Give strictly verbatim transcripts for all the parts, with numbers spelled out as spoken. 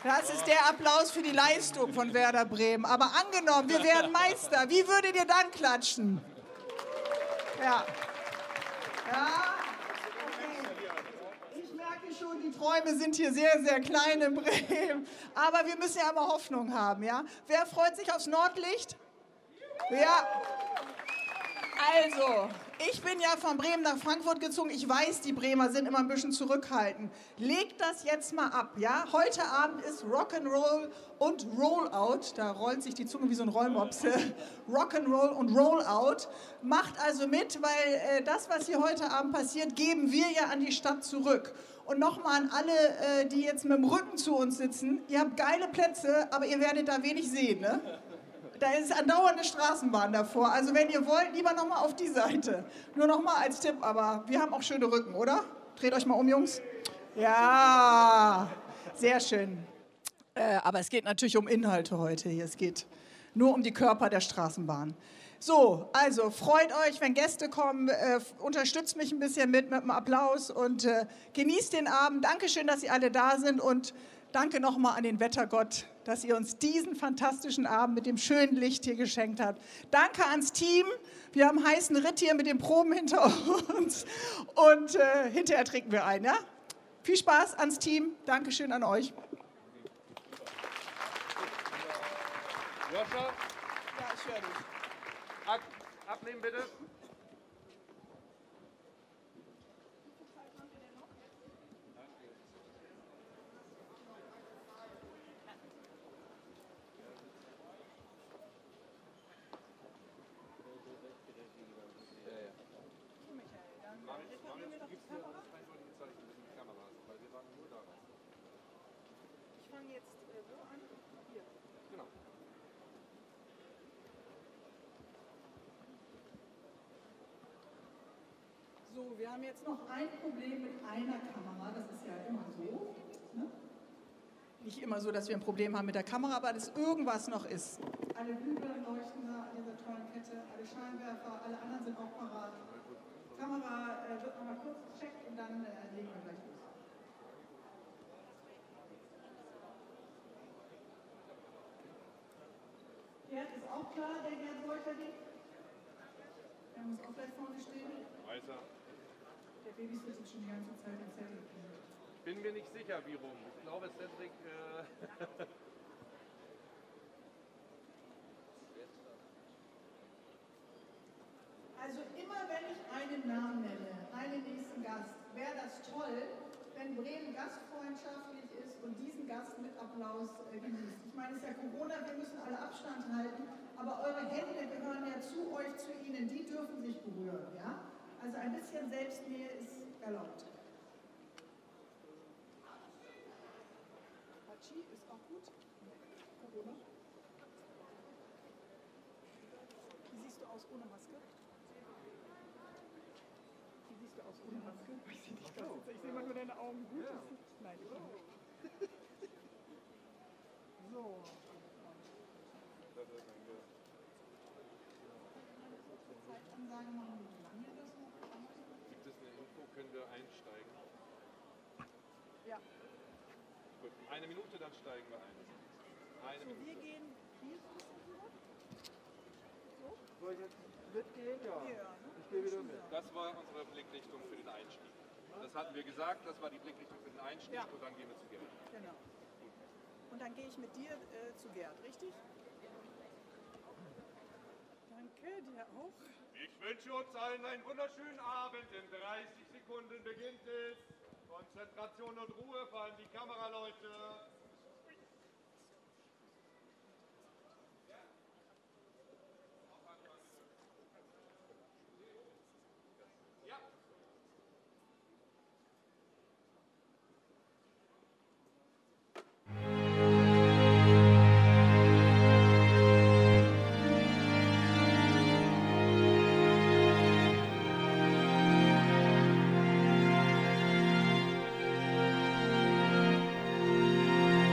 Das ist der Applaus für die Leistung von Werder Bremen. Aber angenommen, wir wären Meister, wie würdet ihr dann klatschen? Ja. Ja. Okay. Ich merke schon, die Träume sind hier sehr, sehr klein in Bremen. Aber wir müssen ja immer Hoffnung haben, ja? Wer freut sich aufs Nordlicht? Ja. Also, ich bin ja von Bremen nach Frankfurt gezogen. Ich weiß, die Bremer sind immer ein bisschen zurückhaltend. Legt das jetzt mal ab, ja? Heute Abend ist Rock'n'Roll und Rollout. Da rollt sich die Zunge wie so ein Rollmops. Rock'n'Roll und Rollout. Macht also mit, weil äh, das, was hier heute Abend passiert, geben wir ja an die Stadt zurück. Und nochmal an alle, äh, die jetzt mit dem Rücken zu uns sitzen. Ihr habt geile Plätze, aber ihr werdet da wenig sehen, ne? Da ist andauernd eine Straßenbahn davor. Also wenn ihr wollt, lieber nochmal auf die Seite. Nur nochmal als Tipp, aber wir haben auch schöne Rücken, oder? Dreht euch mal um, Jungs. Ja, sehr schön. Äh, aber es geht natürlich um Inhalte heute hier. Es geht nur um die Körper der Straßenbahn. So, also freut euch, wenn Gäste kommen. Äh, unterstützt mich ein bisschen mit, mit einem Applaus und äh, genießt den Abend. Dankeschön, dass ihr alle da sind und danke nochmal an den Wettergott, dass ihr uns diesen fantastischen Abend mit dem schönen Licht hier geschenkt habt. Danke ans Team. Wir haben einen heißen Ritt hier mit den Proben hinter uns. Und äh, hinterher trinken wir ein. Ja? Viel Spaß ans Team. Dankeschön an euch. Joscha? Ja, ich höre dich. Ab, abnehmen bitte. Ich fange jetzt äh, wo an? Hier. Genau. So, wir haben jetzt noch ein Problem mit einer Kamera. Das ist ja immer so. Ne? Nicht immer so, dass wir ein Problem haben mit der Kamera, aber dass irgendwas noch ist. Alle Glühbirnen leuchten da an dieser tollen Kette, alle Scheinwerfer, alle anderen sind auch parat. Die Kamera äh, wird noch mal kurz gecheckt und dann äh, legen wir gleich los. Gerd ist auch klar, der Gerd Wolterding. Der muss auch gleich vorne stehen. Weißer. Der Babysitzt schon die ganze Zeit im Zettel. Bin mir nicht sicher, wie rum. Ich glaube, Cedric. Äh Also immer wenn ich einen Namen nenne, einen nächsten Gast, wäre das toll, wenn Bremen gastfreundschaftlich ist und diesen Gast mit Applaus äh, genießt. Ich meine, es ist ja Corona, wir müssen alle Abstand halten, aber eure Hände gehören ja zu euch, zu ihnen, die dürfen sich berühren. Ja? Also ein bisschen Selbstnähe ist erlaubt. Hatschi ist auch gut. Corona. Wie siehst du aus ohne Maske? Wie siehst du aus ohne Maske? Ich sehe dich ganz Ich sehe immer nur deine Augen. Gut. Ja. Nein, oder? So. Zeitansage machen, wie lange das noch dauert? Gibt es eine Info? Können wir einsteigen? Ja. Gut, eine Minute, dann steigen wir ein. Eine So, Minute. wir gehen hier so ein bisschen rüber. So? Soll ich jetzt mitgehen? Ja. Ja. Ich gehe wieder mit. Das war unsere Blickrichtung für den Einstieg. Das hatten wir gesagt, das war die Blickrichtung für den Einstieg Ja. und dann gehen wir zu Gerd. Genau. Und dann gehe ich mit dir äh, zu Gerd, richtig? Danke, dir auch. Ich wünsche uns allen einen wunderschönen Abend. In dreißig Sekunden beginnt es. Konzentration und Ruhe, vor allem die Kameraleute. Musik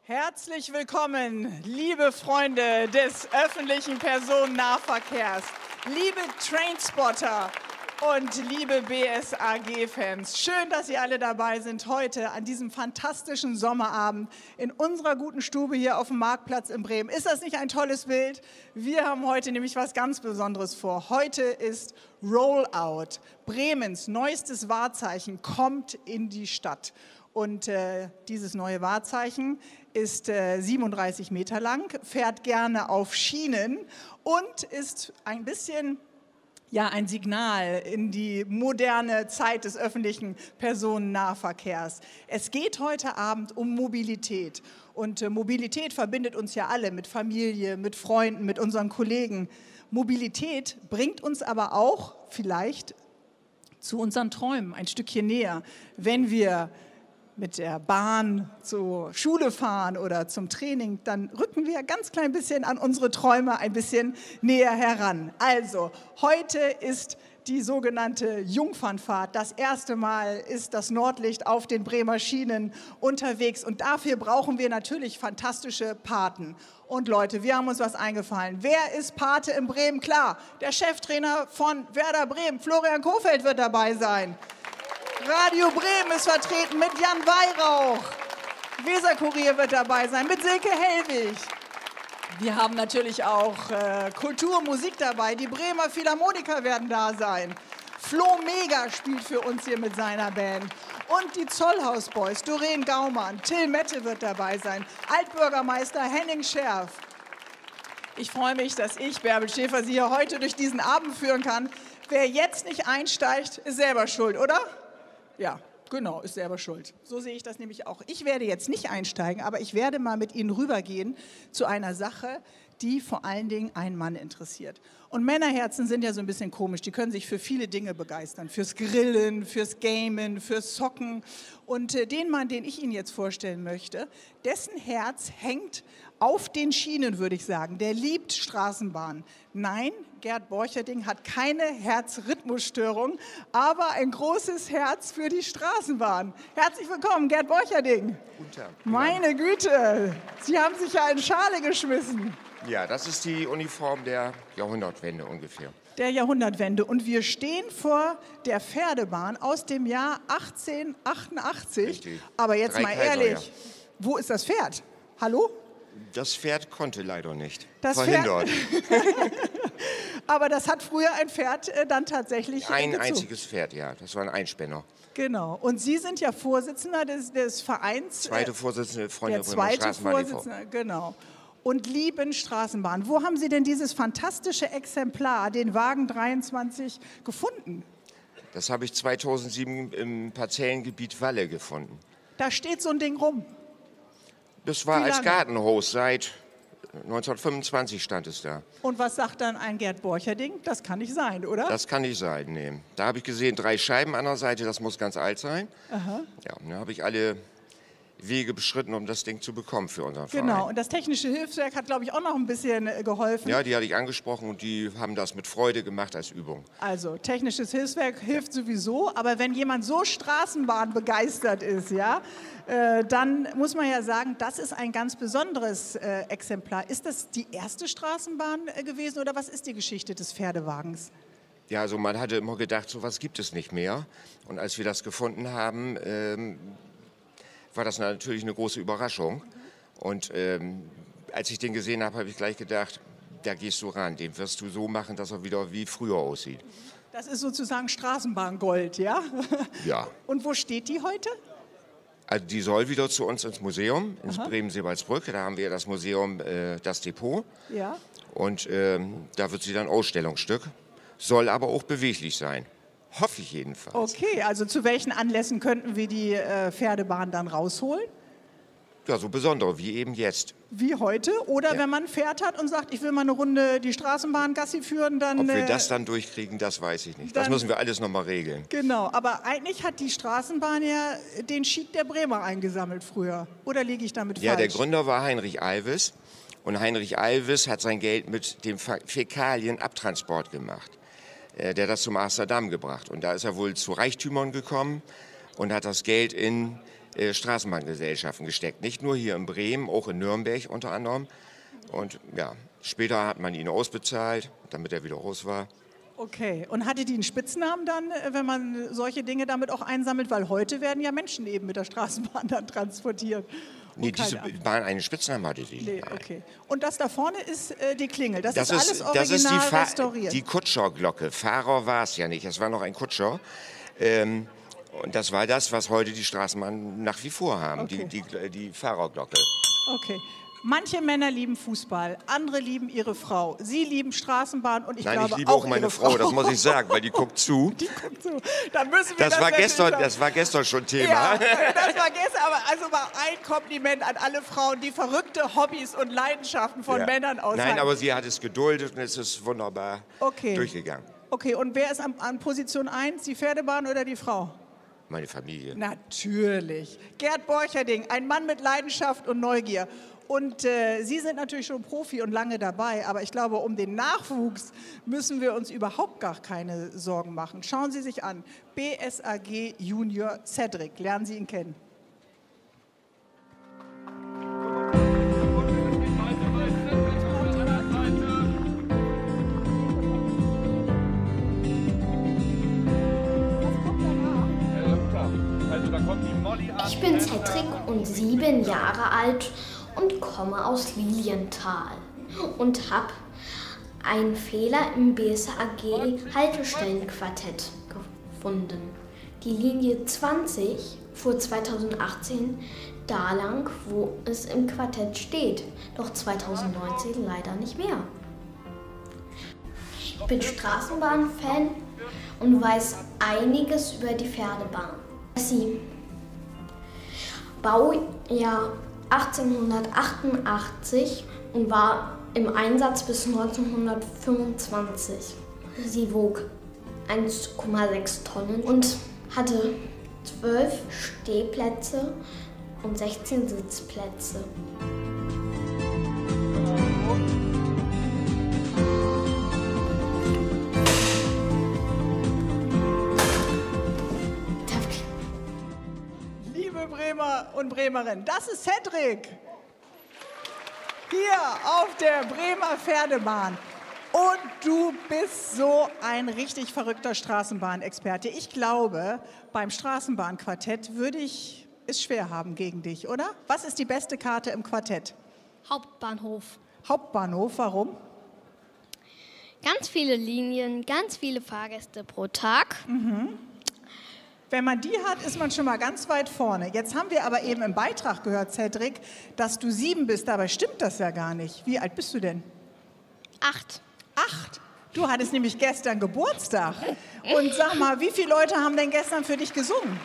Herzlich willkommen, liebe Freunde des öffentlichen Personennahverkehrs, liebe Trainspotter und liebe B S A G-Fans. Schön, dass ihr alle dabei sind heute an diesem fantastischen Sommerabend in unserer guten Stube hier auf dem Marktplatz in Bremen. Ist das nicht ein tolles Bild? Wir haben heute nämlich was ganz Besonderes vor. Heute ist Rollout. Bremens neuestes Wahrzeichen kommt in die Stadt. Und äh, dieses neue Wahrzeichen ist äh, siebenunddreißig Meter lang, fährt gerne auf Schienen und ist ein bisschen ja, ein Signal in die moderne Zeit des öffentlichen Personennahverkehrs. Es geht heute Abend um Mobilität. Und äh, Mobilität verbindet uns ja alle mit Familie, mit Freunden, mit unseren Kollegen. Mobilität bringt uns aber auch vielleicht zu unseren Träumen ein Stückchen näher, wenn wir mit der Bahn zur Schule fahren oder zum Training, dann rücken wir ganz klein bisschen an unsere Träume ein bisschen näher heran. Also, heute ist die sogenannte Jungfernfahrt. Das erste Mal ist das Nordlicht auf den Bremer Schienen unterwegs und dafür brauchen wir natürlich fantastische Paten. Und Leute, wir haben uns was eingefallen. Wer ist Pate in Bremen? Klar, der Cheftrainer von Werder Bremen, Florian Kohfeldt, wird dabei sein. Radio Bremen ist vertreten mit Jan Weihrauch. Weserkurier wird dabei sein mit Silke Hellwig. Wir haben natürlich auch äh, Kultur, Musik dabei. Die Bremer Philharmoniker werden da sein. Flo Mega spielt für uns hier mit seiner Band. Und die Zollhaus Boys, Doreen Gaumann, Till Mette wird dabei sein. Altbürgermeister Henning Scherf. Ich freue mich, dass ich, Bärbel Schäfer, Sie hier heute durch diesen Abend führen kann. Wer jetzt nicht einsteigt, ist selber schuld, oder? Ja, genau, ist selber schuld. So sehe ich das nämlich auch. Ich werde jetzt nicht einsteigen, aber ich werde mal mit Ihnen rübergehen zu einer Sache, die vor allen Dingen einen Mann interessiert. Und Männerherzen sind ja so ein bisschen komisch, die können sich für viele Dinge begeistern. Fürs Grillen, fürs Gamen, fürs Zocken. Und äh, den Mann, den ich Ihnen jetzt vorstellen möchte, dessen Herz hängt auf den Schienen, würde ich sagen. Der liebt Straßenbahn. Nein, Gerd Borcherding hat keine Herzrhythmusstörung, aber ein großes Herz für die Straßenbahn. Herzlich willkommen, Gerd Borcherding. Guten Tag. Meine Güte, Sie haben sich ja in Schale geschmissen. Ja, das ist die Uniform der Jahrhundertwende ungefähr. Der Jahrhundertwende. Und wir stehen vor der Pferdebahn aus dem Jahr achtzehnhundertachtundachtzig. Richtig. Aber jetzt Drei mal Kaiser, ehrlich, ja. Wo ist das Pferd? Hallo? Das Pferd konnte leider nicht. Das Verhindert. Aber das hat früher ein Pferd äh, dann tatsächlich Ein gezogen. einziges Pferd, ja. Das war ein Einspänner. Genau. Und Sie sind ja Vorsitzender des, des Vereins. Zweite Vorsitzende Freunde Der der Bremer zweite Straßenbahn e V. Vorsitzende, genau. Und lieben Straßenbahn. Wo haben Sie denn dieses fantastische Exemplar, den Wagen dreiundzwanzig, gefunden? Das habe ich zweitausendsieben im Parzellengebiet Walle gefunden. Da steht so ein Ding rum. Das war Wie als lange? Gartenhaus, seit neunzehnhundertfünfundzwanzig stand es da. Und was sagt dann ein Gerd Borcherding? Das kann nicht sein, oder? Das kann nicht sein, nee. Da habe ich gesehen, drei Scheiben an der Seite, das muss ganz alt sein. Aha. Ja, da habe ich alle Wege beschritten, um das Ding zu bekommen für unseren Verein. Genau. Und das Technische Hilfswerk hat, glaube ich, auch noch ein bisschen äh, geholfen. Ja, die hatte ich angesprochen und die haben das mit Freude gemacht als Übung. Also Technisches Hilfswerk hilft sowieso, aber wenn jemand so Straßenbahn begeistert ist, ja, äh, dann muss man ja sagen, das ist ein ganz besonderes äh, Exemplar. Ist das die erste Straßenbahn äh, gewesen oder was ist die Geschichte des Pferdewagens? Ja, also man hatte immer gedacht, sowas gibt es nicht mehr. Und als wir das gefunden haben, ähm, war das natürlich eine große Überraschung. Und ähm, als ich den gesehen habe, habe ich gleich gedacht, da gehst du ran, den wirst du so machen, dass er wieder wie früher aussieht. Das ist sozusagen Straßenbahngold, ja? Ja. Und wo steht die heute? Also die soll wieder zu uns ins Museum, ins Bremen-Seebaldsbrück. Da haben wir das Museum, äh, das Depot. Ja. Und ähm, da wird sie dann Ausstellungsstück. Soll aber auch beweglich sein. Hoffe ich jedenfalls. Okay, also zu welchen Anlässen könnten wir die äh, Pferdebahn dann rausholen? Ja, so besondere wie eben jetzt. Wie heute? Oder Ja. wenn man ein Pferd hat und sagt, ich will mal eine Runde die Straßenbahn Gassi führen, dann... Ob wir äh, das dann durchkriegen, das weiß ich nicht. Das dann- müssen wir alles noch mal regeln. Genau, aber eigentlich hat die Straßenbahn ja den Schick der Bremer eingesammelt früher. Oder liege ich damit Ja, der falsch? Gründer war Heinrich Alves. Und Heinrich Alves hat sein Geld mit dem Fa- Fäkalienabtransport gemacht. Äh, Der hat das zum Amsterdam gebracht. Und da ist er wohl zu Reichtümern gekommen und hat das Geld in äh, Straßenbahngesellschaften gesteckt. Nicht nur hier in Bremen, auch in Nürnberg unter anderem. Und ja, später hat man ihn ausbezahlt, damit er wieder raus war. Okay, und hatte die einen Spitznamen dann, wenn man solche Dinge damit auch einsammelt? Weil heute werden ja Menschen eben mit der Straßenbahn dann transportiert. Nee, diese Bahn einen Spitznamen hatte sie. Nee, okay. Und das da vorne ist äh, die Klingel. Das, das ist, ist alles das original ist die, restauriert. die Kutscherglocke. Fahrer war es ja nicht, es war noch ein Kutscher. Ähm, und das war das, was heute die Straßenbahnen nach wie vor haben, Okay. die, die, die Fahrerglocke. Okay. Manche Männer lieben Fußball, andere lieben ihre Frau. Sie lieben Straßenbahn und ich Nein, glaube ich liebe auch auch meine ihre Frau, das muss ich sagen, weil die guckt zu. Die guckt zu. Da müssen wir Das, das war natürlich gestern, sagen. das war gestern schon Thema. Ja, das war gestern, aber also mal ein Kompliment an alle Frauen, die verrückte Hobbys und Leidenschaften von Ja. Männern aushalten. Nein, aber sie hat es geduldet und es ist wunderbar Okay. durchgegangen. Okay, und wer ist an, an Position eins, die Pferdebahn oder die Frau? Meine Familie. Natürlich. Gerd Borcherding, ein Mann mit Leidenschaft und Neugier. Und äh, Sie sind natürlich schon Profi und lange dabei, aber ich glaube, um den Nachwuchs müssen wir uns überhaupt gar keine Sorgen machen. Schauen Sie sich an, B S A G Junior Cedric, lernen Sie ihn kennen. Ich bin Cedric und sieben Jahre alt und komme aus Lilienthal und habe einen Fehler im B S A G Haltestellenquartett gefunden. Die Linie zwanzig fuhr zweitausendachtzehn da lang, wo es im Quartett steht, doch zweitausendneunzehn leider nicht mehr. Ich bin Straßenbahnfan und weiß einiges über die Pferdebahn. Sie Baujahr achtzehnhundertachtundachtzig und war im Einsatz bis neunzehnhundertfünfundzwanzig. Sie wog eins Komma sechs Tonnen und hatte zwölf Stehplätze und sechzehn Sitzplätze. Liebe Bremer und Bremerinnen, das ist Cedric. Hier auf der Bremer Pferdebahn. Und du bist so ein richtig verrückter Straßenbahnexperte. Ich glaube, beim Straßenbahnquartett würde ich es schwer haben gegen dich, oder? Was ist die beste Karte im Quartett? Hauptbahnhof. Hauptbahnhof, warum? Ganz viele Linien, ganz viele Fahrgäste pro Tag. Wenn man die hat, ist man schon mal ganz weit vorne. Jetzt haben wir aber eben im Beitrag gehört, Cedric, dass du sieben bist. Dabei stimmt das ja gar nicht. Wie alt bist du denn? Acht. Acht. Du hattest nämlich gestern Geburtstag. Und sag mal, wie viele Leute haben denn gestern für dich gesungen?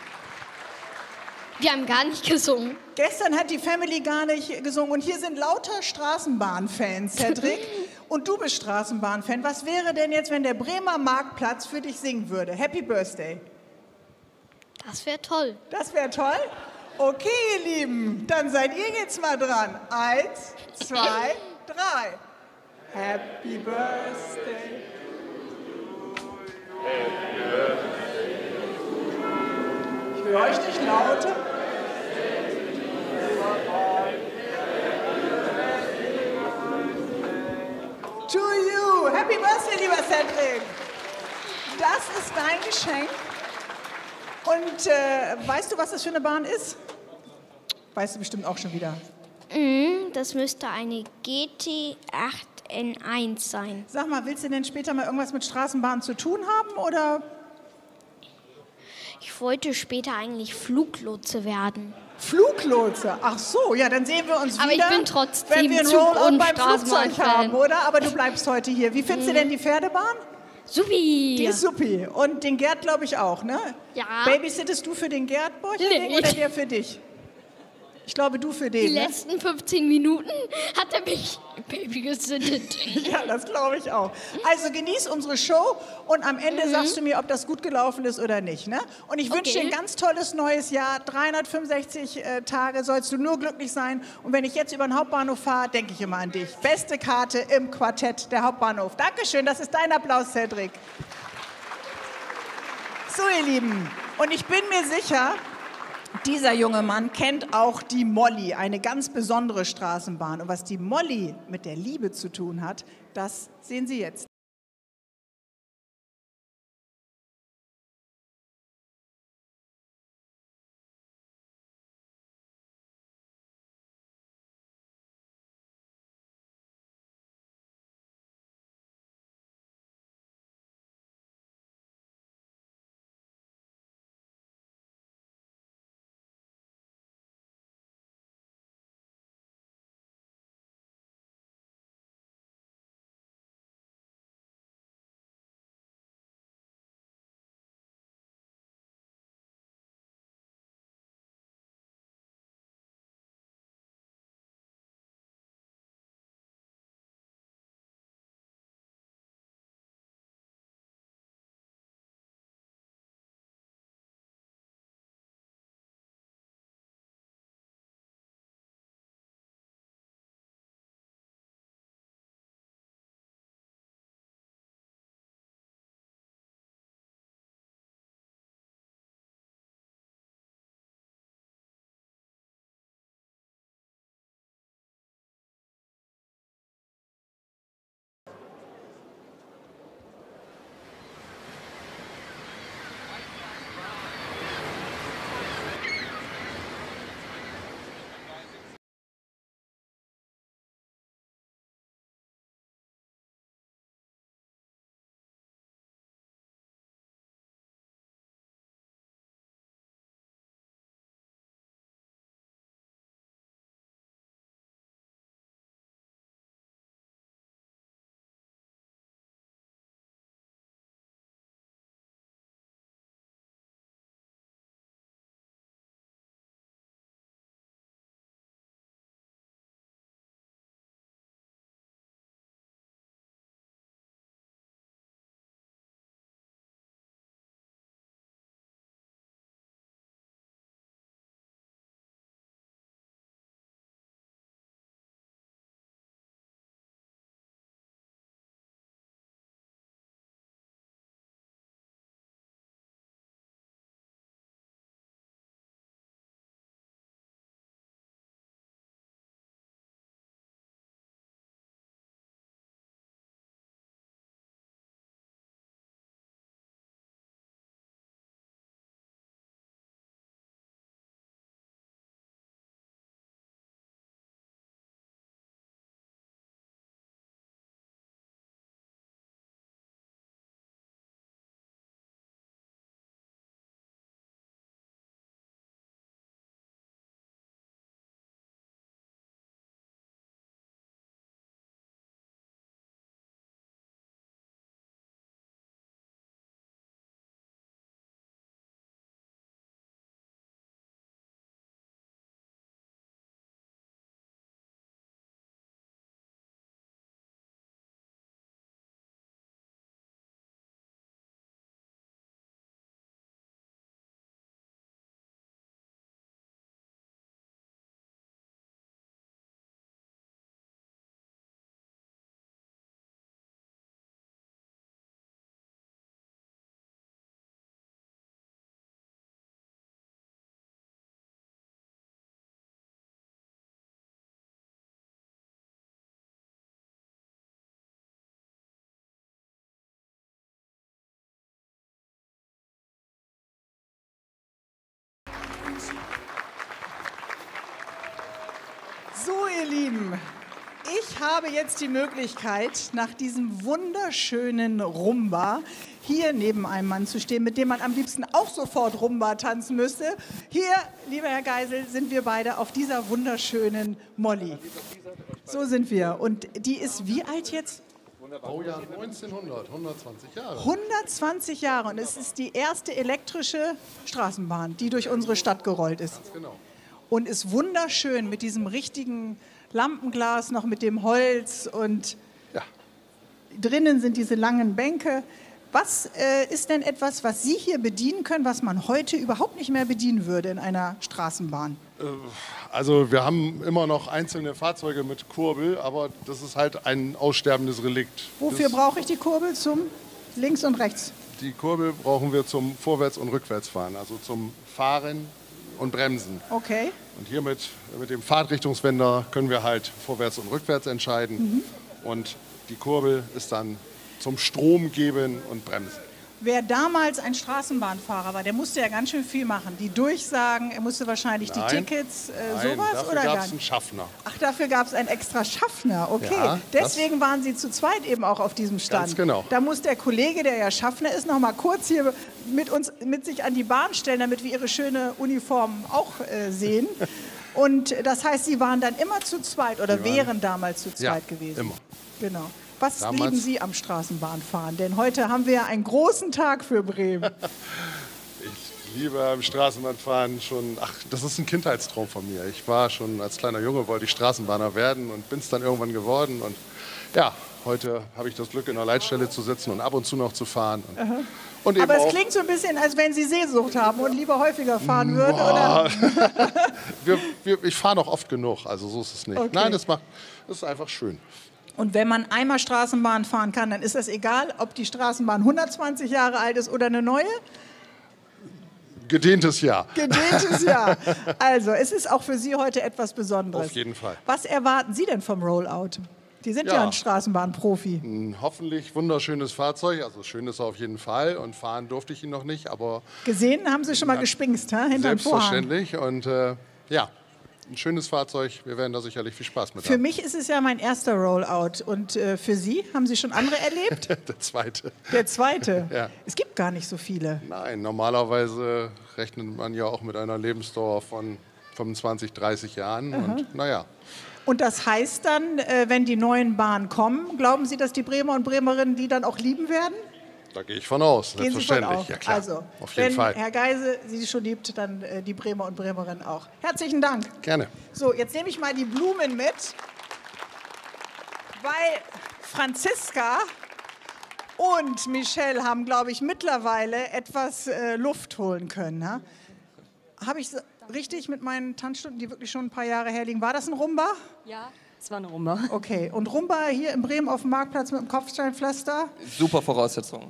Wir haben gar nicht gesungen. Gestern hat die Family gar nicht gesungen. Und hier sind lauter Straßenbahnfans, Cedric. Und du bist Straßenbahnfan. Was wäre denn jetzt, wenn der Bremer Marktplatz für dich singen würde? Happy Birthday. Das wäre toll. Das wäre toll. Okay, ihr Lieben, dann seid ihr jetzt mal dran. Eins, zwei, drei. Happy Birthday. Ich höre euch nicht lauter. To you. Happy Birthday, lieber Cedric. Das ist dein Geschenk. Und äh, weißt du, was das für eine Bahn ist? Weißt du bestimmt auch schon wieder. Mm, das müsste eine G T acht N eins sein. Sag mal, willst du denn später mal irgendwas mit Straßenbahnen zu tun haben, oder? Ich wollte später eigentlich Fluglotse werden. Fluglotse? Ach so, ja, dann sehen wir uns Aber wieder, ich bin trotzdem wenn wir einen Zug- Rollout und beim Flugzeug Straßenbahnfan. haben, oder? Aber du bleibst heute hier. Wie findest du denn die Pferdebahn? Supi! Die ist supi. Und den Gerd, glaube ich, auch, ne? Ja. Babysittest du für den Gerd, Borcherding, Nee. oder der für dich? Ich glaube, du für den, Die ne? letzten fünfzehn Minuten hat er mich Baby gesittet. Ja, das glaube ich auch. Also genieß unsere Show und am Ende sagst du mir, ob das gut gelaufen ist oder nicht. Ne? Und ich wünsche Okay. dir ein ganz tolles neues Jahr. dreihundertfünfundsechzig äh, Tage sollst du nur glücklich sein. Und wenn ich jetzt über den Hauptbahnhof fahre, denke ich immer an dich. Beste Karte im Quartett, der Hauptbahnhof. Dankeschön, das ist dein Applaus, Cedric. So, ihr Lieben, und ich bin mir sicher, Dieser junge Mann kennt auch die Molly, eine ganz besondere Straßenbahn. Und was die Molly mit der Liebe zu tun hat, das sehen Sie jetzt. So, ihr Lieben, ich habe jetzt die Möglichkeit, nach diesem wunderschönen Rumba hier neben einem Mann zu stehen, mit dem man am liebsten auch sofort Rumba tanzen müsste. Hier, lieber Herr Geisel, sind wir beide auf dieser wunderschönen Molly. So sind wir. Und die ist wie alt jetzt? Baujahr neunzehnhundert, hundertzwanzig Jahre. hundertzwanzig Jahre und es ist die erste elektrische Straßenbahn, die durch unsere Stadt gerollt ist. Ganz genau. Und ist wunderschön mit diesem richtigen Lampenglas, noch mit dem Holz und Ja. drinnen sind diese langen Bänke. Was äh, ist denn etwas, was Sie hier bedienen können, was man heute überhaupt nicht mehr bedienen würde in einer Straßenbahn? Also wir haben immer noch einzelne Fahrzeuge mit Kurbel, aber das ist halt ein aussterbendes Relikt. Wofür das, brauche ich die Kurbel? Zum links und rechts? Die Kurbel brauchen wir zum Vorwärts- und Rückwärtsfahren, also zum Fahren und bremsen. Okay. Und hier mit, mit dem Fahrtrichtungswender können wir halt vorwärts und rückwärts entscheiden. Mhm. Und die Kurbel ist dann zum Strom geben und bremsen. Wer damals ein Straßenbahnfahrer war, der musste ja ganz schön viel machen. Die Durchsagen, er musste wahrscheinlich Nein, die Tickets, äh, nein, sowas dafür oder gab gar es nicht? einen Schaffner. Ach, dafür gab es einen extra Schaffner, okay. Ja, Deswegen waren Sie zu zweit eben auch auf diesem Stand. Ganz genau. Da muss der Kollege, der ja Schaffner ist, noch mal kurz hier mit uns, mit sich an die Bahn stellen, damit wir Ihre schöne Uniform auch äh, sehen. Und das heißt, Sie waren dann immer zu zweit oder Sie waren- wären damals zu zweit Ja, gewesen? immer. Genau. Was Damals- lieben Sie am Straßenbahnfahren? Denn heute haben wir ja einen großen Tag für Bremen. Ich liebe am Straßenbahnfahren schon, ach, das ist ein Kindheitstraum von mir. Ich war schon als kleiner Junge, wollte ich Straßenbahner werden und bin es dann irgendwann geworden. Und ja, heute habe ich das Glück, in der Leitstelle zu sitzen und ab und zu noch zu fahren. Und, und eben Aber es auch, klingt so ein bisschen, als wenn Sie Sehnsucht haben und lieber häufiger fahren würden, oder? wir, wir, ich fahre noch oft genug, also so ist es nicht. Okay. Nein, das, macht, das ist einfach schön. Und wenn man einmal Straßenbahn fahren kann, dann ist das egal, ob die Straßenbahn hundertzwanzig Jahre alt ist oder eine neue? Gedehntes Jahr. Gedehntes Jahr. Also, es ist auch für Sie heute etwas Besonderes. Auf jeden Fall. Was erwarten Sie denn vom Rollout? Die sind ja, Ja. ein Straßenbahnprofi. Ein hoffentlich wunderschönes Fahrzeug, also schön ist er auf jeden Fall und fahren durfte ich ihn noch nicht, aber Gesehen haben Sie schon mal gespingst, ha? Hinterm Vorhang. selbstverständlich und äh, ja, ein schönes Fahrzeug, wir werden da sicherlich viel Spaß mit Für haben. mich ist es ja mein erster Rollout. Und äh, für Sie, haben Sie schon andere erlebt? Der zweite. Der zweite? Ja. Es gibt gar nicht so viele. Nein, normalerweise rechnet man ja auch mit einer Lebensdauer von fünfundzwanzig, dreißig Jahren und naja. Und das heißt dann, äh, wenn die neuen Bahnen kommen, glauben Sie, dass die Bremer und Bremerinnen die dann auch lieben werden? Da gehe ich von aus, Gehen Sie von selbstverständlich. aus. Ja, klar. Also, auf jeden wenn Fall. Herr Geise Sie schon liebt, dann äh, die Bremer und Bremerinnen auch. Herzlichen Dank. Gerne. So, jetzt nehme ich mal die Blumen mit, weil Franziska und Michelle haben, glaube ich, mittlerweile etwas äh, Luft holen können. Ne? Habe ich so richtig mit meinen Tanzstunden, die wirklich schon ein paar Jahre herliegen, war das ein Rumba? Ja, es war eine Rumba. Okay, und Rumba hier in Bremen auf dem Marktplatz mit dem Kopfsteinpflaster? Super Voraussetzungen.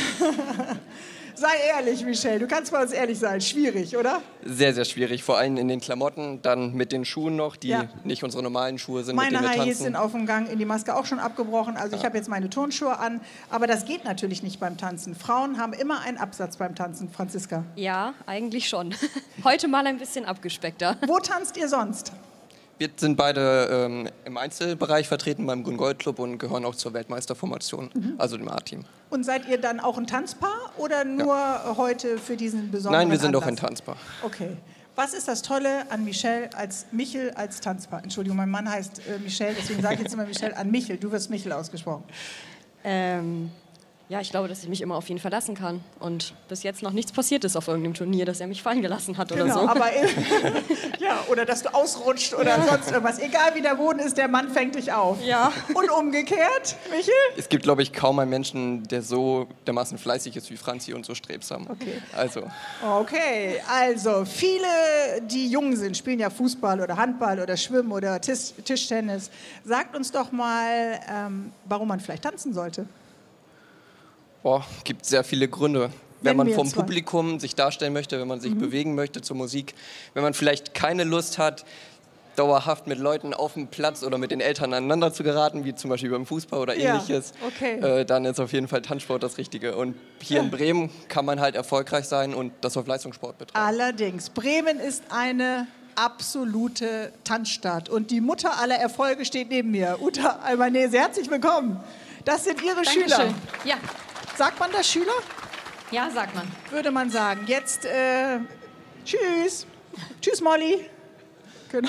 Sei ehrlich, Michelle, du kannst bei uns ehrlich sein. Schwierig, oder? Sehr, sehr schwierig. Vor allem in den Klamotten, dann mit den Schuhen noch, die Ja. nicht unsere normalen Schuhe sind, Meine mit denen wir High Heels tanzen. sind auf dem Gang in die Maske auch schon abgebrochen. Also ich habe jetzt meine Turnschuhe an. Aber das geht natürlich nicht beim Tanzen. Frauen haben immer einen Absatz beim Tanzen, Franziska. Ja, eigentlich schon. Heute mal ein bisschen abgespeckter. Wo tanzt ihr sonst? Wir sind beide ähm, im Einzelbereich vertreten beim Gungold Club und gehören auch zur Weltmeisterformation, also dem A-Team. Und seid ihr dann auch ein Tanzpaar oder nur heute für diesen besonderen Nein, wir sind Anlass? auch ein Tanzpaar. Okay. Was ist das Tolle an Michelle als Michel als Tanzpaar? Entschuldigung, mein Mann heißt äh, Michel, deswegen sage ich jetzt immer Michelle an Michel. Du wirst Michel ausgesprochen. Ähm, ja, ich glaube, dass ich mich immer auf ihn verlassen kann. Und bis jetzt noch nichts passiert ist auf irgendeinem Turnier, dass er mich fallen gelassen hat oder Genau, so. aber ja, oder dass du ausrutscht oder sonst irgendwas. Egal wie der Boden ist, der Mann fängt dich auf. Ja. Und umgekehrt, Michel? Es gibt, glaube ich, kaum einen Menschen, der so dermaßen fleißig ist wie Franzi und so strebsam. Okay. Also, Okay, also viele, die jung sind, spielen ja Fußball oder Handball oder Schwimmen oder Tisch, Tischtennis. Sagt uns doch mal, ähm, warum man vielleicht tanzen sollte. boah, gibt sehr viele Gründe. Wenn Nennen man wir vom zwei. Publikum sich darstellen möchte, wenn man Mhm. sich bewegen möchte zur Musik, wenn man vielleicht keine Lust hat, dauerhaft mit Leuten auf dem Platz oder mit den Eltern aneinander zu geraten, wie zum Beispiel beim Fußball oder Ja, ähnliches, okay. äh, dann ist auf jeden Fall Tanzsport das Richtige. Und hier in Bremen kann man halt erfolgreich sein und das auf Leistungssport betreiben. Allerdings, Bremen ist eine absolute Tanzstadt und die Mutter aller Erfolge steht neben mir. Uta Albanese, herzlich willkommen. Das sind Ihre Schüler. Dankeschön. Ja. Sagt man das Schüler? Ja, sagt man. Würde man sagen. Jetzt, äh, tschüss. Tschüss, Molly. Genau.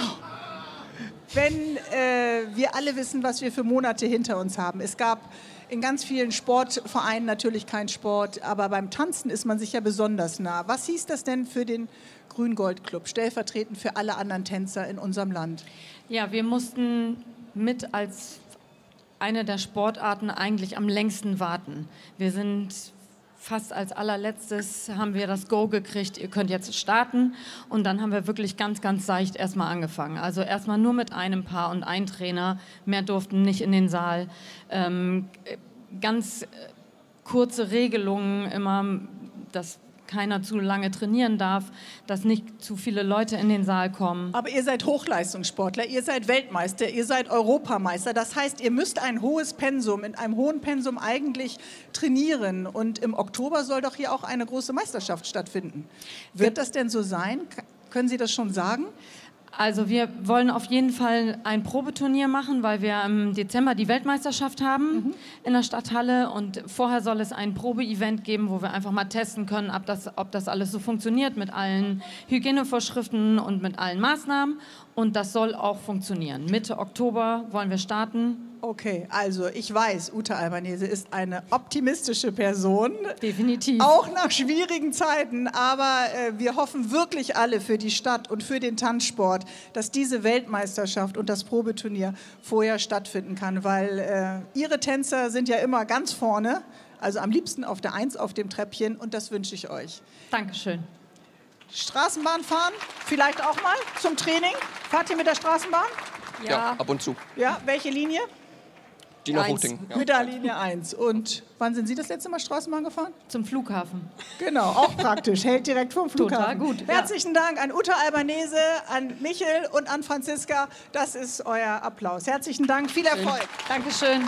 Wenn äh, wir alle wissen, was wir für Monate hinter uns haben. Es gab in ganz vielen Sportvereinen natürlich keinen Sport, aber beim Tanzen ist man sich ja besonders nah. Was hieß das denn für den Grün-Gold-Club, stellvertretend für alle anderen Tänzer in unserem Land? Ja, wir mussten mit als eine der Sportarten eigentlich am längsten warten. Wir sind fast als allerletztes, haben wir das Go gekriegt, ihr könnt jetzt starten. Und dann haben wir wirklich ganz, ganz seicht erstmal angefangen. Also erstmal nur mit einem Paar und ein Trainer. Mehr durften nicht in den Saal. Ähm, ganz kurze Regelungen immer, dass keiner zu lange trainieren darf, dass nicht zu viele Leute in den Saal kommen. Aber ihr seid Hochleistungssportler, ihr seid Weltmeister, ihr seid Europameister. Das heißt, ihr müsst ein hohes Pensum, in einem hohen Pensum eigentlich trainieren. Und im Oktober soll doch hier auch eine große Meisterschaft stattfinden. Wird das denn so sein? Können Sie das schon sagen? Also wir wollen auf jeden Fall ein Probeturnier machen, weil wir im Dezember die Weltmeisterschaft haben mhm. in der Stadthalle und vorher soll es ein Probe-Event geben, wo wir einfach mal testen können, ob das, ob das alles so funktioniert mit allen Hygienevorschriften und mit allen Maßnahmen und das soll auch funktionieren. Mitte Oktober wollen wir starten. Okay, also ich weiß, Ute Albanese ist eine optimistische Person. Definitiv. Auch nach schwierigen Zeiten, aber äh, wir hoffen wirklich alle für die Stadt und für den Tanzsport, dass diese Weltmeisterschaft und das Probeturnier vorher stattfinden kann, weil äh, Ihre Tänzer sind ja immer ganz vorne, also am liebsten auf der Eins auf dem Treppchen und das wünsche ich euch. Dankeschön. Straßenbahn fahren, vielleicht auch mal zum Training. Fahrt ihr mit der Straßenbahn? Ja, ja ab und zu. Ja, welche Linie? Die nach Hochding. Ja. Mit der Linie eins. Und wann sind Sie das letzte Mal Straßenbahn gefahren? Zum Flughafen. Genau, auch praktisch. Hält direkt vom Flughafen. Total gut. Herzlichen ja. Dank an Ute Albanese, an Michel und an Franziska. Das ist euer Applaus. Herzlichen Dank, viel Erfolg. Schön. Dankeschön.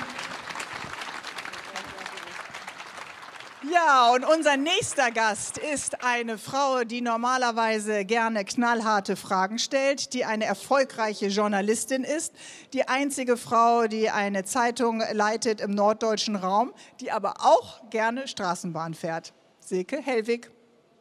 Ja, und unser nächster Gast ist eine Frau, die normalerweise gerne knallharte Fragen stellt, die eine erfolgreiche Journalistin ist, die einzige Frau, die eine Zeitung leitet im norddeutschen Raum, die aber auch gerne Straßenbahn fährt. Silke Hellwig.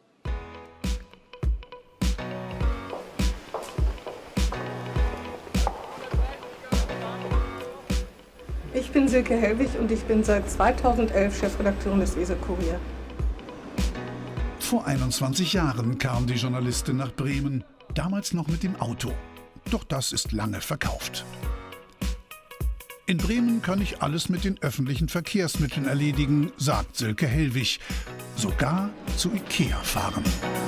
Ich bin Silke Hellwig und ich bin seit zweitausendelf Chefredakteurin des Weser-Kurier. Vor einundzwanzig Jahren kam die Journalistin nach Bremen, damals noch mit dem Auto. Doch das ist lange verkauft. In Bremen kann ich alles mit den öffentlichen Verkehrsmitteln erledigen, sagt Silke Hellwig. Sogar zu Ikea fahren.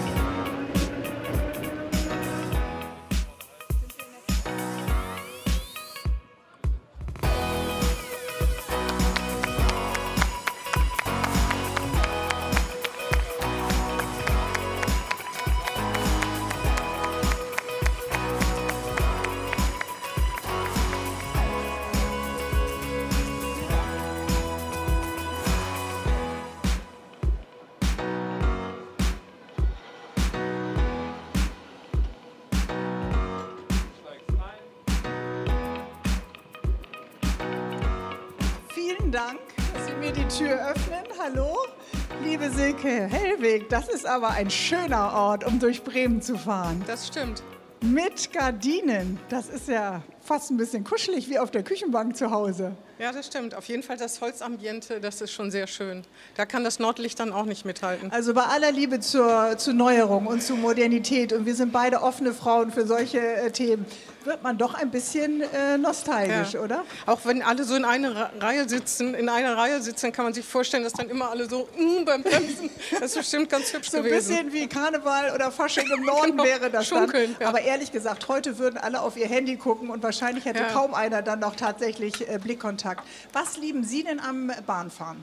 Dank, dass Sie mir die Tür öffnen. Hallo, liebe Silke Hellwig, das ist aber ein schöner Ort, um durch Bremen zu fahren. Das stimmt. Mit Gardinen, das ist ja fast ein bisschen kuschelig wie auf der Küchenbank zu Hause. Ja, das stimmt. Auf jeden Fall das Holzambiente, das ist schon sehr schön. Da kann das Nordlicht dann auch nicht mithalten. Also bei aller Liebe zur, zur Neuerung und zur Modernität, und wir sind beide offene Frauen für solche äh, Themen, wird man doch ein bisschen äh, nostalgisch, ja. oder? Auch wenn alle so in einer Reihe sitzen, in einer Reihe sitzen, kann man sich vorstellen, dass dann immer alle so mm, beim Bremsen. Das ist bestimmt ganz hübsch so gewesen. So ein bisschen wie Karneval oder Fasching im Norden genau. wäre das Schunkeln, dann. Ja. Aber ehrlich gesagt, heute würden alle auf ihr Handy gucken und wahrscheinlich hätte ja. kaum einer dann noch tatsächlich äh, Blickkontakt. Was lieben Sie denn am Bahnfahren?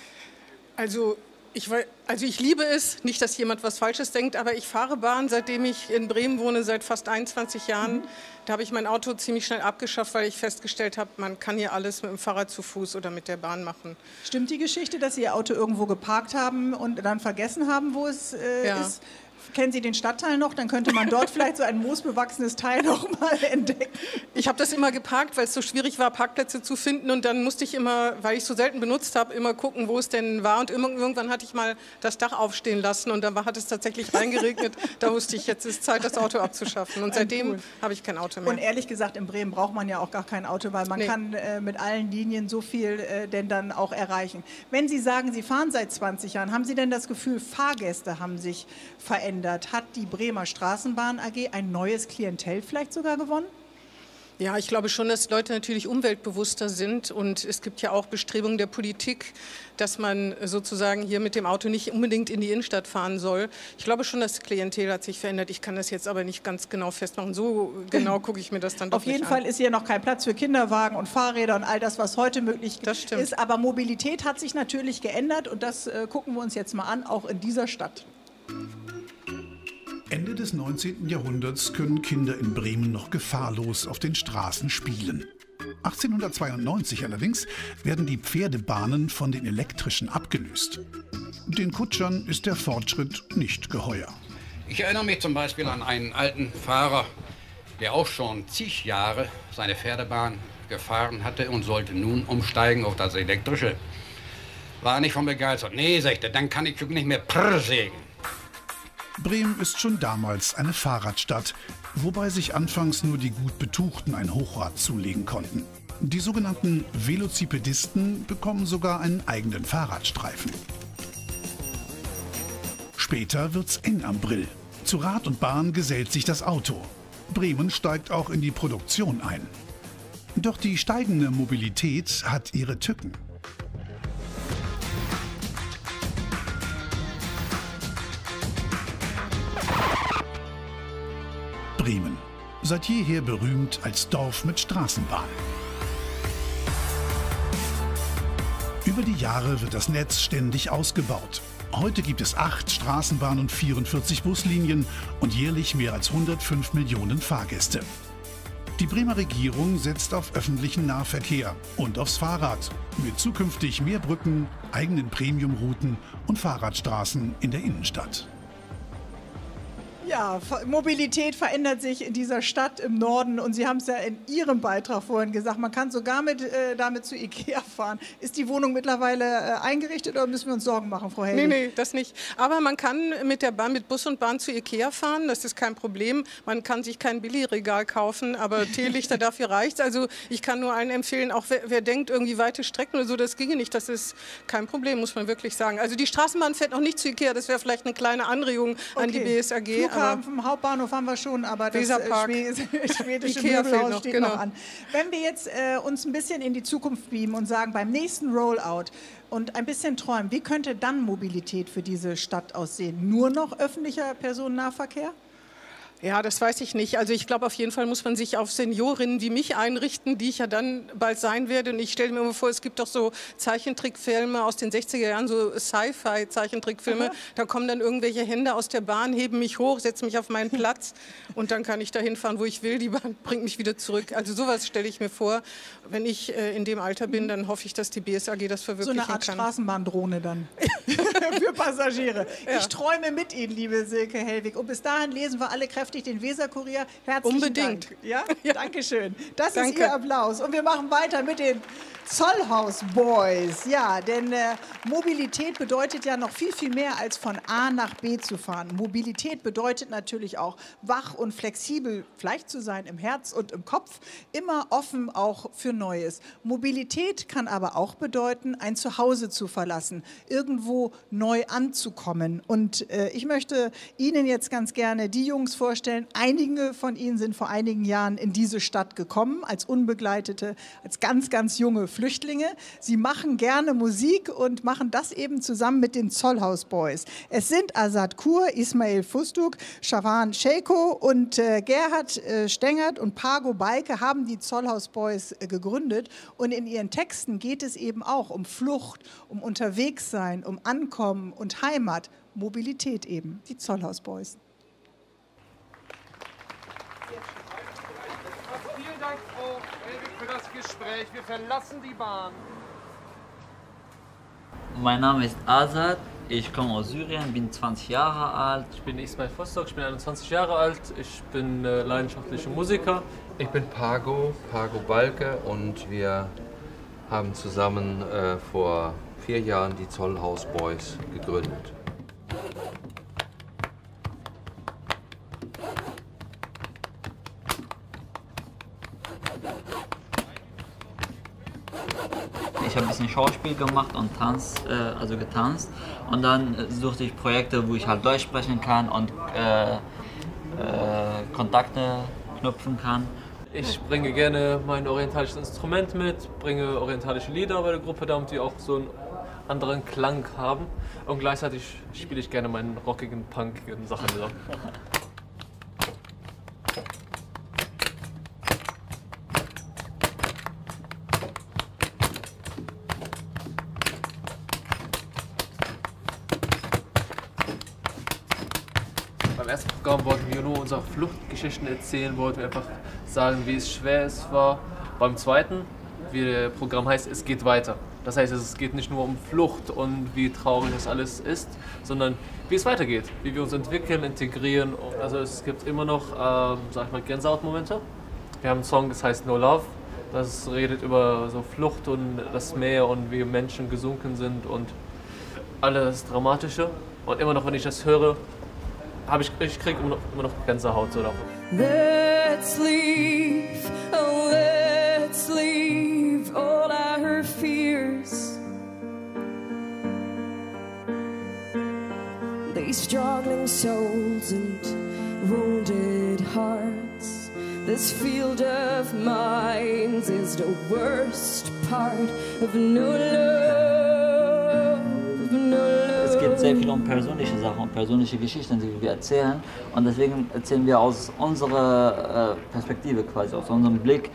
Also ich, also ich liebe es, nicht, dass jemand was Falsches denkt, aber ich fahre Bahn, seitdem ich in Bremen wohne, seit fast einundzwanzig Jahren. Mhm. Da habe ich mein Auto ziemlich schnell abgeschafft, weil ich festgestellt habe, man kann hier alles mit dem Fahrrad zu Fuß oder mit der Bahn machen. Stimmt die Geschichte, dass Sie Ihr Auto irgendwo geparkt haben und dann vergessen haben, wo es äh, ja. ist? Kennen Sie den Stadtteil noch? Dann könnte man dort vielleicht so ein moosbewachsenes Teil noch mal entdecken. Ich habe das immer geparkt, weil es so schwierig war, Parkplätze zu finden. Und dann musste ich immer, weil ich so selten benutzt habe, immer gucken, wo es denn war. Und irgendwann hatte ich mal das Dach aufstehen lassen und dann hat es tatsächlich reingeregnet. Da wusste ich, jetzt ist Zeit, das Auto abzuschaffen. Und seitdem cool. habe ich kein Auto mehr. Und ehrlich gesagt, in Bremen braucht man ja auch gar kein Auto, weil man nee. kann äh, mit allen Linien so viel äh, denn dann auch erreichen. Wenn Sie sagen, Sie fahren seit zwanzig Jahren, haben Sie denn das Gefühl, Fahrgäste haben sich verändert? Hat die Bremer Straßenbahn A G ein neues Klientel vielleicht sogar gewonnen? Ja, ich glaube schon, dass Leute natürlich umweltbewusster sind und es gibt ja auch Bestrebungen der Politik, dass man sozusagen hier mit dem Auto nicht unbedingt in die Innenstadt fahren soll. Ich glaube schon, das Klientel hat sich verändert. Ich kann das jetzt aber nicht ganz genau festmachen. So genau gucke ich mir das dann doch nicht an. Auf jeden an. Fall ist hier noch kein Platz für Kinderwagen und Fahrräder und all das, was heute möglich ist. Aber Mobilität hat sich natürlich geändert und das äh, gucken wir uns jetzt mal an, auch in dieser Stadt. Ende des neunzehnten Jahrhunderts können Kinder in Bremen noch gefahrlos auf den Straßen spielen. achtzehnhundertzweiundneunzig allerdings werden die Pferdebahnen von den elektrischen abgelöst. Den Kutschern ist der Fortschritt nicht geheuer. Ich erinnere mich zum Beispiel an einen alten Fahrer, der auch schon zig Jahre seine Pferdebahn gefahren hatte und sollte nun umsteigen auf das Elektrische. War nicht von begeistert. Nee, sagte, dann kann ich nicht mehr prrr sägen. Bremen ist schon damals eine Fahrradstadt, wobei sich anfangs nur die gut Betuchten ein Hochrad zulegen konnten. Die sogenannten Velocipedisten bekommen sogar einen eigenen Fahrradstreifen. Später wird's eng am Brill. Zu Rad und Bahn gesellt sich das Auto. Bremen steigt auch in die Produktion ein. Doch die steigende Mobilität hat ihre Tücken. Bremen, seit jeher berühmt als Dorf mit Straßenbahn. Über die Jahre wird das Netz ständig ausgebaut. Heute gibt es acht Straßenbahn- und vierundvierzig Buslinien und jährlich mehr als hundertfünf Millionen Fahrgäste. Die Bremer Regierung setzt auf öffentlichen Nahverkehr und aufs Fahrrad, mit zukünftig mehr Brücken, eigenen Premiumrouten und Fahrradstraßen in der Innenstadt. Ja, Mobilität verändert sich in dieser Stadt im Norden und Sie haben es ja in Ihrem Beitrag vorhin gesagt, man kann sogar mit, äh, damit zu Ikea fahren. Ist die Wohnung mittlerweile äh, eingerichtet oder müssen wir uns Sorgen machen, Frau Helwig? Nee, nee, das nicht. Aber man kann mit der Bahn, mit Bus und Bahn zu Ikea fahren, das ist kein Problem. Man kann sich kein Billigregal kaufen, aber Teelichter dafür reicht. Also ich kann nur allen empfehlen, auch wer, wer denkt, irgendwie weite Strecken oder so, das ginge nicht, das ist kein Problem, muss man wirklich sagen. Also die Straßenbahn fährt noch nicht zu Ikea, das wäre vielleicht eine kleine Anregung an die B S A G. Vom Hauptbahnhof haben wir schon, aber das äh, schwedische Möbelhaus noch, steht genau. noch an. Wenn wir jetzt äh, uns ein bisschen in die Zukunft beamen und sagen, beim nächsten Rollout und ein bisschen träumen, wie könnte dann Mobilität für diese Stadt aussehen? Nur noch öffentlicher Personennahverkehr? Ja, das weiß ich nicht. Also ich glaube, auf jeden Fall muss man sich auf Seniorinnen wie mich einrichten, die ich ja dann bald sein werde. Und ich stelle mir immer vor, es gibt doch so Zeichentrickfilme aus den sechziger Jahren, so Sci-Fi-Zeichentrickfilme. Da kommen dann irgendwelche Hände aus der Bahn, heben mich hoch, setzen mich auf meinen Platz und dann kann ich dahin fahren, wo ich will. Die Bahn bringt mich wieder zurück. Also sowas stelle ich mir vor. Wenn ich äh, in dem Alter bin, dann hoffe ich, dass die B S A G das verwirklichen kann. So eine Art Straßenbahndrohne dann für Passagiere. Ja. Ich träume mit Ihnen, liebe Silke Helwig. Und bis dahin lesen wir alle kräftig den Weserkurier. Herzlichen Unbedingt. Dank. Ja? Ja. Dankeschön. Das Danke. ist Ihr Applaus. Und wir machen weiter mit den Zollhaus Boys. Ja, denn äh, Mobilität bedeutet ja noch viel, viel mehr als von A nach B zu fahren. Mobilität bedeutet natürlich auch wach und flexibel vielleicht zu sein im Herz und im Kopf, immer offen auch für Neues. Mobilität kann aber auch bedeuten, ein Zuhause zu verlassen, irgendwo neu anzukommen. Und äh, ich möchte Ihnen jetzt ganz gerne die Jungs vorstellen. Einige von ihnen sind vor einigen Jahren in diese Stadt gekommen, als Unbegleitete, als ganz, ganz junge Flüchtlinge. Sie machen gerne Musik und machen das eben zusammen mit den Zollhaus Boys. Es sind Azad Kur, Ismail Fustuk, Shawan Sheiko und äh, Gerhard äh, Stengert und Pago Balke haben die Zollhaus Boys äh, gegründet. Und in ihren Texten geht es eben auch um Flucht, um Unterwegssein, um Ankommen und Heimat. Mobilität eben, die Zollhaus Boys. Vielen Dank, Frau Helwig, für das Gespräch. Wir verlassen die Bahn. Mein Name ist Azad, ich komme aus Syrien, bin zwanzig Jahre alt. Ich bin Ismail Fustuk, ich bin einundzwanzig Jahre alt, ich bin äh, leidenschaftlicher Musiker. Ich bin Pago, Pago Balke und wir haben zusammen äh, vor vier Jahren die Zollhaus Boys gegründet. Ich habe ein bisschen Schauspiel gemacht und Tanz, äh, also getanzt. Und dann äh, suchte ich Projekte, wo ich halt Deutsch sprechen kann und äh, äh, Kontakte knüpfen kann. Ich bringe gerne mein orientalisches Instrument mit, bringe orientalische Lieder bei der Gruppe, damit die auch so einen anderen Klang haben. Und gleichzeitig spiele ich gerne meinen rockigen, punkigen Sachen. So. unsere Fluchtgeschichten erzählen wollten, wir einfach sagen, wie es schwer es war. Beim zweiten, wie das Programm heißt, es geht weiter. Das heißt, es geht nicht nur um Flucht und wie traurig das alles ist, sondern wie es weitergeht, wie wir uns entwickeln, integrieren. Also es gibt immer noch, ähm, sag ich mal, Gänsehautmomente. Wir haben einen Song, das heißt No Love. Das redet über so Flucht und das Meer und wie Menschen gesunken sind und alles Dramatische. Und immer noch, wenn ich das höre, habe ich, ich kriege immer noch, immer noch Gänsehaut so davon. Let's leave, oh, let's leave all our fears. These struggling souls and wounded hearts. This field of minds is the worst part of no love, of no love. Es geht sehr viel um persönliche Sachen, um persönliche Geschichten, die wir erzählen. Und deswegen erzählen wir aus unserer Perspektive quasi, aus unserem Blick.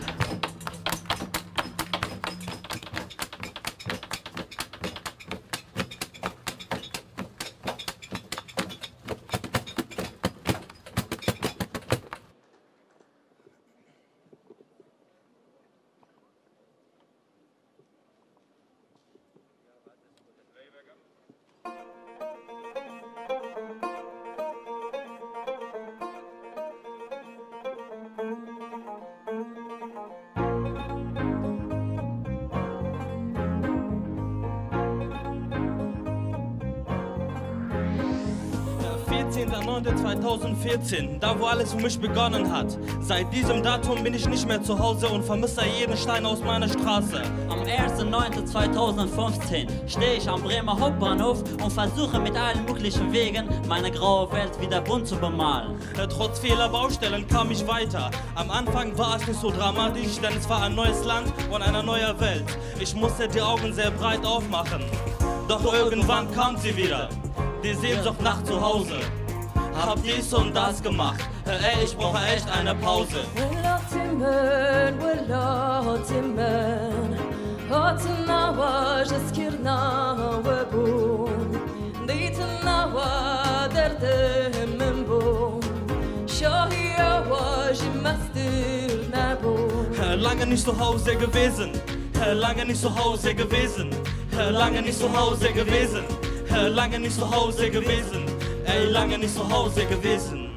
vierzehnter neunter zweitausendvierzehn, da wo alles für mich begonnen hat. Seit diesem Datum bin ich nicht mehr zu Hause und vermisse jeden Stein aus meiner Straße. Am erster neunter zweitausendfünfzehn stehe ich am Bremer Hauptbahnhof und versuche mit allen möglichen Wegen meine graue Welt wieder bunt zu bemalen. Trotz vieler Baustellen kam ich weiter. Am Anfang war es nicht so dramatisch, denn es war ein neues Land und eine neue Welt. Ich musste die Augen sehr breit aufmachen, doch irgendwann kam sie wieder. Die Sehnsucht nach zu Hause. Hab dies und das gemacht. Ey, ich brauche echt eine Pause. Lange nicht zu Hause gewesen. Lange nicht zu Hause gewesen. Lange nicht zu Hause gewesen. Lange nicht zu Hause gewesen, ey, lange nicht zu Hause gewesen.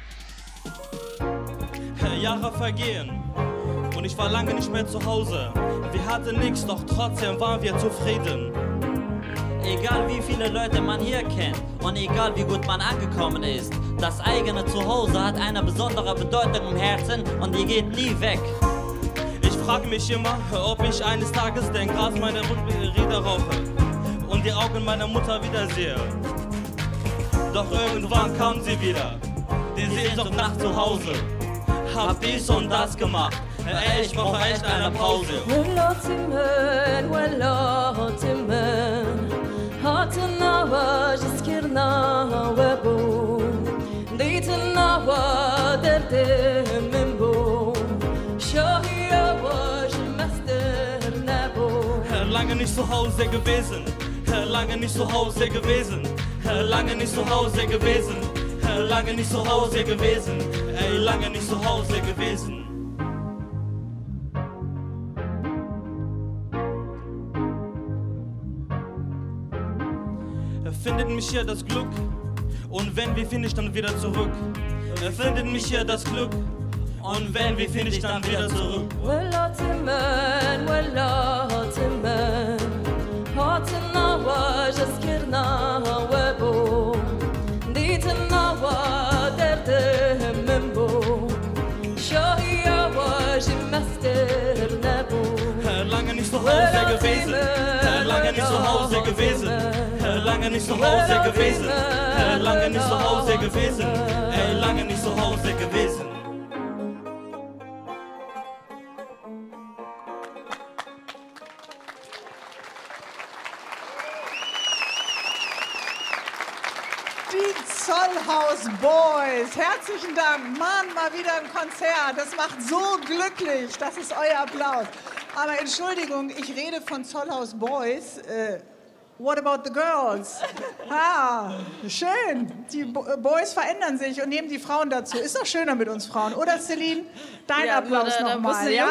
Jahre vergehen und ich war lange nicht mehr zu Hause. Wir hatten nichts, doch trotzdem waren wir zufrieden. Egal wie viele Leute man hier kennt und egal wie gut man angekommen ist, das eigene Zuhause hat eine besondere Bedeutung im Herzen und die geht nie weg. Ich frage mich immer, ob ich eines Tages den Gras meiner Räder rauche und die Augen meiner Mutter wiedersehe. Doch irgendwann kam sie wieder, die Sehnsucht nach zu Hause. Hab dies und das gemacht, ey, ich brauche echt eine Pause. Lange nicht zu Hause gewesen. Lange nicht zu Hause gewesen, lange nicht zu Hause gewesen, lange nicht zu Hause gewesen, ey, lange nicht zu Hause gewesen. Findet mich hier das Glück und wenn, wie finde ich dann wieder zurück? Findet mich hier das Glück und wenn, wie finde ich dann wieder zurück? هاتنا جسكرنا وبو ديتنا ودردهم من بو شاهية وجمسترنا بو Lange nicht zu Hause gewesen, lange nicht zu Hause gewesen, lange nicht zu Hause gewesen, lange nicht zu Hause gewesen, ey, lange nicht zu Hause gewesen. Zollhaus Boys, herzlichen Dank. Mann, mal wieder ein Konzert. Das macht so glücklich. Das ist euer Applaus. Aber Entschuldigung, ich rede von Zollhaus Boys. Äh, What about the girls? Ah, schön. Die Boys verändern sich und nehmen die Frauen dazu. Ist doch schöner mit uns Frauen, oder Celine? Dein ja, Applaus nochmal. Ja?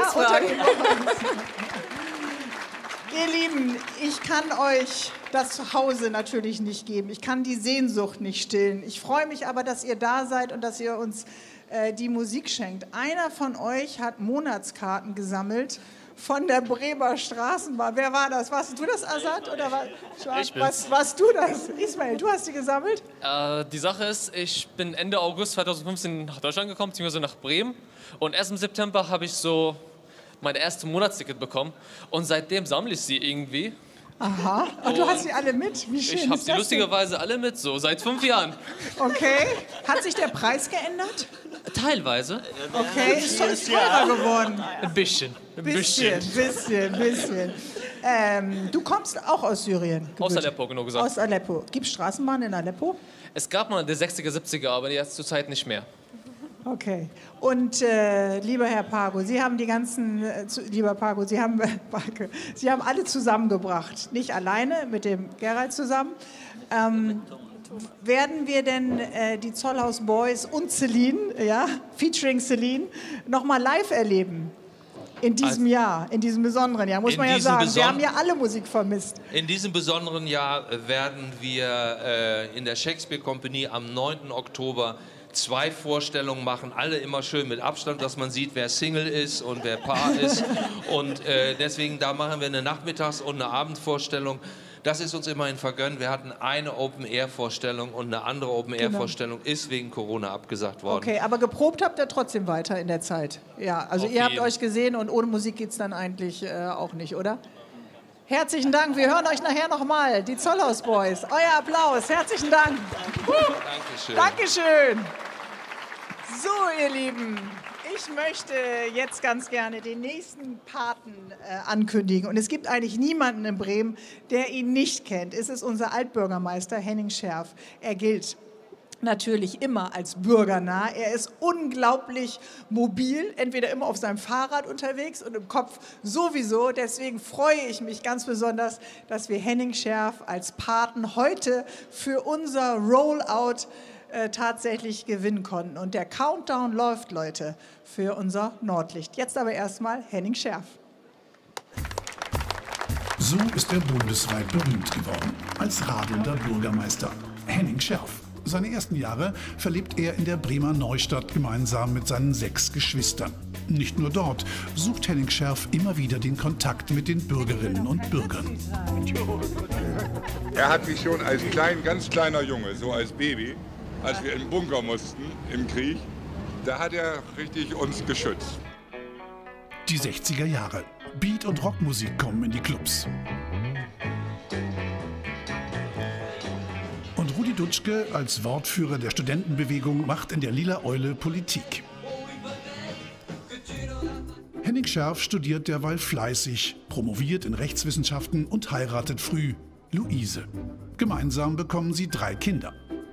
Ihr Lieben, ich kann euch das Zuhause natürlich nicht geben. Ich kann die Sehnsucht nicht stillen. Ich freue mich aber, dass ihr da seid und dass ihr uns äh, die Musik schenkt. Einer von euch hat Monatskarten gesammelt von der Bremer Straßenbahn. Wer war das? Warst du das, Azad? Oder war, ich bin's. Was, warst du das? Ismail, du hast die gesammelt? Äh, die Sache ist, ich bin Ende August zweitausendfünfzehn nach Deutschland gekommen, beziehungsweise nach Bremen. Und erst im September habe ich so mein erstes Monatsticket bekommen. Und seitdem sammle ich sie irgendwie. Aha, und, und du hast sie alle mit? Wie schön Ich habe ist sie das lustigerweise denn? alle mit, so seit fünf Jahren. Okay. Hat sich der Preis geändert? Teilweise. Okay, ist, ist teurer geworden. Ein bisschen. Ein bisschen. Bisschen, bisschen, bisschen. Ähm, du kommst auch aus Syrien? Gebürtig. Aus Aleppo, genau gesagt. Aus Aleppo. Gibt es Straßenbahnen in Aleppo? Es gab mal in der sechziger, siebziger, aber jetzt zur Zeit nicht mehr. Okay. Und äh, lieber Herr Pago, Sie haben die ganzen, äh, zu, lieber Pago, Sie haben, äh, Sie haben alle zusammengebracht, nicht alleine, mit dem Gerald zusammen. Ähm, werden wir denn äh, die Zollhaus Boys und Celine, ja, featuring Celine, nochmal live erleben? In diesem also, Jahr, in diesem besonderen Jahr, muss man ja sagen. Wir haben ja alle Musik vermisst. In diesem besonderen Jahr werden wir äh, in der Shakespeare Company am neunten Oktober zwei Vorstellungen machen, alle immer schön mit Abstand, dass man sieht, wer Single ist und wer Paar ist. Und äh, deswegen, da machen wir eine Nachmittags- und eine Abendvorstellung. Das ist uns immerhin vergönnt. Wir hatten eine Open-Air-Vorstellung und eine andere Open-Air-Vorstellung genau. ist wegen Corona abgesagt worden. Okay, aber geprobt habt ihr trotzdem weiter in der Zeit. Ja, also Auf ihr habt jeden. euch gesehen und ohne Musik geht es dann eigentlich äh, auch nicht, oder? Herzlichen Dank. Wir hören euch nachher nochmal. Die Zollhaus Boys. Euer Applaus. Herzlichen Dank. Dankeschön. Dankeschön. So, ihr Lieben, ich möchte jetzt ganz gerne den nächsten Paten äh, ankündigen. Und es gibt eigentlich niemanden in Bremen, der ihn nicht kennt. Es ist unser Altbürgermeister Henning Scherf. Er gilt natürlich immer als bürgernah. Er ist unglaublich mobil, entweder immer auf seinem Fahrrad unterwegs und im Kopf sowieso. Deswegen freue ich mich ganz besonders, dass wir Henning Scherf als Paten heute für unser Rollout äh, tatsächlich gewinnen konnten. Und der Countdown läuft, Leute, für unser Nordlicht. Jetzt aber erstmal Henning Scherf. So ist er bundesweit berühmt geworden, als radelnder Bürgermeister. Henning Scherf. Seine ersten Jahre verlebt er in der Bremer Neustadt gemeinsam mit seinen sechs Geschwistern. Nicht nur dort sucht Henning Scherf immer wieder den Kontakt mit den Bürgerinnen und Bürgern. Er hat mich schon als klein, ganz kleiner Junge, so als Baby, als wir im Bunker mussten, im Krieg, da hat er richtig uns geschützt. Die sechziger Jahre. Beat- und Rockmusik kommen in die Clubs. Und Rudi Dutschke als Wortführer der Studentenbewegung macht in der Lila Eule Politik. Henning Scherf studiert derweil fleißig, promoviert in Rechtswissenschaften und heiratet früh Luise. Gemeinsam bekommen sie drei Kinder.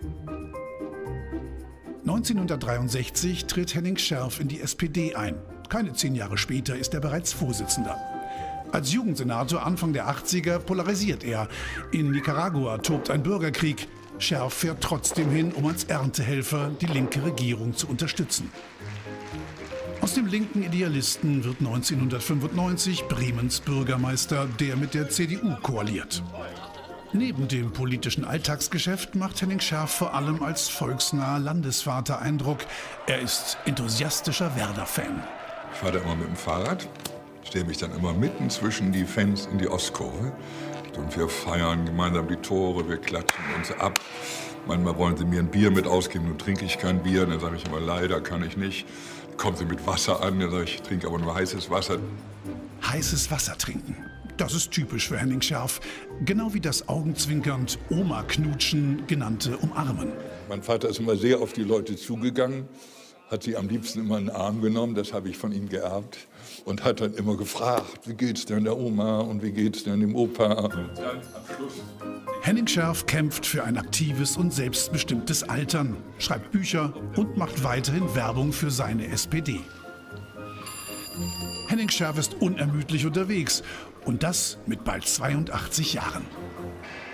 neunzehnhundertdreiundsechzig tritt Henning Scherf in die S P D ein. Keine zehn Jahre später ist er bereits Vorsitzender. Als Jugendsenator Anfang der achtziger polarisiert er. In Nicaragua tobt ein Bürgerkrieg. Scherf fährt trotzdem hin, um als Erntehelfer die linke Regierung zu unterstützen. Aus dem linken Idealisten wird neunzehnhundertfünfundneunzig Bremens Bürgermeister, der mit der C D U koaliert. Neben dem politischen Alltagsgeschäft macht Henning Scherf vor allem als volksnaher Landesvater Eindruck. Er ist enthusiastischer Werder-Fan. Ich fahre da immer mit dem Fahrrad, stehe mich dann immer mitten zwischen die Fans in die Ostkurve. Und wir feiern gemeinsam die Tore, wir klatschen uns ab. Manchmal wollen sie mir ein Bier mit ausgeben, nun trinke ich kein Bier. Dann sage ich immer, leider kann ich nicht. Dann kommen sie mit Wasser an, dann sage ich, ich trinke aber nur heißes Wasser. Heißes Wasser trinken. Das ist typisch für Henning Scherf. Genau wie das augenzwinkernd Oma-Knutschen genannte Umarmen. Mein Vater ist immer sehr auf die Leute zugegangen, hat sie am liebsten immer in den Arm genommen, das habe ich von ihm geerbt. Und hat dann immer gefragt, wie geht's denn der Oma und wie geht's denn dem Opa? Und dann am Schluss. Henning Scherf kämpft für ein aktives und selbstbestimmtes Altern, schreibt Bücher und macht weiterhin Werbung für seine S P D. Henning Scherf ist unermüdlich unterwegs und das mit bald zweiundachtzig Jahren.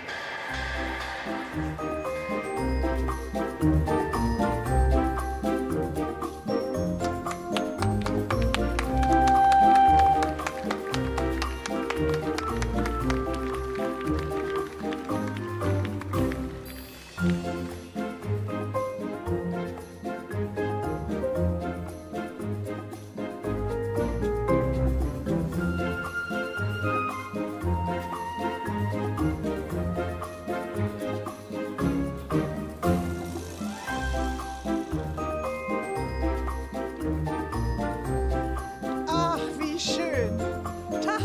Ach, wie schön. Tag,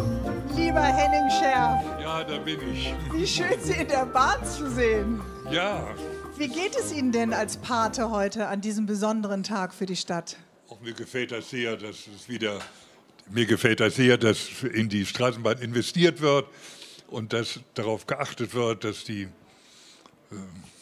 lieber Henning Scherf. Ja, da bin ich. Wie schön, Sie in der Bahn zu sehen. Ja, Wie geht es Ihnen denn als Pate heute an diesem besonderen Tag für die Stadt? auch mir gefällt das sehr, dass es wieder, mir gefällt das sehr, dass in die Straßenbahn investiert wird und dass darauf geachtet wird, dass die äh,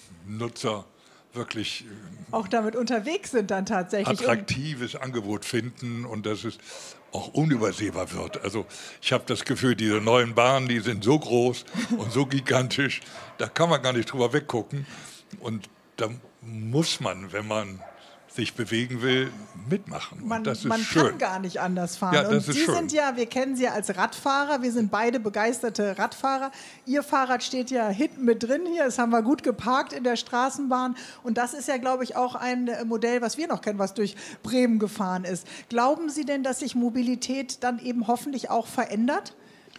Nutzer wirklich äh, Auch damit unterwegs sind dann tatsächlich. attraktives Angebot finden und dass es auch unübersehbar wird. Also ich habe das Gefühl, diese neuen Bahnen, die sind so groß und so gigantisch, da kann man gar nicht drüber weggucken. Und da muss man, wenn man sich bewegen will, mitmachen. Und Man, das ist man schön. kann gar nicht anders fahren. Ja, das und ist Sie schön. sind ja, wir kennen Sie ja als Radfahrer, wir sind beide begeisterte Radfahrer. Ihr Fahrrad steht ja hinten mit drin hier, das haben wir gut geparkt in der Straßenbahn. Und das ist ja, glaube ich, auch ein äh, Modell, was wir noch kennen, was durch Bremen gefahren ist. Glauben Sie denn, dass sich Mobilität dann eben hoffentlich auch verändert?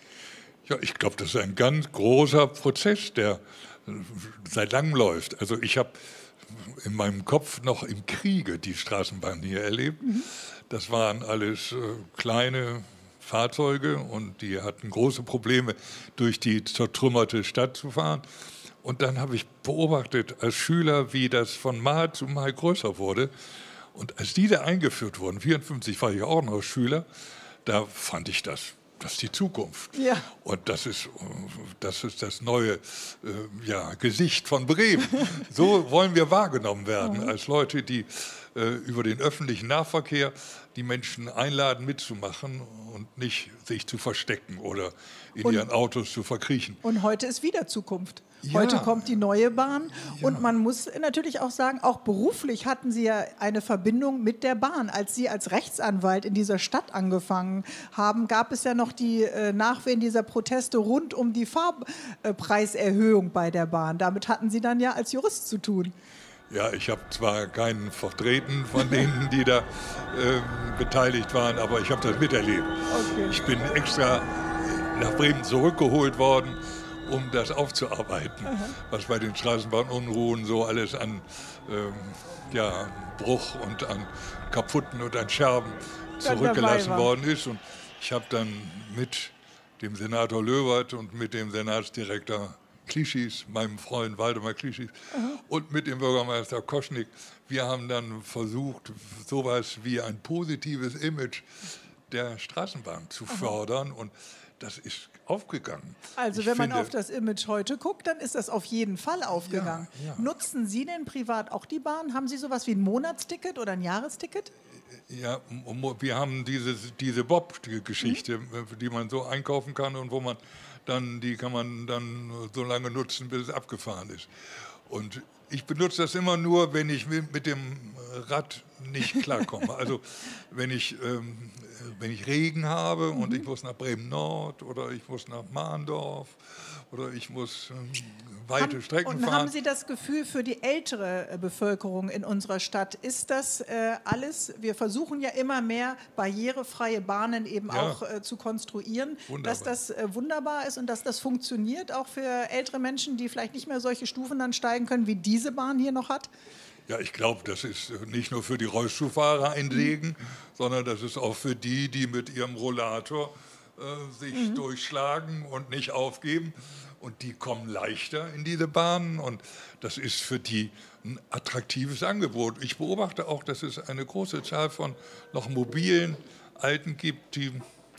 Ja, ich glaube, das ist ein ganz großer Prozess, der äh, seit langem läuft. Also ich habe in meinem Kopf noch im Kriege die Straßenbahn hier erlebt. Mhm. Das waren alles äh, kleine Fahrzeuge und die hatten große Probleme, durch die zertrümmerte Stadt zu fahren. Und dann habe ich beobachtet als Schüler, wie das von Mal zu Mal größer wurde. Und als diese eingeführt wurden, vierundfünfzig war ich auch noch Schüler, da fand ich das. Das ist die Zukunft. Ja. Und das ist, das ist das neue äh, ja, Gesicht von Bremen. So wollen wir wahrgenommen werden, Mhm. als Leute, die äh, über den öffentlichen Nahverkehr die Menschen einladen, mitzumachen und nicht sich zu verstecken oder in Und- ihren Autos zu verkriechen. Und heute ist wieder Zukunft. Ja. Heute kommt die neue Bahn. Und man muss natürlich auch sagen, auch beruflich hatten Sie ja eine Verbindung mit der Bahn. Als Sie als Rechtsanwalt in dieser Stadt angefangen haben, gab es ja noch die äh, Nachwehen dieser Proteste rund um die Fahrpreiserhöhung bei der Bahn. Damit hatten Sie dann ja als Jurist zu tun. Ja, ich habe zwar keinen vertreten von denen, die da ähm, beteiligt waren, aber ich habe das miterlebt. Okay. Ich bin extra nach Bremen zurückgeholt worden, um das aufzuarbeiten, Aha. was bei den Straßenbahnunruhen so alles an ähm, ja, Bruch und an Kaputten und an Scherben Dann zurückgelassen dabei war. worden ist. Und ich habe dann mit dem Senator Löwert und mit dem Senatsdirektor Klischis, meinem Freund Waldemar Klischis, Aha. und mit dem Bürgermeister Koschnick, wir haben dann versucht, sowas wie ein positives Image der Straßenbahn zu Aha. fördern. Und das ist aufgegangen. Also Ich wenn man finde- auf das Image heute guckt, dann ist das auf jeden Fall aufgegangen. Ja, ja. Nutzen Sie denn privat auch die Bahn? Haben Sie sowas wie ein Monatsticket oder ein Jahresticket? Ja, m- m- wir haben diese, diese Bob-Geschichte, die man so einkaufen kann und wo man dann, die kann man dann so lange nutzen, bis es abgefahren ist. Und ich benutze das immer nur, wenn ich mit mit dem Rad nicht klarkomme. Also wenn ich, ähm, wenn ich Regen habe und ich muss nach Bremen-Nord oder ich muss nach Mahndorf oder ich muss ähm, weite Haben- Strecken Und fahren. haben Sie das Gefühl für die ältere äh, Bevölkerung in unserer Stadt, ist das äh, alles, wir versuchen ja immer mehr barrierefreie Bahnen eben Ja. auch äh, zu konstruieren, Wunderbar. dass das äh, wunderbar ist und dass das funktioniert, auch für ältere Menschen, die vielleicht nicht mehr solche Stufen dann steigen können, wie diese Bahn hier noch hat? Ja, ich glaube, das ist nicht nur für die Rollstuhlfahrer ein Segen, sondern das ist auch für die, die mit ihrem Rollator äh, sich Mhm. durchschlagen und nicht aufgeben. Und die kommen leichter in diese Bahnen und das ist für die ein attraktives Angebot. Ich beobachte auch, dass es eine große Zahl von noch mobilen Alten gibt, die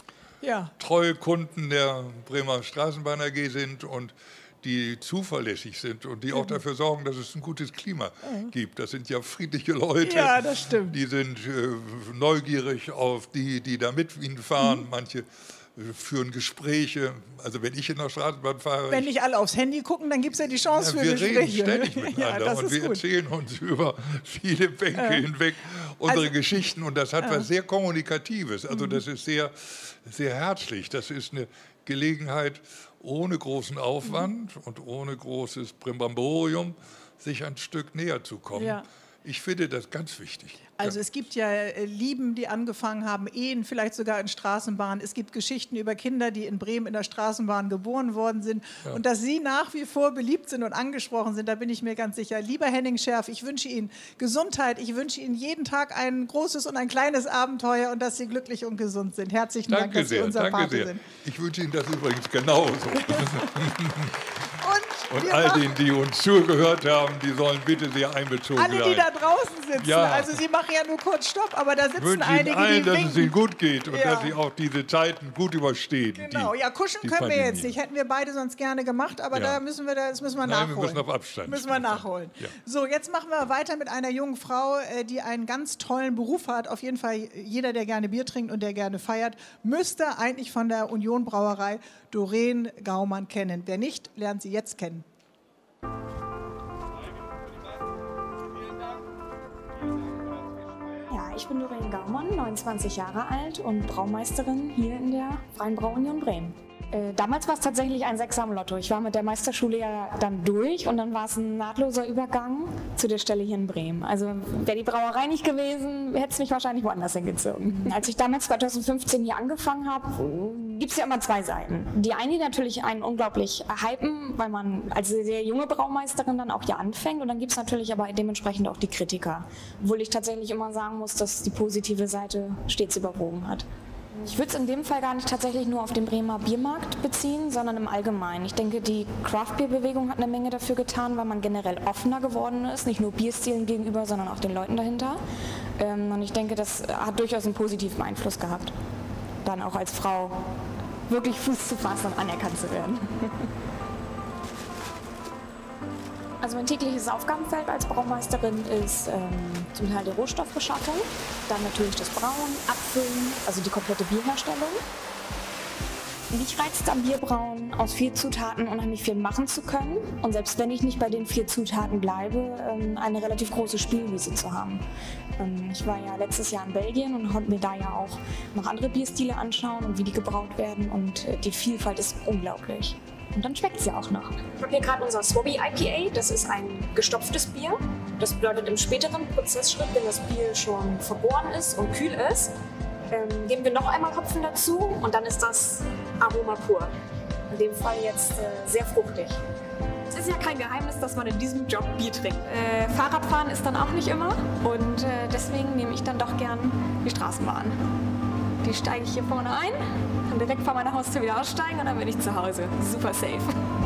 Ja. treue Kunden der Bremer Straßenbahn A G sind und die zuverlässig sind und die auch Mhm. dafür sorgen, dass es ein gutes Klima Mhm. gibt. Das sind ja friedliche Leute. Ja, das stimmt. Die sind äh, neugierig auf die, die da mit ihnen fahren. Mhm. Manche führen Gespräche. Also wenn ich in der Straßenbahn fahre... Wenn nicht alle aufs Handy gucken, dann gibt es ja die Chance ja, für wir Gespräche. Wir reden ständig miteinander ja, und wir gut. erzählen uns über viele Bänke äh. hinweg unsere also, Geschichten und das hat äh. was sehr Kommunikatives. Also mhm. das ist sehr, sehr herzlich. Das ist eine Gelegenheit, ohne großen Aufwand mhm. und ohne großes Brimborium sich ein Stück näher zu kommen. Ja. Ich finde das ganz wichtig. Also es gibt ja äh, Lieben, die angefangen haben, Ehen, vielleicht sogar in Straßenbahnen. Es gibt Geschichten über Kinder, die in Bremen in der Straßenbahn geboren worden sind. Ja. Und dass Sie nach wie vor beliebt sind und angesprochen sind, da bin ich mir ganz sicher. Lieber Henning Scherf, ich wünsche Ihnen Gesundheit. Ich wünsche Ihnen jeden Tag ein großes und ein kleines Abenteuer und dass Sie glücklich und gesund sind. Herzlichen danke Dank, dass sehr, Sie unser danke Pate sehr. sind. Ich wünsche Ihnen das übrigens genauso. Und, und all denen, die uns zugehört haben, die sollen bitte sehr einbezogen alle, sein. Alle, die da draußen sitzen. Ja. Also Sie machen ja nur kurz Stopp, aber da sitzen wünsche einige, Ihnen allen, die dass winken. es Ihnen gut geht und ja. dass Sie auch diese Zeiten gut überstehen. Genau, die, ja, kuscheln können Pandemie. wir jetzt nicht. Hätten wir beide sonst gerne gemacht, aber ja. da müssen wir, das müssen wir Nein, nachholen. wir müssen auf Abstand. Müssen wir nachholen. Ja. So, jetzt machen wir weiter mit einer jungen Frau, die einen ganz tollen Beruf hat. Auf jeden Fall jeder, der gerne Bier trinkt und der gerne feiert, müsste eigentlich von der Union Brauerei Doreen Gaumann kennen. Wer nicht, lernt sie jetzt kennen. Ja, ich bin Doreen Gaumann, neunundzwanzig Jahre alt und Braumeisterin hier in der Freien Brauunion Bremen. Äh, damals war es tatsächlich ein Sechser im Lotto. Ich war mit der Meisterschule ja dann durch und dann war es ein nahtloser Übergang zu der Stelle hier in Bremen. Also wäre die Brauerei nicht gewesen, hätte es mich wahrscheinlich woanders hingezogen. Als ich damals zweitausendfünfzehn hier angefangen habe, gibt es ja immer zwei Seiten. Die eine, die natürlich einen unglaublich hypen, weil man als sehr junge Braumeisterin dann auch hier anfängt, und dann gibt es natürlich aber dementsprechend auch die Kritiker. Obwohl ich tatsächlich immer sagen muss, dass die positive Seite stets überwogen hat. Ich würde es in dem Fall gar nicht tatsächlich nur auf den Bremer Biermarkt beziehen, sondern im Allgemeinen. Ich denke, die Craft-Bier-Bewegung hat eine Menge dafür getan, weil man generell offener geworden ist, nicht nur Bierstilen gegenüber, sondern auch den Leuten dahinter. Und ich denke, das hat durchaus einen positiven Einfluss gehabt, dann auch als Frau wirklich Fuß zu fassen und anerkannt zu werden. Also mein tägliches Aufgabenfeld als Braumeisterin ist ähm, zum Teil die Rohstoffbeschaffung, dann natürlich das Brauen, Abfüllen, also die komplette Bierherstellung. Mich reizt am Bierbrauen, aus vier Zutaten unheimlich viel machen zu können und selbst wenn ich nicht bei den vier Zutaten bleibe, ähm, eine relativ große Spielwiese zu haben. Ähm, ich war ja letztes Jahr in Belgien und konnte mir da ja auch noch andere Bierstile anschauen und wie die gebraut werden, und äh, die Vielfalt ist unglaublich. Und dann schmeckt es ja auch noch. Ich habe hier gerade unser Swobby I P A. Das ist ein gestopftes Bier. Das bedeutet, im späteren Prozessschritt, wenn das Bier schon vergoren ist und kühl ist, ähm, geben wir noch einmal Hopfen dazu und dann ist das Aroma pur. In dem Fall jetzt äh, sehr fruchtig. Es ist ja kein Geheimnis, dass man in diesem Job Bier trinkt. Äh, Fahrradfahren ist dann auch nicht immer und äh, deswegen nehme ich dann doch gern die Straßenbahn. Die steige ich hier vorne ein, kann direkt vor meiner Haustür wieder aussteigen und dann bin ich zu Hause. Super safe.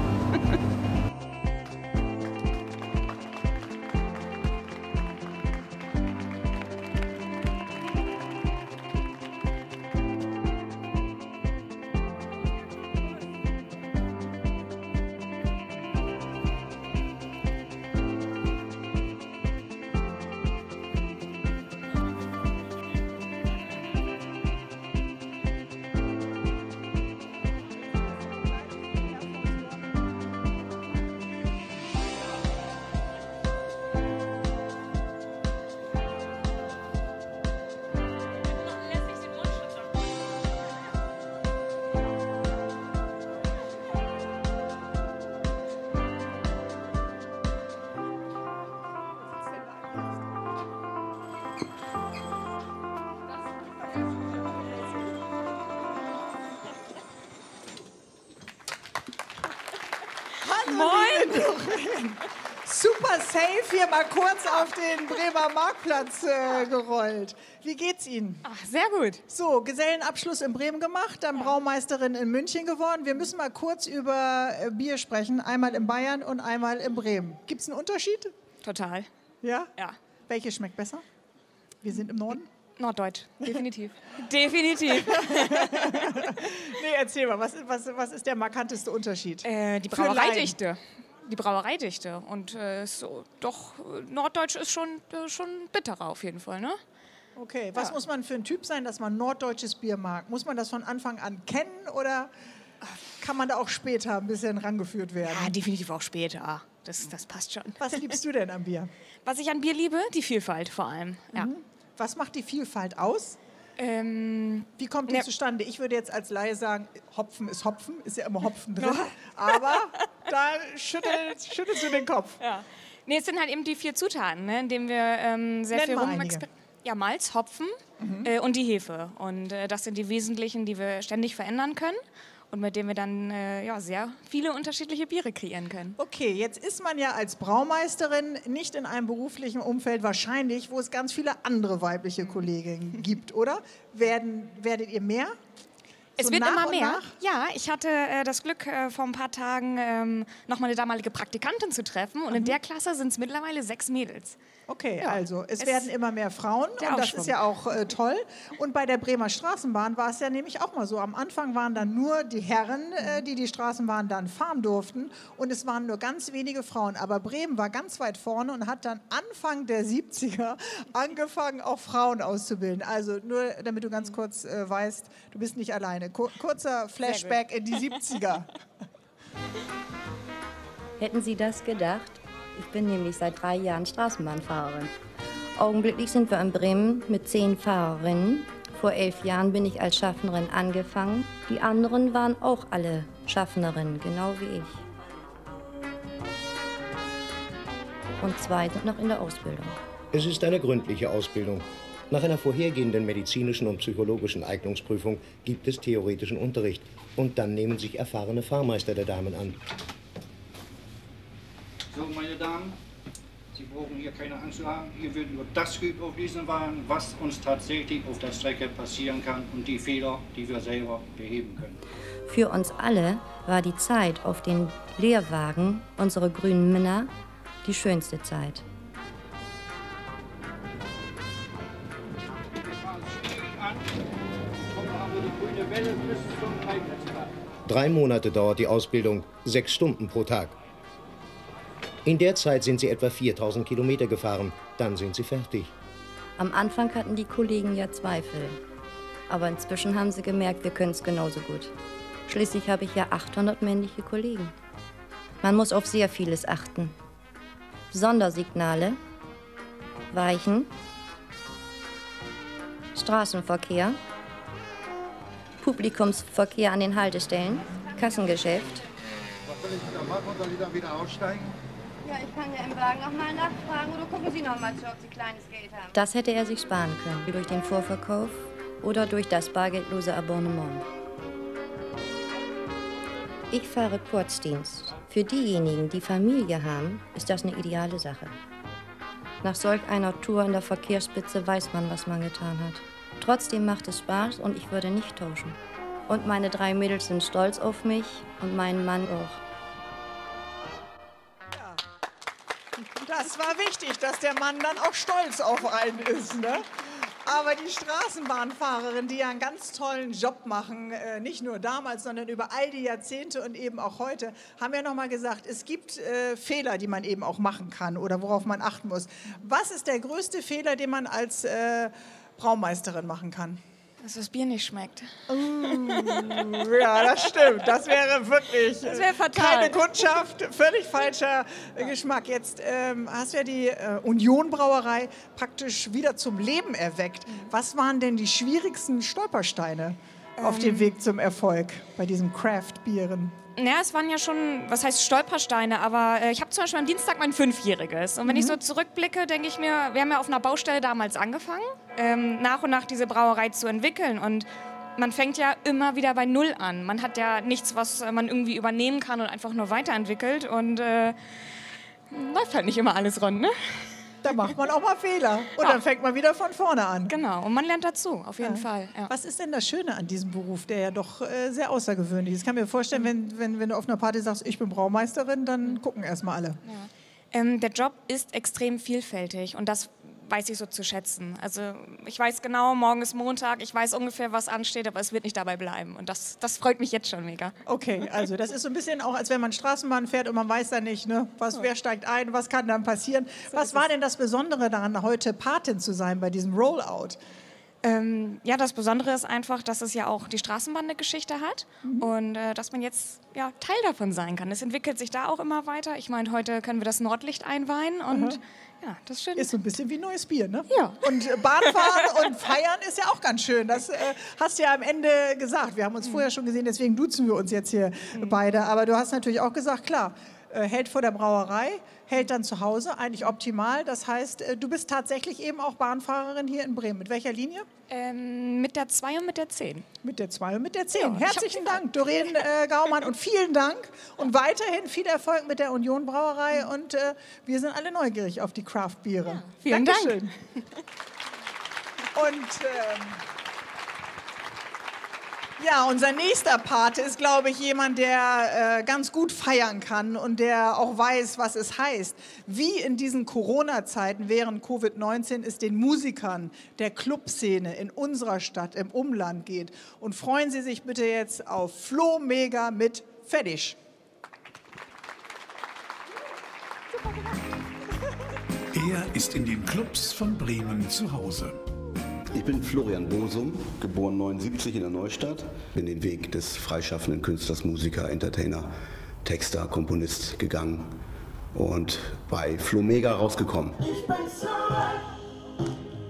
Super safe hier mal kurz auf den Bremer Marktplatz äh, gerollt. Wie geht's Ihnen? Ach, sehr gut. So, Gesellenabschluss in Bremen gemacht, dann ja. Braumeisterin in München geworden. Wir müssen mal kurz über äh, Bier sprechen. Einmal in Bayern und einmal in Bremen. Gibt's einen Unterschied? Total. Ja? Ja. Welches schmeckt besser? Wir sind im Norden? Norddeutsch, definitiv. Definitiv. Nee, erzähl mal, was, was, was ist der markanteste Unterschied? Äh, die Brauereidichte. Die Brauereidichte. Und äh, so, doch, Norddeutsch ist schon, äh, schon bitterer auf jeden Fall, ne? Okay, was Ja. muss man für ein Typ sein, dass man norddeutsches Bier mag? Muss man das von Anfang an kennen oder kann man da auch später ein bisschen rangeführt werden? Ja, definitiv auch später. Das, das passt schon. Was liebst du denn am Bier? Was ich an Bier liebe? Die Vielfalt vor allem. Ja. Mhm. Was macht die Vielfalt aus? Ähm, Wie kommt die ne- zustande? Ich würde jetzt als Laie sagen, Hopfen ist Hopfen, ist ja immer Hopfen drin. Aber da schüttelst, schüttelst du den Kopf. Ja. Nee, es sind halt eben die vier Zutaten, ne, indem wir ähm, sehr Nenn viel mal rum einige. Ja, Malz, Hopfen Mhm. äh, und die Hefe. Und äh, das sind die wesentlichen, die wir ständig verändern können und mit denen wir dann äh, ja, sehr viele unterschiedliche Biere kreieren können. Okay, jetzt ist man ja als Braumeisterin nicht in einem beruflichen Umfeld wahrscheinlich, wo es ganz viele andere weibliche Kolleginnen gibt, oder? Werden, werdet ihr mehr? Es So wird nach immer und mehr. nach? Ja, ich hatte äh, das Glück, äh, vor ein paar Tagen ähm, noch meine damalige Praktikantin zu treffen. Und in der Klasse sind es mittlerweile sechs Mädels. Okay, Ja, also es, es- werden immer mehr Frauen Der und das Aufschwung. ist ja auch äh, toll. Und bei der Bremer Straßenbahn war es ja nämlich auch mal so. Am Anfang waren dann nur die Herren, äh, die die Straßenbahn dann fahren durften und es waren nur ganz wenige Frauen. Aber Bremen war ganz weit vorne und hat dann Anfang der siebziger angefangen, auch Frauen auszubilden. Also nur, damit du ganz kurz äh, weißt, du bist nicht alleine. Kur kurzer Flashback in die siebziger. Hätten Sie das gedacht? Ich bin nämlich seit drei Jahren Straßenbahnfahrerin. Augenblicklich sind wir in Bremen mit zehn Fahrerinnen. Vor elf Jahren bin ich als Schaffnerin angefangen. Die anderen waren auch alle Schaffnerinnen, genau wie ich. Und zwei sind noch in der Ausbildung. Es ist eine gründliche Ausbildung. Nach einer vorhergehenden medizinischen und psychologischen Eignungsprüfung gibt es theoretischen Unterricht. Und dann nehmen sich erfahrene Fahrmeister der Damen an. So, meine Damen, Sie brauchen hier keine Angst zu haben. Hier wird nur das geübt auf diesen Wagen, was uns tatsächlich auf der Strecke passieren kann und die Fehler, die wir selber beheben können. Für uns alle war die Zeit auf den Lehrwagen, unsere grünen Männer, die schönste Zeit. Wir fahren zügig an. Dann haben wir die grüne Welle bis zum Freiplätzplatz. Drei Monate dauert die Ausbildung, sechs Stunden pro Tag. In der Zeit sind sie etwa viertausend Kilometer gefahren. Dann sind sie fertig. Am Anfang hatten die Kollegen ja Zweifel. Aber inzwischen haben sie gemerkt, wir können es genauso gut. Schließlich habe ich ja achthundert männliche Kollegen. Man muss auf sehr vieles achten. Sondersignale, Weichen, Straßenverkehr, Publikumsverkehr an den Haltestellen, Kassengeschäft. Was soll ich wieder machen? Soll ich dann wieder aussteigen? Ja, ich kann ja im Wagen noch mal nachfragen oder gucken Sie noch mal zu, ob Sie kleines Geld haben. Das hätte er sich sparen können, durch den Vorverkauf oder durch das bargeldlose Abonnement. Ich fahre Kurzdienst. Für diejenigen, die Familie haben, ist das eine ideale Sache. Nach solch einer Tour in der Verkehrsspitze weiß man, was man getan hat. Trotzdem macht es Spaß und ich würde nicht tauschen. Und meine drei Mädels sind stolz auf mich und meinen Mann auch. Das war wichtig, dass der Mann dann auch stolz auf einen ist. Ne? Aber die Straßenbahnfahrerinnen, die ja einen ganz tollen Job machen, äh, nicht nur damals, sondern über all die Jahrzehnte und eben auch heute, haben ja noch mal gesagt, es gibt äh, Fehler, die man eben auch machen kann oder worauf man achten muss. Was ist der größte Fehler, den man als äh, Braumeisterin machen kann? Dass das Bier nicht schmeckt. Ja, das stimmt. Das wäre wirklich Das wäre fatal. keine Kundschaft, völlig falscher äh, Geschmack. Jetzt ähm, hast du ja die äh, Union Brauerei praktisch wieder zum Leben erweckt. Was waren denn die schwierigsten Stolpersteine auf dem Ähm. Weg zum Erfolg bei diesen Craft-Bieren? Ja, es waren ja schon, was heißt Stolpersteine, aber äh, ich habe zum Beispiel am Dienstag mein Fünfjähriges. Und wenn Mhm. ich so zurückblicke, denke ich mir, wir haben ja auf einer Baustelle damals angefangen, ähm, nach und nach diese Brauerei zu entwickeln. Und man fängt ja immer wieder bei Null an. Man hat ja nichts, was äh, man irgendwie übernehmen kann und einfach nur weiterentwickelt. Und äh, läuft halt nicht immer alles rund, ne? Da macht man auch mal Fehler. Und Ja. dann fängt man wieder von vorne an. Genau, und man lernt dazu, auf jeden Ja. Fall. Ja. Was ist denn das Schöne an diesem Beruf, der ja doch äh, sehr außergewöhnlich ist? Ich kann mir vorstellen, wenn, wenn, wenn du auf einer Party sagst, ich bin Braumeisterin, dann gucken erstmal alle. Ähm, der Job ist extrem vielfältig und das weiß ich so zu schätzen. Also ich weiß genau, morgen ist Montag, ich weiß ungefähr, was ansteht, aber es wird nicht dabei bleiben. Und das, das freut mich jetzt schon mega. Okay, also das ist so ein bisschen auch, als wenn man Straßenbahn fährt und man weiß dann nicht, ne, was, wer steigt ein, was kann dann passieren. Was war denn das Besondere daran, heute Patin zu sein bei diesem Rollout? Ähm, ja, das Besondere ist einfach, dass es ja auch die Straßenbahn eine Geschichte hat mhm. und äh, dass man jetzt ja, Teil davon sein kann. Es entwickelt sich da auch immer weiter. Ich meine, heute können wir das Nordlicht einweihen und Aha. ja, das ist schön. Ist so ein bisschen wie neues Bier, ne? Ja. Und äh, Bahnfahren und Feiern ist ja auch ganz schön. Das äh, hast du ja am Ende gesagt. Wir haben uns mhm. vorher schon gesehen, deswegen duzen wir uns jetzt hier mhm. beide. Aber du hast natürlich auch gesagt, klar, äh, hält vor der Brauerei, hält dann zu Hause, eigentlich optimal. Das heißt, äh, du bist tatsächlich eben auch Bahnfahrerin hier in Bremen. Mit welcher Linie? Ähm, mit der zwei und mit der zehn. Mit der zwei und mit der zehn. Ja, Herzlichen Dank, Doreen äh, Gaumann, und vielen Dank. Und weiterhin viel Erfolg mit der Union Brauerei. Und äh, wir sind alle neugierig auf die Craft-Biere. Ja, vielen Dankeschön. Dank. Und ähm, ja, unser nächster Pate ist, glaube ich, jemand, der äh, ganz gut feiern kann und der auch weiß, was es heißt. Wie in diesen Corona-Zeiten während Covid neunzehn es den Musikern der Clubszene in unserer Stadt, im Umland geht. Und freuen Sie sich bitte jetzt auf Flo Mega mit Fertig. Er ist in den Clubs von Bremen zu Hause. Ich bin Florian Bosum, geboren neunundsiebzig in der Neustadt. Bin den Weg des freischaffenden Künstlers, Musiker, Entertainer, Texter, Komponist gegangen und bei Flo Mega rausgekommen. Ich bin zurück.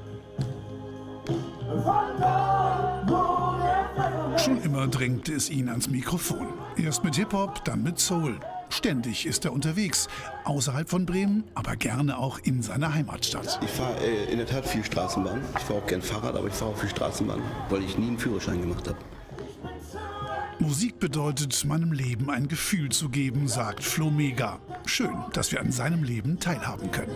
Schon immer drängte es ihn ans Mikrofon. Erst mit Hip-Hop, dann mit Soul. Ständig ist er unterwegs, außerhalb von Bremen, aber gerne auch in seiner Heimatstadt. Ich fahre äh, in der Tat viel Straßenbahn. Ich fahre auch gern Fahrrad, aber ich fahre auch viel Straßenbahn, weil ich nie einen Führerschein gemacht habe. Musik bedeutet, meinem Leben ein Gefühl zu geben, sagt Flo Mega. Schön, dass wir an seinem Leben teilhaben können.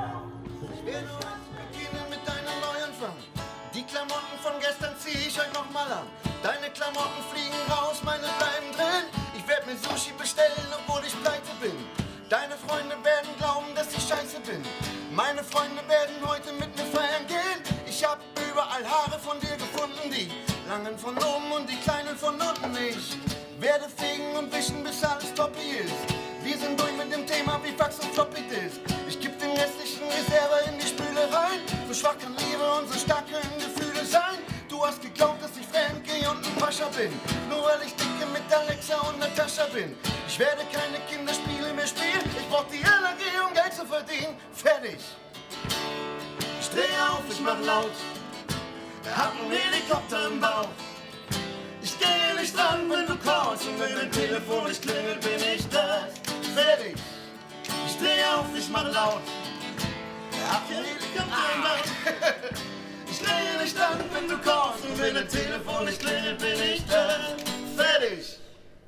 Die Klamotten von gestern zieh ich heute noch mal an. Deine Klamotten fliegen raus, meine bleiben drin. Ich werd mir Sushi bestellen, obwohl ich pleite bin. Deine Freunde werden glauben, dass ich scheiße bin. Meine Freunde werden heute mit mir feiern gehen. Ich hab überall Haare von dir gefunden, die langen von oben und die kleinen von unten. Ich werde fegen und wischen, bis alles toppi ist. Wir sind durch mit dem Thema wie Fax und Floppy Disk. Ich geb den restlichen Reserve in die Spüle rein. So schwach kann Liebe und so stark können Gefühle sein. Du hast geglaubt, dass ich fremd gehe und ein Pascha bin. Nur weil ich dicke mit Alexa und Natascha bin. Ich werde keine Kinderspiele mehr spielen. Ich brauch die Energie, um Geld zu verdienen. Fertig. Ich dreh auf, ich mach laut. Hab einen Helikopter im Bauch. Ich gehe nicht dran, wenn du callst. Und wenn dein Telefon nicht klingelt, bin ich das. Fertig. Ich dreh auf, ich mach laut. Hab einen Helikopter im Bauch. Ich drehe nicht an, wenn du kommst, und wenn dein Telefon nicht klingelt, bin ich da. Fertig!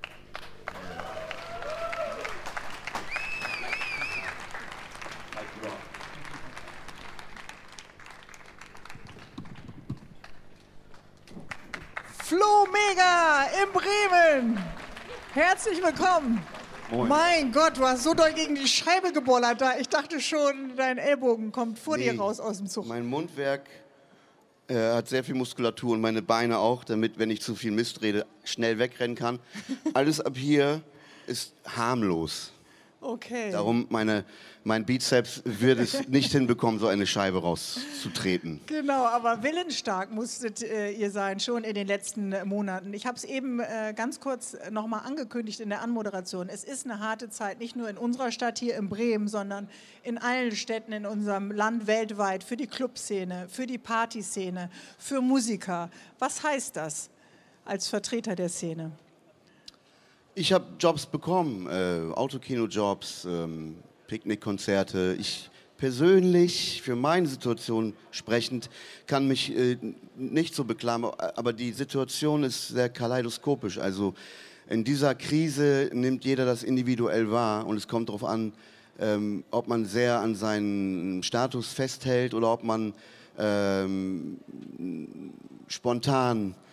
Flo Mega in Bremen. Herzlich willkommen. Moin. Mein Gott, du hast so doll gegen die Scheibe gebollert da. Ich dachte schon, dein Ellbogen kommt vor Nee, dir raus aus dem Zug. Mein Mundwerk äh, hat sehr viel Muskulatur und meine Beine auch, damit, wenn ich zu viel Mist rede, schnell wegrennen kann. Alles ab hier ist harmlos. Okay. Darum, meine, mein Bizeps wird es nicht hinbekommen, so eine Scheibe rauszutreten. Genau, aber willensstark musstet äh, ihr sein, schon in den letzten äh, Monaten. Ich habe es eben äh, ganz kurz nochmal angekündigt in der Anmoderation. Es ist eine harte Zeit, nicht nur in unserer Stadt hier in Bremen, sondern in allen Städten in unserem Land weltweit, für die Clubszene, für die Partyszene, für Musiker. Was heißt das als Vertreter der Szene? Ich habe Jobs bekommen, äh, Autokino-Jobs, ähm, Picknickkonzerte. Ich persönlich, für meine Situation sprechend, kann mich äh, nicht so beklagen, aber die Situation ist sehr kaleidoskopisch. Also in dieser Krise nimmt jeder das individuell wahr und es kommt darauf an, ähm, ob man sehr an seinen Status festhält oder ob man ähm, spontan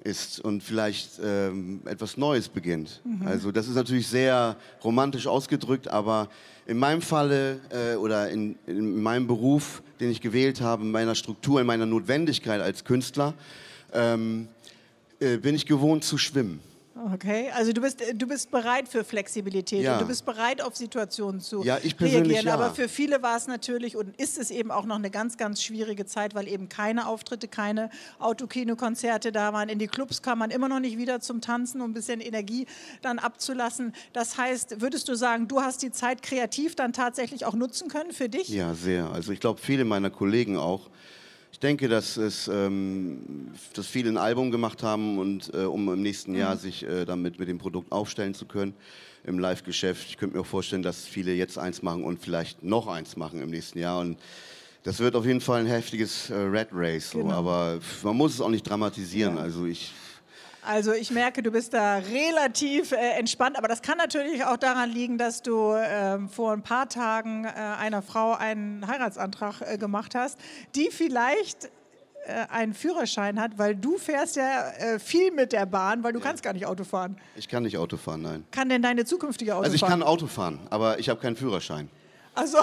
ist und vielleicht ähm, etwas Neues beginnt. Mhm. Also das ist natürlich sehr romantisch ausgedrückt, aber in meinem Falle äh, oder in, in meinem Beruf, den ich gewählt habe, in meiner Struktur, in meiner Notwendigkeit als Künstler, ähm, äh, bin ich gewohnt zu schwimmen. Okay, also du bist, du bist bereit für Flexibilität Ja. und du bist bereit, auf Situationen zu Ja, ich persönlich reagieren. ja. Aber für viele war es natürlich und ist es eben auch noch eine ganz, ganz schwierige Zeit, weil eben keine Auftritte, keine Autokino-Konzerte da waren. In die Clubs kam man immer noch nicht wieder zum Tanzen, um ein bisschen Energie dann abzulassen. Das heißt, würdest du sagen, du hast die Zeit kreativ dann tatsächlich auch nutzen können für dich? Ja, sehr. Also ich glaube, viele meiner Kollegen auch. Ich denke, dass, es, ähm, dass viele ein Album gemacht haben, und, äh, um im nächsten Mhm. Jahr sich äh, damit mit dem Produkt aufstellen zu können im Live-Geschäft. Ich könnte mir auch vorstellen, dass viele jetzt eins machen und vielleicht noch eins machen im nächsten Jahr. Und das wird auf jeden Fall ein heftiges äh, Rat Race. So. Genau. Aber man muss es auch nicht dramatisieren. Ja. Also ich... Also ich merke, du bist da relativ äh, entspannt, aber das kann natürlich auch daran liegen, dass du ähm, vor ein paar Tagen äh, einer Frau einen Heiratsantrag äh, gemacht hast, die vielleicht äh, einen Führerschein hat, weil du fährst ja äh, viel mit der Bahn, weil du kannst gar nicht Auto fahren. Ich kann nicht Auto fahren, nein. Kann denn deine zukünftige Auto Also ich fahren? kann Auto fahren, aber ich habe keinen Führerschein. Also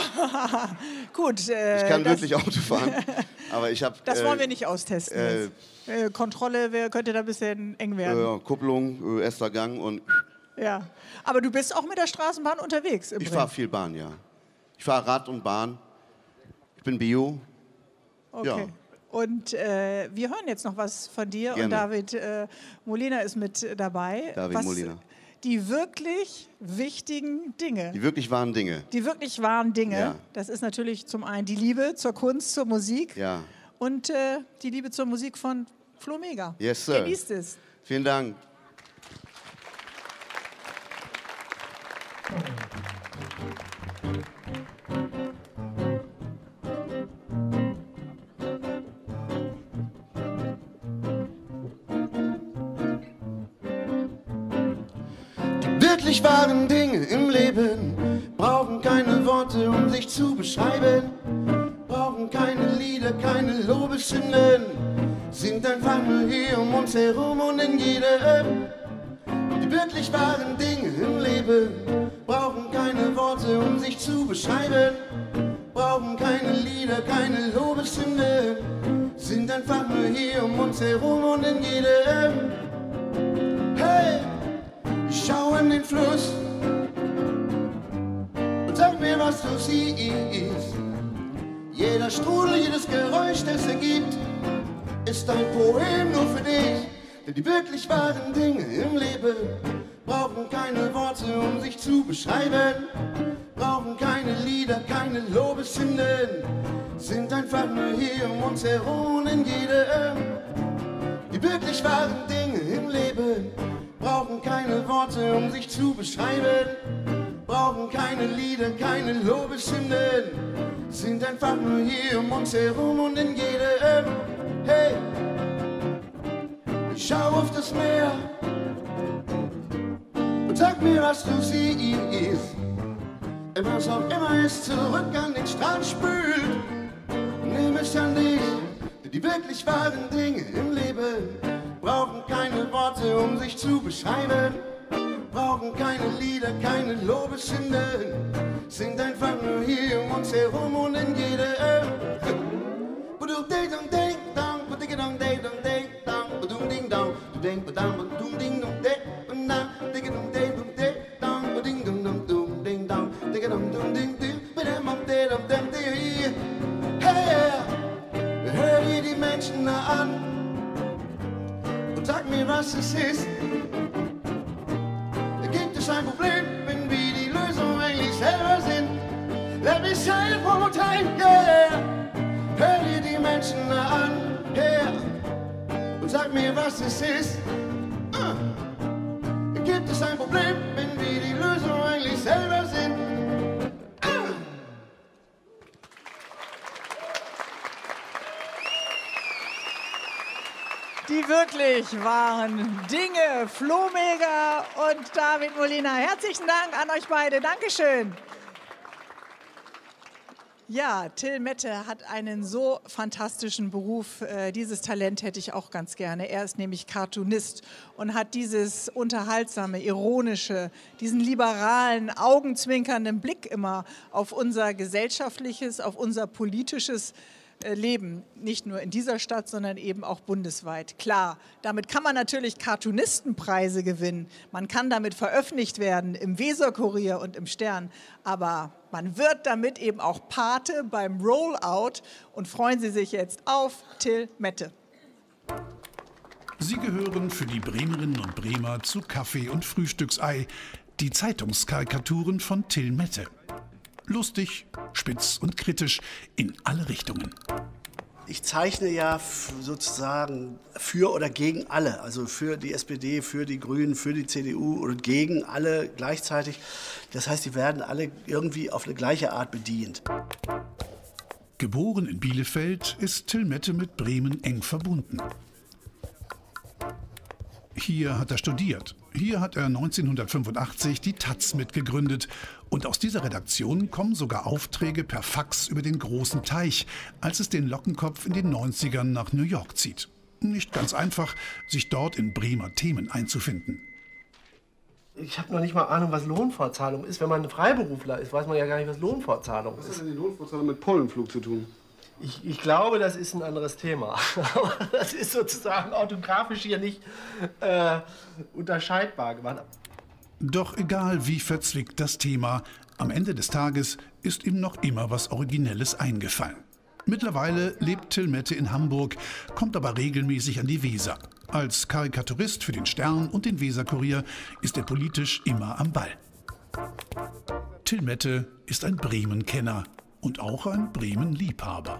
gut. Äh, Ich kann das, wirklich Auto fahren, aber ich habe... Das wollen wir nicht austesten. Äh, jetzt. Äh, Kontrolle wär, könnte da ein bisschen eng werden. äh, Kupplung, äh, erster Gang und... Ja. Aber du bist auch mit der Straßenbahn unterwegs. Im Ich Bremen. fahre viel Bahn, ja. Ich fahre Rad und Bahn. Ich bin Bio. Okay. Ja. Und äh, wir hören jetzt noch was von dir. Gerne. Und David äh, Molina ist mit dabei. David was Molina. Die wirklich wichtigen Dinge, Die wirklich wahren Dinge. die wirklich wahren Dinge, Ja. das ist natürlich zum einen die Liebe zur Kunst, zur Musik Ja. und äh, die Liebe zur Musik von Flo Mega. Yes, sir. Genießt es. Vielen Dank. Die wirklich wahren Dinge im Leben brauchen keine Worte, um sich zu beschreiben. Brauchen keine Lieder, keine Lobeshymnen, sind einfach nur hier um uns herum und in jedem. Die wirklich wahren Dinge im Leben brauchen keine Worte, um sich zu beschreiben. Brauchen keine Lieder, keine Lobeshymnen, sind einfach nur hier um uns herum und in jedem. Hey, schau in den Fluss und sag mir, was du siehst. Jeder Strudel, jedes Geräusch, das er gibt, ist ein Poem nur für dich. Denn die wirklich wahren Dinge im Leben brauchen keine Worte, um sich zu beschreiben. Brauchen keine Lieder, keine Lobeshymnen, sind einfach nur hier um uns herum und in jedem. Die wirklich wahren Dinge im Leben brauchen keine Worte, um sich zu beschreiben. Brauchen keine Lieder, keine Lobeshymnen, sind einfach nur hier um uns herum und in jedem. Hey, schau auf das Meer und sag mir, was du siehst. Was auch immer es zurück an den Strand spült, nimm es an dich. Denn die wirklich wahren Dinge im Leben brauchen keine Worte, um sich zu beschreiben. Brauchen keine Lieder, keine Lobeshymnen, sind einfach nur hier um uns herum und in jedem. Hey, hör dir die Menschen an und sag mir, was es ist. Gibt es ein Problem, wenn wir die Lösung eigentlich selber sind? Let me say it one more time, yeah. Hör dir die Menschen an, yeah, und sag mir, was es ist. Uh. Gibt es ein Problem, wenn wir die Lösung eigentlich selber sind? Uh. Die wirklich wahren Dinge, Flo Mega und David Molina. Herzlichen Dank an euch beide. Dankeschön. Ja, Till Mette hat einen so fantastischen Beruf. Äh, dieses Talent hätte ich auch ganz gerne. Er ist nämlich Cartoonist und hat dieses unterhaltsame, ironische, diesen liberalen, augenzwinkernden Blick immer auf unser gesellschaftliches, auf unser politisches Leben, nicht nur in dieser Stadt, sondern eben auch bundesweit. Klar, damit kann man natürlich Cartoonistenpreise gewinnen, man kann damit veröffentlicht werden im Weser-Kurier und im Stern, aber man wird damit eben auch Pate beim Rollout und freuen Sie sich jetzt auf Till Mette. Sie gehören für die Bremerinnen und Bremer zu Kaffee und Frühstücksei, die Zeitungskarikaturen von Till Mette. Lustig, spitz und kritisch in alle Richtungen. Ich zeichne ja sozusagen für oder gegen alle, also für die S P D, für die Grünen, für die C D U oder gegen alle gleichzeitig. Das heißt, die werden alle irgendwie auf eine gleiche Art bedient. Geboren in Bielefeld ist Till Mette mit Bremen eng verbunden. Hier hat er studiert. Hier hat er neunzehnhundertfünfundachtzig die Taz mitgegründet. Und aus dieser Redaktion kommen sogar Aufträge per Fax über den großen Teich, als es den Lockenkopf in den neunzigern nach New York zieht. Nicht ganz einfach, sich dort in Bremer Themen einzufinden. Ich habe noch nicht mal Ahnung, was Lohnfortzahlung ist. Wenn man ein Freiberufler ist, weiß man ja gar nicht, was Lohnfortzahlung ist. Was hat denn die Lohnfortzahlung mit Pollenflug zu tun? Ich, ich glaube, das ist ein anderes Thema. Das ist sozusagen orthografisch hier nicht äh, unterscheidbar gemacht. Doch egal wie verzwickt das Thema, am Ende des Tages ist ihm noch immer was Originelles eingefallen. Mittlerweile lebt Till Mette in Hamburg, kommt aber regelmäßig an die Weser. Als Karikaturist für den Stern und den Weser-Kurier ist er politisch immer am Ball. Till Mette ist ein Bremen-Kenner und auch ein Bremen-Liebhaber.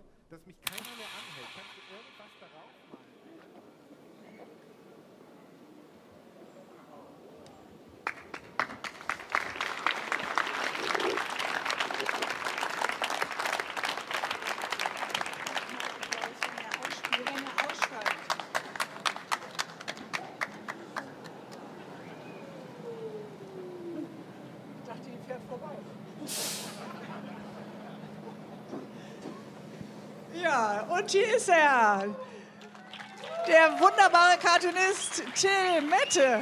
Ja, und hier ist er, der wunderbare Cartoonist Till Mette.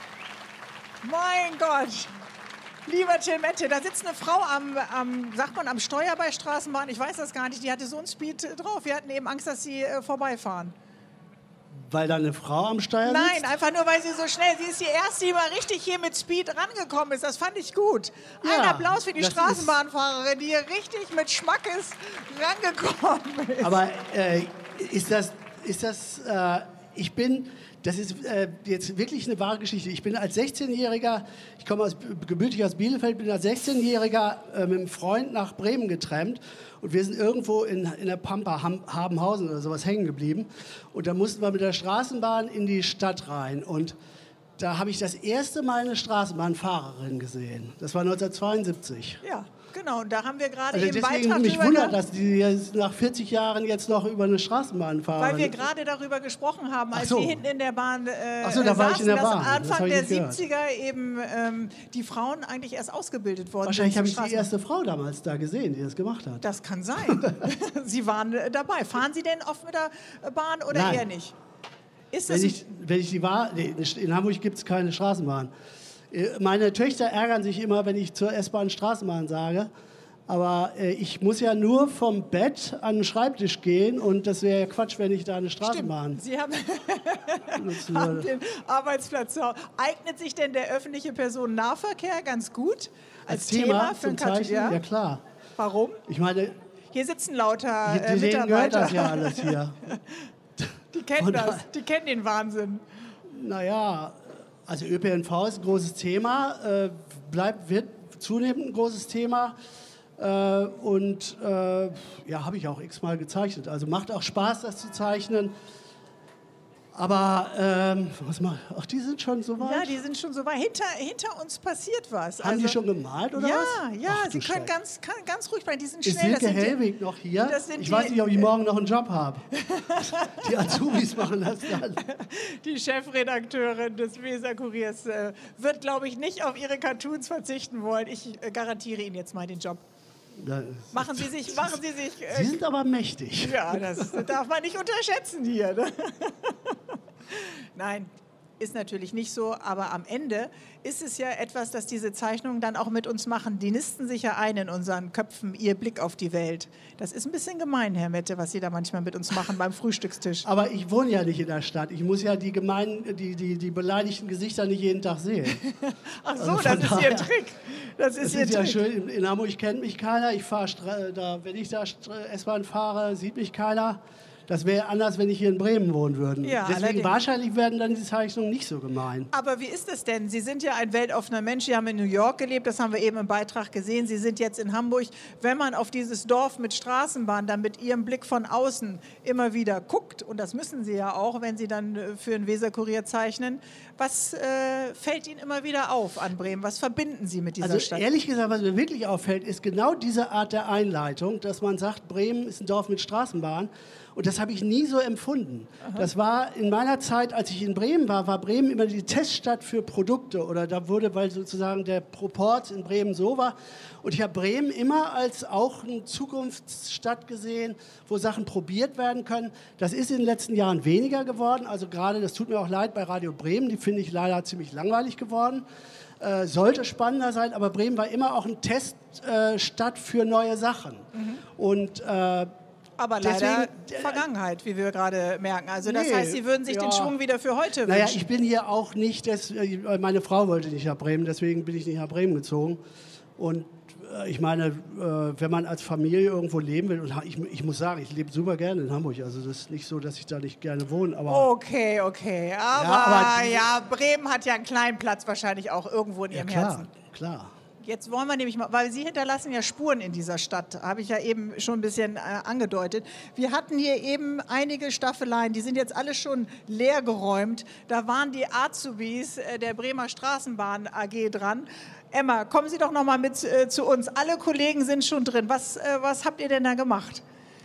Mein Gott, lieber Till Mette, da sitzt eine Frau am, am, sagt man, am Steuer bei Straßenbahn, ich weiß das gar nicht, die hatte so einen Speed drauf, wir hatten eben Angst, dass sie äh, vorbeifahren. Weil da eine Frau am Steuer sitzt? Nein, einfach nur, weil sie so schnell, sie ist die Erste, die mal richtig hier mit Speed rangekommen ist. Das fand ich gut. Ein Ja, Applaus für die das Straßenbahnfahrerin, die hier richtig mit Schmackes rangekommen ist. Aber äh, ist das, ist das äh, ich bin, das ist äh, jetzt wirklich eine wahre Geschichte. Ich bin als sechzehnjähriger, ich komme aus, gebürtig aus Bielefeld, bin als sechzehnjähriger äh, mit einem Freund nach Bremen getrennt. Und wir sind irgendwo in, in der Pampa, Habenhausen oder sowas, hängen geblieben. Und da mussten wir mit der Straßenbahn in die Stadt rein. Und da habe ich das erste Mal eine Straßenbahnfahrerin gesehen. Das war neunzehnhundertzweiundsiebzig. Ja, genau. Und da haben wir gerade Also eben deswegen Beitrag mich drüber wundert, gehabt, dass die jetzt nach vierzig Jahren jetzt noch über eine Straßenbahn fahren. weil wir gerade darüber gesprochen haben, als Ach so. wir hinten in der Bahn äh, Ach so, da war saßen, ich in der dass Bahn. am Das Anfang hab ich der nicht gehört. siebziger eben ähm, die Frauen eigentlich erst ausgebildet worden Wahrscheinlich sind. habe zum ich die Straßen- erste Frau damals da gesehen, die das gemacht hat. Das kann sein. Sie waren äh, dabei. Fahren Sie denn oft mit der äh, Bahn oder Nein. eher nicht? Ist das Wenn ich, wenn ich die war, nee, in Hamburg gibt es keine Straßenbahn. Äh, Meine Töchter ärgern sich immer, wenn ich zur S-Bahn Straßenbahn sage. Aber äh, ich muss ja nur vom Bett an den Schreibtisch gehen und das wäre ja Quatsch, wenn ich da eine Straßenbahn Sie haben, nutzen haben würde. den Arbeitsplatz. zu Hause. Eignet sich denn der öffentliche Personennahverkehr ganz gut als, Als Thema für zum ein Kart- Zeichnen? Ja, klar. Warum? Ich meine, Hier sitzen lauter hier- äh, denen Mitarbeiter. gehört das ja alles hier. Die kennen Von das. daher- Die kennen den Wahnsinn. Naja, also Ö P N V ist ein großes Thema, äh, bleibt, wird zunehmend ein großes Thema. Äh, und äh, ja, habe ich auch x-mal gezeichnet. Also macht auch Spaß, das zu zeichnen. Aber, ähm, was mal, ach, die sind schon so weit? Ja, die sind schon so weit. Hinter, hinter uns passiert was. Haben die schon gemalt, oder ja, was? Ja, Ach, Sie du können Schreck. ganz, kann, ganz ruhig bleiben. Die sind Ist schnell. Silke das sind die- Hellwig noch hier? das sind Ich die- weiß nicht, ob ich morgen noch einen Job habe. Die Azubis machen das dann. Die Chefredakteurin des Weser-Kuriers äh, wird, glaube ich, nicht auf ihre Cartoons verzichten wollen. Ich äh, garantiere Ihnen jetzt mal den Job. Machen Sie sich, machen Sie sich. Äh, Sie sind aber mächtig. Ja, das darf man nicht unterschätzen hier. Ne? Nein, ist natürlich nicht so, aber am Ende ist es ja etwas, das diese Zeichnungen dann auch mit uns machen. Die nisten sich ja ein in unseren Köpfen, ihr Blick auf die Welt. Das ist ein bisschen gemein, Herr Mette, was Sie da manchmal mit uns machen beim Frühstückstisch. Aber ich wohne ja nicht in der Stadt. Ich muss ja die gemeinen, die, die, die beleidigten Gesichter nicht jeden Tag sehen. Ach so, Also das ist daher, Ihr Trick. Das ist, das Ihr ist ja Trick. schön. In, in Hamburg kennt mich keiner. Ich fahre da, wenn ich da S-Bahn fahre, sieht mich keiner. Das wäre anders, wenn ich hier in Bremen wohnen würde. Ja, Deswegen allerdings. wahrscheinlich werden dann die Zeichnungen nicht so gemein. Aber wie ist es denn? Sie sind ja ein weltoffener Mensch. Sie haben in New York gelebt, das haben wir eben im Beitrag gesehen. Sie sind jetzt in Hamburg. Wenn man auf dieses Dorf mit Straßenbahn dann mit Ihrem Blick von außen immer wieder guckt, und das müssen Sie ja auch, wenn Sie dann für den Weserkurier zeichnen, was äh, fällt Ihnen immer wieder auf an Bremen? Was verbinden Sie mit dieser Also Stadt? ehrlich gesagt, was mir wirklich auffällt, ist genau diese Art der Einleitung, dass man sagt, Bremen ist ein Dorf mit Straßenbahn. Und das habe ich nie so empfunden. Aha. Das war in meiner Zeit, als ich in Bremen war, war Bremen immer die Teststadt für Produkte. Oder da wurde, weil sozusagen der Proport in Bremen so war. Und ich habe Bremen immer als auch eine Zukunftsstadt gesehen, wo Sachen probiert werden können. Das ist in den letzten Jahren weniger geworden. Also gerade, das tut mir auch leid, bei Radio Bremen, die finde ich leider ziemlich langweilig geworden. Äh, sollte spannender sein, aber Bremen war immer auch eine Teststadt äh, für neue Sachen. Mhm. Und äh, Aber leider Deswegen, Vergangenheit, wie wir gerade merken. Also das nee, heißt, Sie würden sich ja. den Schwung wieder für heute naja, wünschen. ich bin hier auch nicht, das, meine Frau wollte nicht nach Bremen, deswegen bin ich nicht nach Bremen gezogen. Und äh, ich meine, äh, wenn man als Familie irgendwo leben will, und ich, ich muss sagen, ich lebe super gerne in Hamburg, also das ist nicht so, dass ich da nicht gerne wohne, aber... Okay, okay, aber Ja, aber ja, die- Bremen hat ja einen kleinen Platz wahrscheinlich auch irgendwo in Ja, Ihrem klar, Herzen. klar. Jetzt wollen wir nämlich mal, weil Sie hinterlassen ja Spuren in dieser Stadt, habe ich ja eben schon ein bisschen äh, angedeutet. Wir hatten hier eben einige Staffeleien, die sind jetzt alle schon leer geräumt. Da waren die Azubis äh, der Bremer Straßenbahn A G dran. Emma, kommen Sie doch noch mal mit äh, zu uns. Alle Kollegen sind schon drin. Was, äh, was habt ihr denn da gemacht?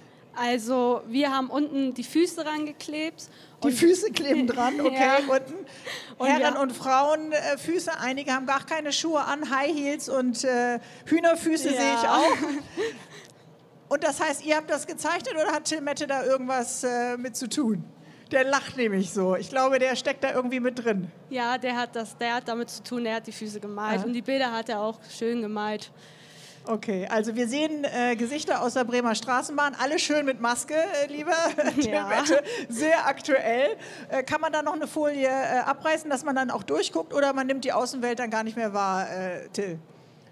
Also wir haben unten die Füße rangeklebt. Die Füße kleben dran, okay, Ja. unten. Und Herren- wir- und Frauenfüße, einige haben gar keine Schuhe an, High Heels und äh, Hühnerfüße Ja. sehe ich auch. Und das heißt, ihr habt das gezeichnet oder hat Till Mette da irgendwas äh, mit zu tun? Der lacht nämlich so. Ich glaube, der steckt da irgendwie mit drin. Ja, der hat, das, der hat damit zu tun, der hat die Füße gemalt Aha. und die Bilder hat er auch schön gemalt. Okay, also wir sehen äh, Gesichter aus der Bremer Straßenbahn, alle schön mit Maske, äh, lieber Till Ja. Mette, sehr aktuell. Äh, kann man da noch eine Folie äh, abreißen, dass man dann auch durchguckt oder man nimmt die Außenwelt dann gar nicht mehr wahr, äh, Till?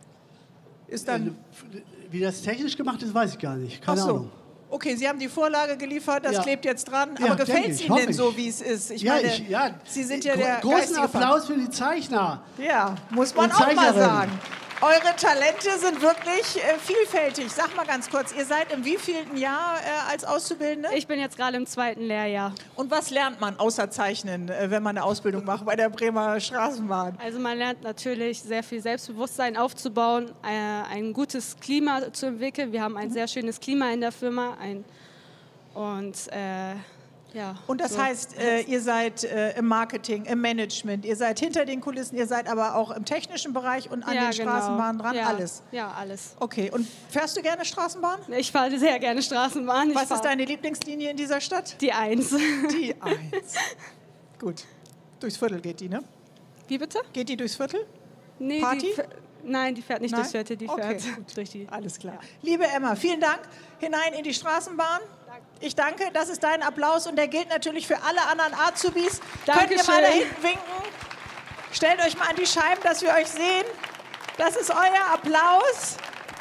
Ist dann... Wie das technisch gemacht ist, weiß ich gar nicht. Keine Ach so. Ahnung. Okay, Sie haben die Vorlage geliefert, das Ja. klebt jetzt dran. Ja, Aber gefällt denke es ich, Ihnen hoffe denn ich. so, wie es ist? Ich ja, meine, ich, ja, Sie sind ja Gro- der großen geistige Applaus für die Zeichner. Ja, muss man Und auch mal Zeichnerinnen. sagen. Eure Talente sind wirklich äh, vielfältig. Sag mal ganz kurz, ihr seid im wievielten Jahr äh, als Auszubildende? Ich bin jetzt gerade im zweiten Lehrjahr. Und was lernt man außer Zeichnen, äh, wenn man eine Ausbildung macht bei der Bremer Straßenbahn? Also man lernt natürlich sehr viel Selbstbewusstsein aufzubauen, äh, ein gutes Klima zu entwickeln. Wir haben ein sehr schönes Klima in der Firma. Ein, und äh, ja. Und das so. heißt, äh, ihr seid äh, im Marketing, im Management, ihr seid hinter den Kulissen, ihr seid aber auch im technischen Bereich und an Ja, den genau. Straßenbahnen dran, Ja. alles. Ja, alles. Okay, und fährst du gerne Straßenbahn? Ich fahre sehr gerne Straßenbahn. Ich Was fahr- ist deine Lieblingslinie in dieser Stadt? Die Eins. Die Eins. Gut. Durchs Viertel geht die, ne? Wie bitte? Geht die durchs Viertel? Nee, Party? Die, fäh- nein, die fährt nicht Nein? durchs Viertel, die Okay, fährt durch die... Alles klar. Liebe Emma, vielen Dank. Hinein in die Straßenbahn. Ich danke, das ist dein Applaus und der gilt natürlich für alle anderen Azubis. Könnt ihr mal da Dankeschön. hinten winken? Stellt euch mal an die Scheiben, dass wir euch sehen. Das ist euer Applaus.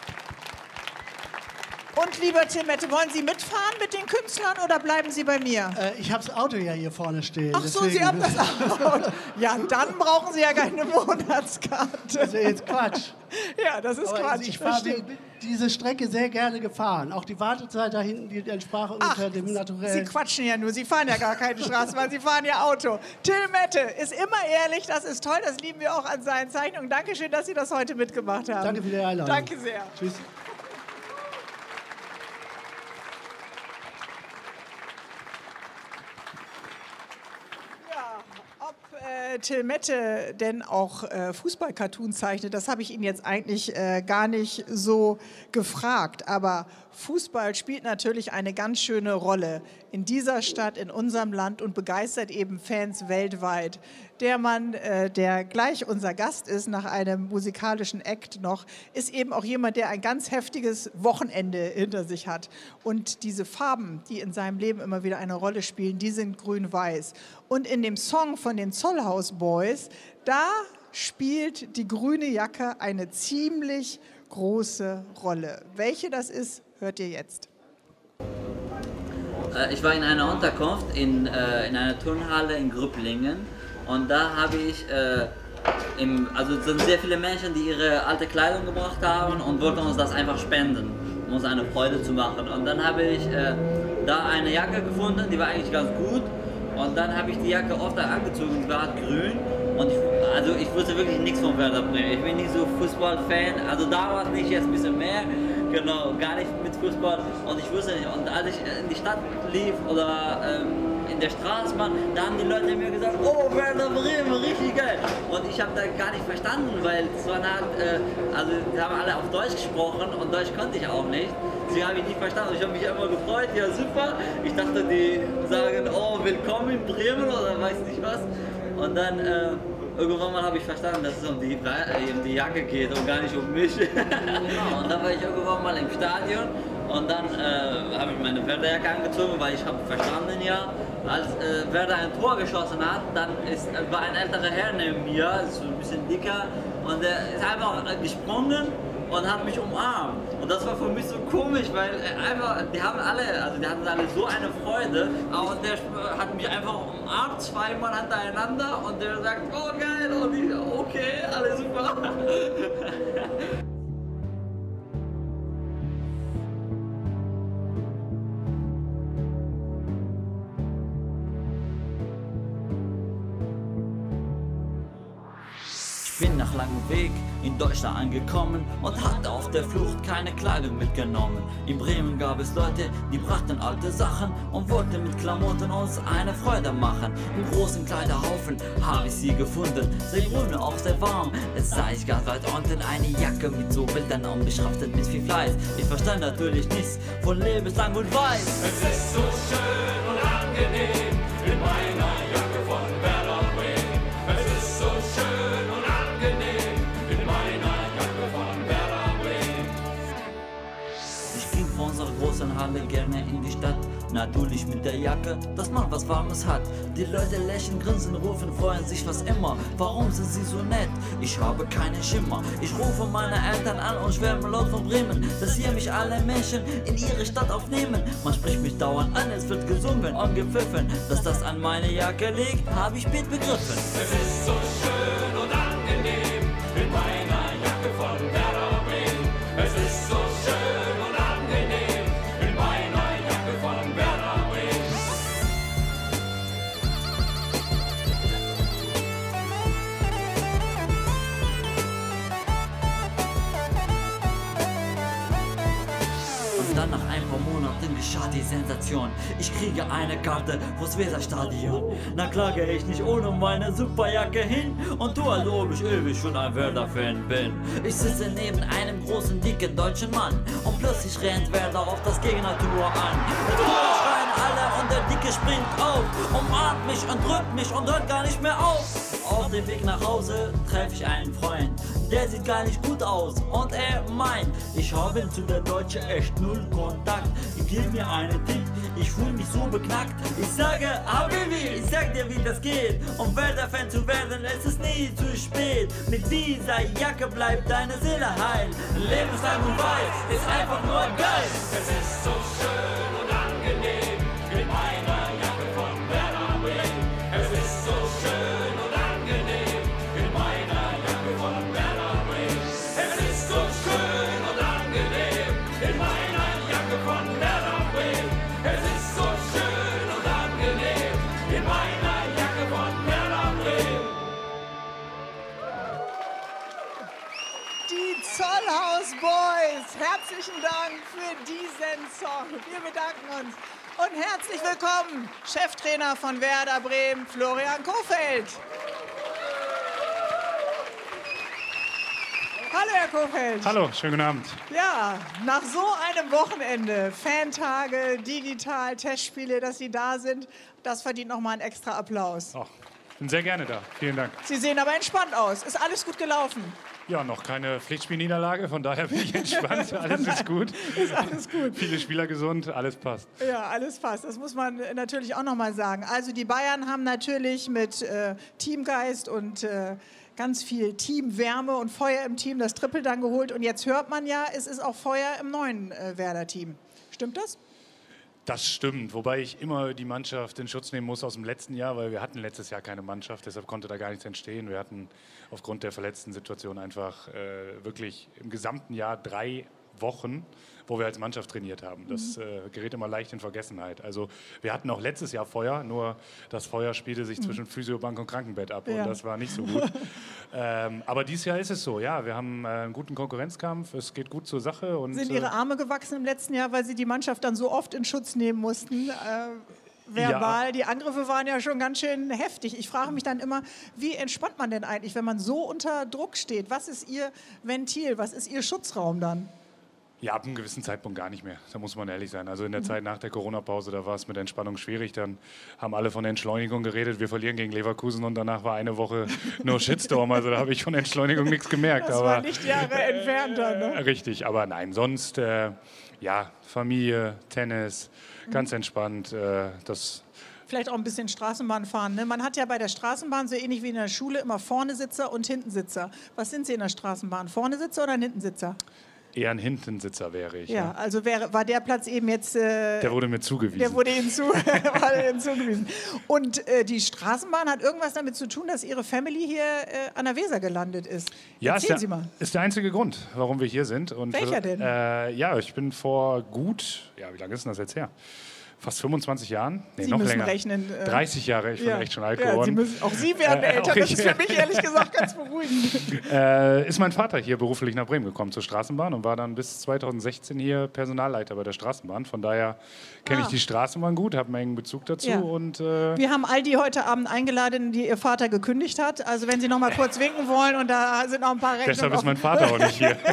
Und lieber Till Mette, wollen Sie mitfahren mit den Künstlern oder bleiben Sie bei mir? Äh, ich habe das Auto ja hier vorne stehen. Ach so, deswegen- Sie haben das Auto. Ja, dann brauchen Sie ja keine Monatskarte. Das ist ja jetzt Quatsch. Ja, das ist Aber Quatsch. Ich das fahre stimmt. diese Strecke sehr gerne gefahren. Auch die Wartezeit da hinten, die entsprach ungefähr dem Sie Naturell. quatschen ja nur, Sie fahren ja gar keine Straßenbahn, Sie fahren ja Auto. Till Mette ist immer ehrlich, das ist toll, das lieben wir auch an seinen Zeichnungen. Dankeschön, dass Sie das heute mitgemacht haben. Danke für die Einladung. Danke sehr. Tschüss. Ja, ob äh, äh, Till Mette denn auch äh, Fußball-Cartoons zeichnet, das habe ich ihn jetzt eigentlich äh, gar nicht so gefragt. Aber Fußball spielt natürlich eine ganz schöne Rolle in dieser Stadt, in unserem Land und begeistert eben Fans weltweit. Der Mann, äh, der gleich unser Gast ist, nach einem musikalischen Act noch, ist eben auch jemand, der ein ganz heftiges Wochenende hinter sich hat. Und diese Farben, die in seinem Leben immer wieder eine Rolle spielen, die sind grün-weiß. Und in dem Song von den Zollhaus Boys, da spielt die grüne Jacke eine ziemlich große Rolle. Welche das ist, hört ihr jetzt. Ich war in einer Unterkunft in, äh, in einer Turnhalle in Grübblingen und da habe ich, äh, im, also es sind sehr viele Menschen, die ihre alte Kleidung gebracht haben und wollten uns das einfach spenden, um uns eine Freude zu machen. Und dann habe ich äh, da eine Jacke gefunden, die war eigentlich ganz gut und dann habe ich die Jacke oft angezogen, die war grün und ich, also ich wusste wirklich nichts von Werder Bremen. Ich bin nicht so Fußballfan, also damals nicht, jetzt ein bisschen mehr. Genau, gar nicht mit Fußball und ich wusste nicht. Und als ich in die Stadt lief oder ähm, in der Straßenbahn, da haben die Leute mir gesagt, oh, Werder Bremen, richtig geil. Und ich habe da gar nicht verstanden, weil es waren halt, äh, also die haben alle auf Deutsch gesprochen und Deutsch konnte ich auch nicht. Sie habe ich nicht verstanden. Ich habe mich immer gefreut, ja super. Ich dachte, die sagen, oh, willkommen in Bremen oder weiß nicht was. Und dann äh, irgendwann mal habe ich verstanden, dass es um die, um die Jacke geht und gar nicht um mich. Und dann war ich irgendwann mal im Stadion und dann äh, habe ich meine Werderjacke angezogen, weil ich habe verstanden, ja, als äh, Werder ein Tor geschossen hat, dann ist, war ein älterer Herr neben mir, so ein bisschen dicker, und der ist einfach gesprungen und hat mich umarmt. Und das war für mich so komisch, weil einfach, die haben alle, also die hatten alle so eine Freude, und der hat mich einfach umarmt, zweimal hintereinander, und der sagt, oh geil, und ich, okay, alles super. Ich bin nach langem Weg in Deutschland angekommen und hatte auf der Flucht keine Kleidung mitgenommen. In Bremen gab es Leute, die brachten alte Sachen und wollten mit Klamotten uns eine Freude machen. Im großen Kleiderhaufen habe ich sie gefunden, sehr grün, auch sehr warm. Jetzt sah ich ganz weit unten eine Jacke mit so Bildern und beschriftet mit viel Fleiß. Ich verstand natürlich nichts von lebenslang und weiß. Es ist so schön und angenehm in meiner Jacke von Werder Bremen. Es ist so schön und angenehm in meiner Jacke von Werder Bremen. Ich ging von unserer großen Halle gerne in die Stadt, natürlich mit der Jacke, dass man was Warmes hat. Die Leute lächeln, grinsen, rufen, freuen sich was immer. Warum sind sie so nett? Ich habe keinen Schimmer. Ich rufe meine Eltern an und schwärme laut von Bremen, dass hier mich alle Menschen in ihre Stadt aufnehmen. Man spricht mich dauernd an, es wird gesungen und gepfiffen. Dass das an meine Jacke liegt, habe ich spät begriffen. Es ist so schön und angenehm in meiner Jacke von Werder Bremen. Es ist so schön und angenehm in meiner Jacke von Werder Bremen. Und dann nach ein paar Monaten geschah die Sensation. Ich kriege eine Karte fürs Weserstadion. Na klar gehe ich nicht ohne meine Superjacke hin und tu, als ob ich ewig schon ein Werder-Fan bin. Ich sitze neben einem großen, dicken deutschen Mann und plötzlich rennt Werder auf das Gegnertor an. Die Tore schreien alle und der Dicke springt auf, umarmt mich und drückt mich und hört gar nicht mehr auf. Auf dem Weg nach Hause treffe ich einen Freund, der sieht gar nicht gut aus und er meint, ich habe zu der Deutsche echt null Kontakt. Gib mir einen Tipp, ich fühle mich so beknackt. Ich sage, Habibi, ich sag dir, wie das geht. Um Werder-Fan zu werden, es ist nie zu spät. Mit dieser Jacke bleibt deine Seele heil. Lebenslang und weiß, ist einfach nur geil. Es ist so schön und angenehm in meiner Jacke von Werder Bremen. Es ist so schön und angenehm in meiner Jacke von Werder Bremen. Es ist so schön und angenehm in meiner Jacke von Werder Bremen. Es ist so schön und angenehm in meiner Jacke von Werder Bremen. Die Zollhaus Boys, herzlichen Dank für diesen Song. Wir bedanken uns und herzlich willkommen, Cheftrainer von Werder Bremen, Florian Kohfeldt. Hallo, Herr Kohfeldt. Hallo, schönen guten Abend. Ja, nach so einem Wochenende, Fantage, digital, Testspiele, dass Sie da sind, das verdient nochmal einen extra Applaus. Oh, bin sehr gerne da. Vielen Dank. Sie sehen aber entspannt aus. Ist alles gut gelaufen? Ja, noch keine Pflichtspielniederlage, von daher bin ich entspannt. Alles ist gut. Ist alles gut. Viele Spieler gesund, alles passt. Ja, alles passt. Das muss man natürlich auch noch mal sagen. Also die Bayern haben natürlich mit äh, Teamgeist und äh, ganz viel Teamwärme und Feuer im Team das Triple dann geholt. Und jetzt hört man ja, es ist auch Feuer im neuen äh, Werder-Team. Stimmt das? Das stimmt, wobei ich immer die Mannschaft in Schutz nehmen muss aus dem letzten Jahr, weil wir hatten letztes Jahr keine Mannschaft, deshalb konnte da gar nichts entstehen. Wir hatten aufgrund der verletzten Situation einfach äh, wirklich im gesamten Jahr drei Wochen, wo wir als Mannschaft trainiert haben. Das äh, gerät immer leicht in Vergessenheit. Also wir hatten auch letztes Jahr Feuer, nur das Feuer spielte sich mhm. zwischen Physiobank und Krankenbett ab Ja. und das war nicht so gut. ähm, aber dieses Jahr ist es so, ja, wir haben äh, einen guten Konkurrenzkampf, es geht gut zur Sache. Und, Sind Ihre Arme gewachsen im letzten Jahr, weil Sie die Mannschaft dann so oft in Schutz nehmen mussten? Äh, verbal, Ja. die Angriffe waren ja schon ganz schön heftig. Ich frage mich dann immer, wie entspannt man denn eigentlich, wenn man so unter Druck steht? Was ist Ihr Ventil, was ist Ihr Schutzraum dann? Ja, ab einem gewissen Zeitpunkt gar nicht mehr, da muss man ehrlich sein. Also in der Mhm. Zeit nach der Corona-Pause, da war es mit Entspannung schwierig. Dann haben alle von Entschleunigung geredet. Wir verlieren gegen Leverkusen und danach war eine Woche nur Shitstorm. Also da habe ich von Entschleunigung nichts gemerkt. Das aber, war nicht Jahre entfernt dann, äh, ne? Richtig, aber nein, sonst äh, ja, Familie, Tennis, Mhm. ganz entspannt. Äh, das Vielleicht auch ein bisschen Straßenbahn fahren. Ne? Man hat ja bei der Straßenbahn so ähnlich wie in der Schule immer Vornesitzer und Hintensitzer. Was sind Sie in der Straßenbahn? Vornesitzer oder ein Hintensitzer? eher ein Hintensitzer wäre ich. Ja, also wäre, war der Platz eben jetzt... Äh, Der wurde mir zugewiesen. Der wurde Ihnen, zu, war Ihnen zugewiesen. Und äh, die Straßenbahn hat irgendwas damit zu tun, dass Ihre Family hier äh, an der Weser gelandet ist. Ja, Erzählen ist Sie der, mal. ist der einzige Grund, warum wir hier sind. Und, Welcher denn? Äh, ja, ich bin vor gut, ja, wie lange ist denn das jetzt her? Fast fünfundzwanzig Jahren? Nee, Sie noch müssen länger. rechnen. Äh, dreißig Jahre, ich bin ja. echt schon alt Ja, geworden. Sie müssen, auch Sie werden Äh, älter, auch das ich. ist für mich ehrlich gesagt ganz beruhigend. Äh, ist mein Vater hier beruflich nach Bremen gekommen zur Straßenbahn und war dann bis zweitausendsechzehn hier Personalleiter bei der Straßenbahn. Von daher kenne Ah. ich die Straßenbahn gut, habe einen engen Bezug dazu. Ja. Und, äh, Wir haben all die heute Abend eingeladen, die ihr Vater gekündigt hat. Also wenn Sie noch mal kurz winken wollen und da sind noch ein paar Rechnungen. deshalb ist offen. mein Vater auch nicht hier.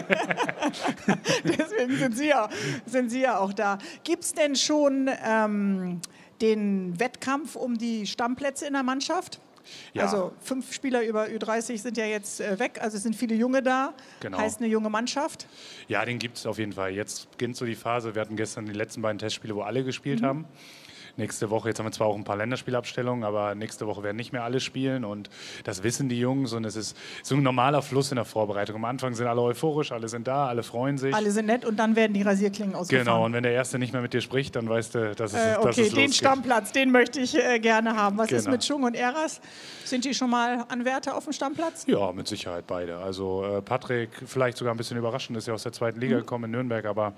Deswegen sind Sie ja, sind Sie ja auch da. Gibt es denn schon ähm, den Wettkampf um die Stammplätze in der Mannschaft? Ja. Also fünf Spieler über Ü dreißig sind ja jetzt äh, weg, also es sind viele Junge da, Genau. heißt eine junge Mannschaft. Ja, den gibt es auf jeden Fall. Jetzt beginnt so die Phase. Wir hatten gestern die letzten beiden Testspiele, wo alle gespielt Mhm. haben. Nächste Woche, jetzt haben wir zwar auch ein paar Länderspielabstellungen, aber nächste Woche werden nicht mehr alle spielen und das wissen die Jungs und es ist so ein normaler Fluss in der Vorbereitung. Am Anfang sind alle euphorisch, alle sind da, alle freuen sich. Alle sind nett und dann werden die Rasierklingen ausgefahren. Genau, und wenn der Erste nicht mehr mit dir spricht, dann weißt du, dass es, Äh, dass okay, es den losgeht. Stammplatz, den möchte ich äh, gerne haben. Was ist Genau. mit Schung und Eras? Sind die schon mal Anwärter auf dem Stammplatz? Ja, mit Sicherheit beide. Also äh, Patrick, vielleicht sogar ein bisschen überraschend, ist ja aus der zweiten Liga Mhm. gekommen in Nürnberg, aber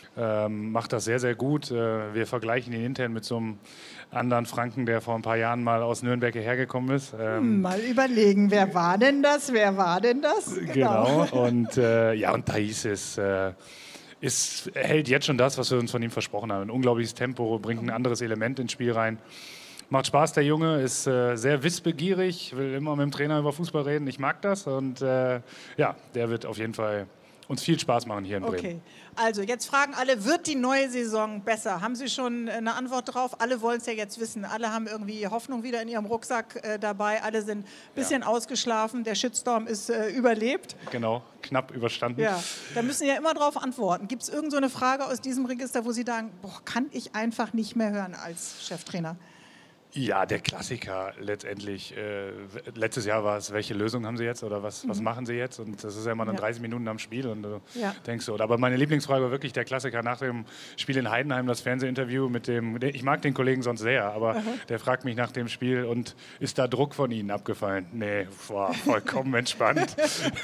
ähm, macht das sehr, sehr gut. Äh, wir vergleichen ihn intern mit so einem anderen Franken, der vor ein paar Jahren mal aus Nürnberg hierher gekommen ist. Ähm, Hm, mal überlegen, wer war denn das? Wer war denn das? Genau. Und äh, ja, und Thais ist, äh, ist, hält jetzt schon das, was wir uns von ihm versprochen haben. Ein unglaubliches Tempo, bringt ein anderes Element ins Spiel rein. Macht Spaß, der Junge, ist äh, sehr wissbegierig, will immer mit dem Trainer über Fußball reden. Ich mag das und äh, ja, der wird auf jeden Fall uns viel Spaß machen hier in Bremen. Okay, also jetzt fragen alle, wird die neue Saison besser? Haben Sie schon eine Antwort drauf? Alle wollen es ja jetzt wissen. Alle haben irgendwie Hoffnung wieder in ihrem Rucksack äh, dabei. Alle sind ein bisschen ausgeschlafen. Der Shitstorm ist äh, überlebt. Genau, knapp überstanden. Ja, da müssen Sie ja immer drauf antworten. Gibt es irgend so eine Frage aus diesem Register, wo Sie sagen, boah, kann ich einfach nicht mehr hören als Cheftrainer? Ja, der Klassiker letztendlich. Äh, letztes Jahr war es, welche Lösung haben Sie jetzt oder was, was Mhm. machen Sie jetzt? Und das ist ja immer dann Ja. dreißig Minuten am Spiel und du Ja. denkst so. Aber meine Lieblingsfrage war wirklich der Klassiker nach dem Spiel in Heidenheim, das Fernsehinterview mit dem, ich mag den Kollegen sonst sehr, aber Aha. der fragt mich nach dem Spiel und ist da Druck von Ihnen abgefallen? Nee, boah, vollkommen entspannt.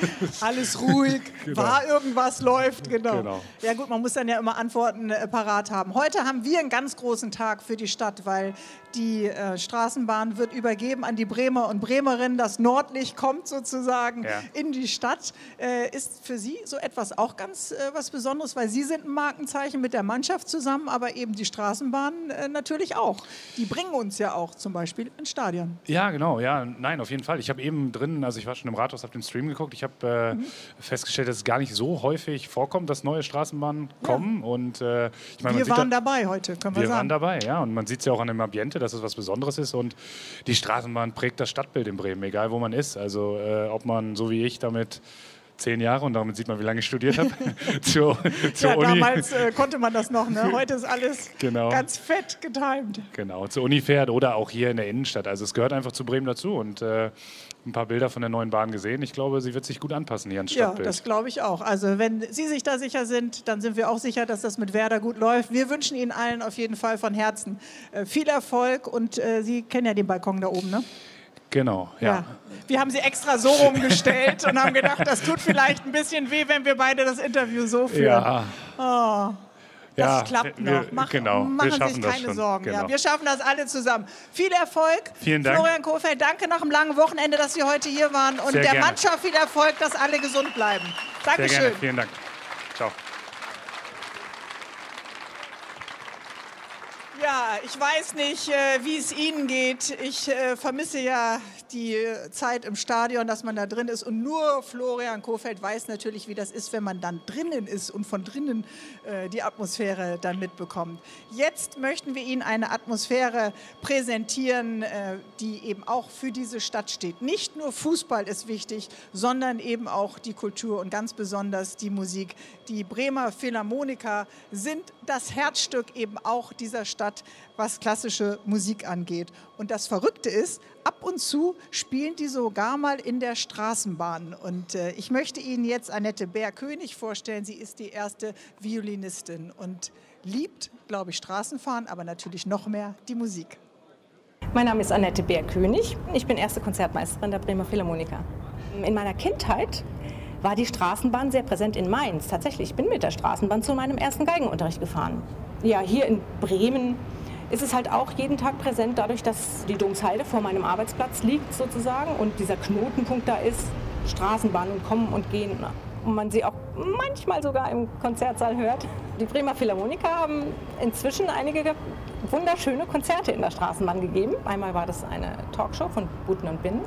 Alles ruhig, Genau. war irgendwas, läuft, genau. Genau. Ja gut, man muss dann ja immer Antworten äh, parat haben. Heute haben wir einen ganz großen Tag für die Stadt, weil Die äh, Straßenbahn wird übergeben an die Bremer und Bremerinnen. Das Nordlicht kommt sozusagen Ja. in die Stadt. Äh, ist für Sie so etwas auch ganz äh, was Besonderes, weil Sie sind ein Markenzeichen mit der Mannschaft zusammen, aber eben die Straßenbahn äh, natürlich auch. Die bringen uns ja auch zum Beispiel ins Stadion. Ja, genau, ja, nein, auf jeden Fall. Ich habe eben drin, also ich war schon im Rathaus, habe den Stream geguckt, ich habe äh, Mhm. festgestellt, dass es gar nicht so häufig vorkommt, dass neue Straßenbahnen kommen. Und, äh, ich meine, man Wir sieht waren da, dabei heute, können wir, wir waren sagen. dabei, ja, und man sieht es ja auch an dem Ambiente, dass es was Besonderes ist und die Straßenbahn prägt das Stadtbild in Bremen, egal wo man ist. Also äh, ob man, so wie ich, damit zehn Jahre, und damit sieht man, wie lange ich studiert habe, zur, zur Ja, Uni. damals äh, konnte man das noch, ne? Heute ist alles Genau. ganz fett getimt. Genau, zur Uni fährt oder auch hier in der Innenstadt. Also es gehört einfach zu Bremen dazu und äh, ein paar Bilder von der neuen Bahn gesehen. Ich glaube, sie wird sich gut anpassen hier ans Ja, Stadtbild. das glaube ich auch. Also wenn Sie sich da sicher sind, dann sind wir auch sicher, dass das mit Werder gut läuft. Wir wünschen Ihnen allen auf jeden Fall von Herzen äh, viel Erfolg und äh, Sie kennen ja den Balkon da oben, ne? Genau, ja. Ja. Wir haben sie extra so rumgestellt und haben gedacht, das tut vielleicht ein bisschen weh, wenn wir beide das Interview so führen. Ja. Oh. Das Ja, klappt wir- noch. Mach, genau, wir machen Sie schaffen sich das keine schon. Sorgen. Ja, Genau. wir schaffen das alle zusammen. Viel Erfolg. Vielen Dank. Florian Kohfeldt, danke nach einem langen Wochenende, dass Sie heute hier waren. Und Sehr der gerne. Mannschaft viel Erfolg, dass alle gesund bleiben. Sehr Dankeschön. gerne, vielen Dank. Ciao. Ja, ich weiß nicht, äh, wie es Ihnen geht. Ich äh, vermisse ja die äh, Zeit im Stadion, dass man da drin ist. Und nur Florian Kohfeldt weiß natürlich, wie das ist, wenn man dann drinnen ist und von drinnen äh, die Atmosphäre dann mitbekommt. Jetzt möchten wir Ihnen eine Atmosphäre präsentieren, äh, die eben auch für diese Stadt steht. Nicht nur Fußball ist wichtig, sondern eben auch die Kultur und ganz besonders die Musik. Die Bremer Philharmoniker sind das Herzstück eben auch dieser Stadt, was klassische Musik angeht. Und das Verrückte ist, ab und zu spielen die sogar mal in der Straßenbahn. Und äh, ich möchte Ihnen jetzt Annette Bär-König vorstellen. Sie ist die erste Violinistin und liebt, glaube ich, Straßenfahren, aber natürlich noch mehr die Musik. Mein Name ist Annette Bär-König. Ich bin erste Konzertmeisterin der Bremer Philharmoniker. In meiner Kindheit war die Straßenbahn sehr präsent in Mainz. Tatsächlich, ich bin mit der Straßenbahn zu meinem ersten Geigenunterricht gefahren. Ja, hier in Bremen ist es halt auch jeden Tag präsent, dadurch, dass die Domsheide vor meinem Arbeitsplatz liegt sozusagen und dieser Knotenpunkt da ist, Straßenbahnen kommen und gehen und man sie auch manchmal sogar im Konzertsaal hört. Die Bremer Philharmoniker haben inzwischen einige wunderschöne Konzerte in der Straßenbahn gegeben. Einmal war das eine Talkshow von Buten und Binnen.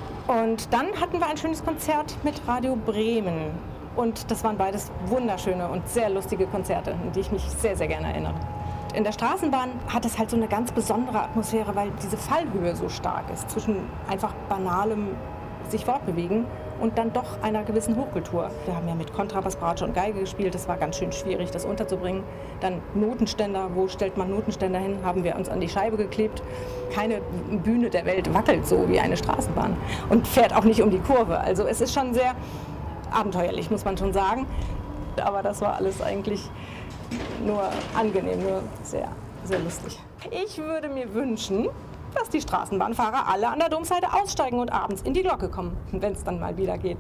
Und dann hatten wir ein schönes Konzert mit Radio Bremen. Und das waren beides wunderschöne und sehr lustige Konzerte, an die ich mich sehr, sehr gerne erinnere. In der Straßenbahn hat es halt so eine ganz besondere Atmosphäre, weil diese Fallhöhe so stark ist zwischen einfach banalem sich fortbewegen und dann doch einer gewissen Hochkultur. Wir haben ja mit Kontrabass, Bratsche und Geige gespielt, das war ganz schön schwierig, das unterzubringen. Dann Notenständer, wo stellt man Notenständer hin, haben wir uns an die Scheibe geklebt. Keine Bühne der Welt wackelt so wie eine Straßenbahn und fährt auch nicht um die Kurve. Also es ist schon sehr abenteuerlich, muss man schon sagen. Aber das war alles eigentlich nur angenehm, nur sehr, sehr lustig. Ich würde mir wünschen, dass die Straßenbahnfahrer alle an der Domsheide aussteigen und abends in die Glocke kommen, wenn es dann mal wieder geht.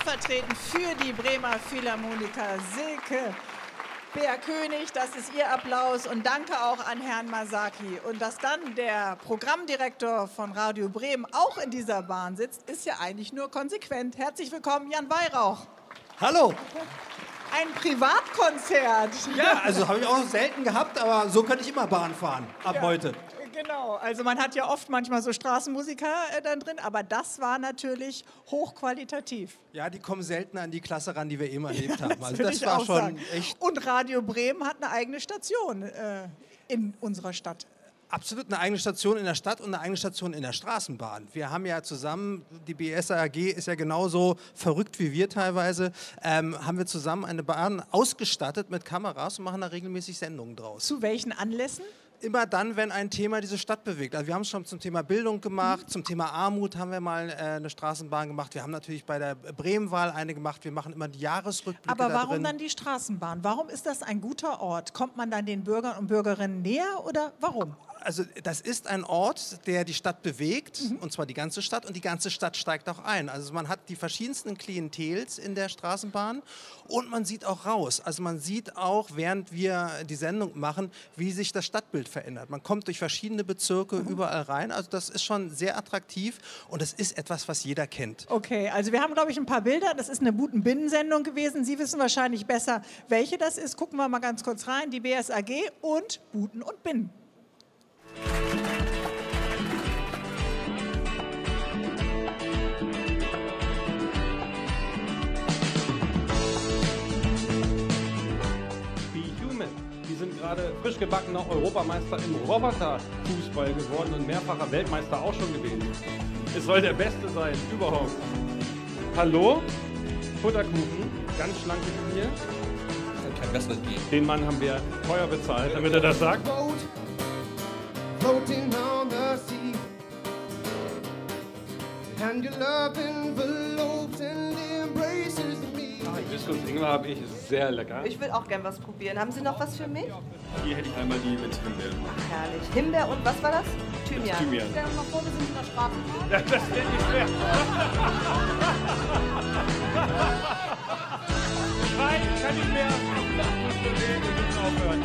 stellvertretend für die Bremer Philharmoniker Silke Beer-König, das ist Ihr Applaus und danke auch an Herrn Masaki. Und dass dann der Programmdirektor von Radio Bremen auch in dieser Bahn sitzt, ist ja eigentlich nur konsequent. Herzlich willkommen, Jan Weihrauch. Hallo. Ein Privatkonzert. Ja, also habe ich auch selten gehabt, aber so könnte ich immer Bahn fahren, ab Ja. heute. Genau, also man hat ja oft manchmal so Straßenmusiker äh, dann drin, aber das war natürlich hochqualitativ. Ja, die kommen selten an die Klasse ran, die wir eben erlebt Ja, haben. Also würde das ich war auch schon sagen. echt Und Radio Bremen hat eine eigene Station äh, in unserer Stadt. absolut eine eigene Station in der Stadt und eine eigene Station in der Straßenbahn. Wir haben ja zusammen, die B S A G ist ja genauso verrückt wie wir teilweise, ähm, haben wir zusammen eine Bahn ausgestattet mit Kameras und machen da regelmäßig Sendungen draus. Zu welchen Anlässen? Immer dann, wenn ein Thema diese Stadt bewegt. Also wir haben es schon zum Thema Bildung gemacht, mhm. zum Thema Armut haben wir mal äh, eine Straßenbahn gemacht. Wir haben natürlich bei der Bremenwahl eine gemacht. Wir machen immer die Jahresrückblicke Aber da warum drin. dann die Straßenbahn? Warum ist das ein guter Ort? Kommt man dann den Bürgern und Bürgerinnen näher oder warum? Also das ist ein Ort, der die Stadt bewegt, mhm. und zwar die ganze Stadt, und die ganze Stadt steigt auch ein. Also man hat die verschiedensten Klientels in der Straßenbahn und man sieht auch raus. Also man sieht auch, während wir die Sendung machen, wie sich das Stadtbild verändert. Man kommt durch verschiedene Bezirke mhm. überall rein. Also das ist schon sehr attraktiv und das ist etwas, was jeder kennt. Okay, also wir haben, glaube ich, ein paar Bilder. Das ist eine Buten-Binnen-Sendung gewesen. Sie wissen wahrscheinlich besser, welche das ist. Gucken wir mal ganz kurz rein. Die B S A G und Buten und Binnen. Be Human. Die sind gerade frisch gebackener Europameister im Roboterfußball geworden und mehrfacher Weltmeister auch schon gewesen. Es soll der Beste sein, überhaupt. Hallo? Futterkuchen, ganz schlankes Bier. Kann kein besseres geben. Den Mann haben wir teuer bezahlt, damit er das sagt. Floating on the sea, and your love envelopes and embraces me. Ah, Hibiskus Ingwer habe ich, ist sehr lecker. Ich will auch gern was probieren. Haben Sie noch was für mich? Hier hätte ich einmal die mit Himbeeren. Ach, herrlich. Himbeer und was war das? Thymian. Das Thymian. Stellen wir mal vor, wir sind in der Straßenbahn. Ja, das geht nicht mehr. Nein, ich kann nicht mehr. Wir müssen aufhören.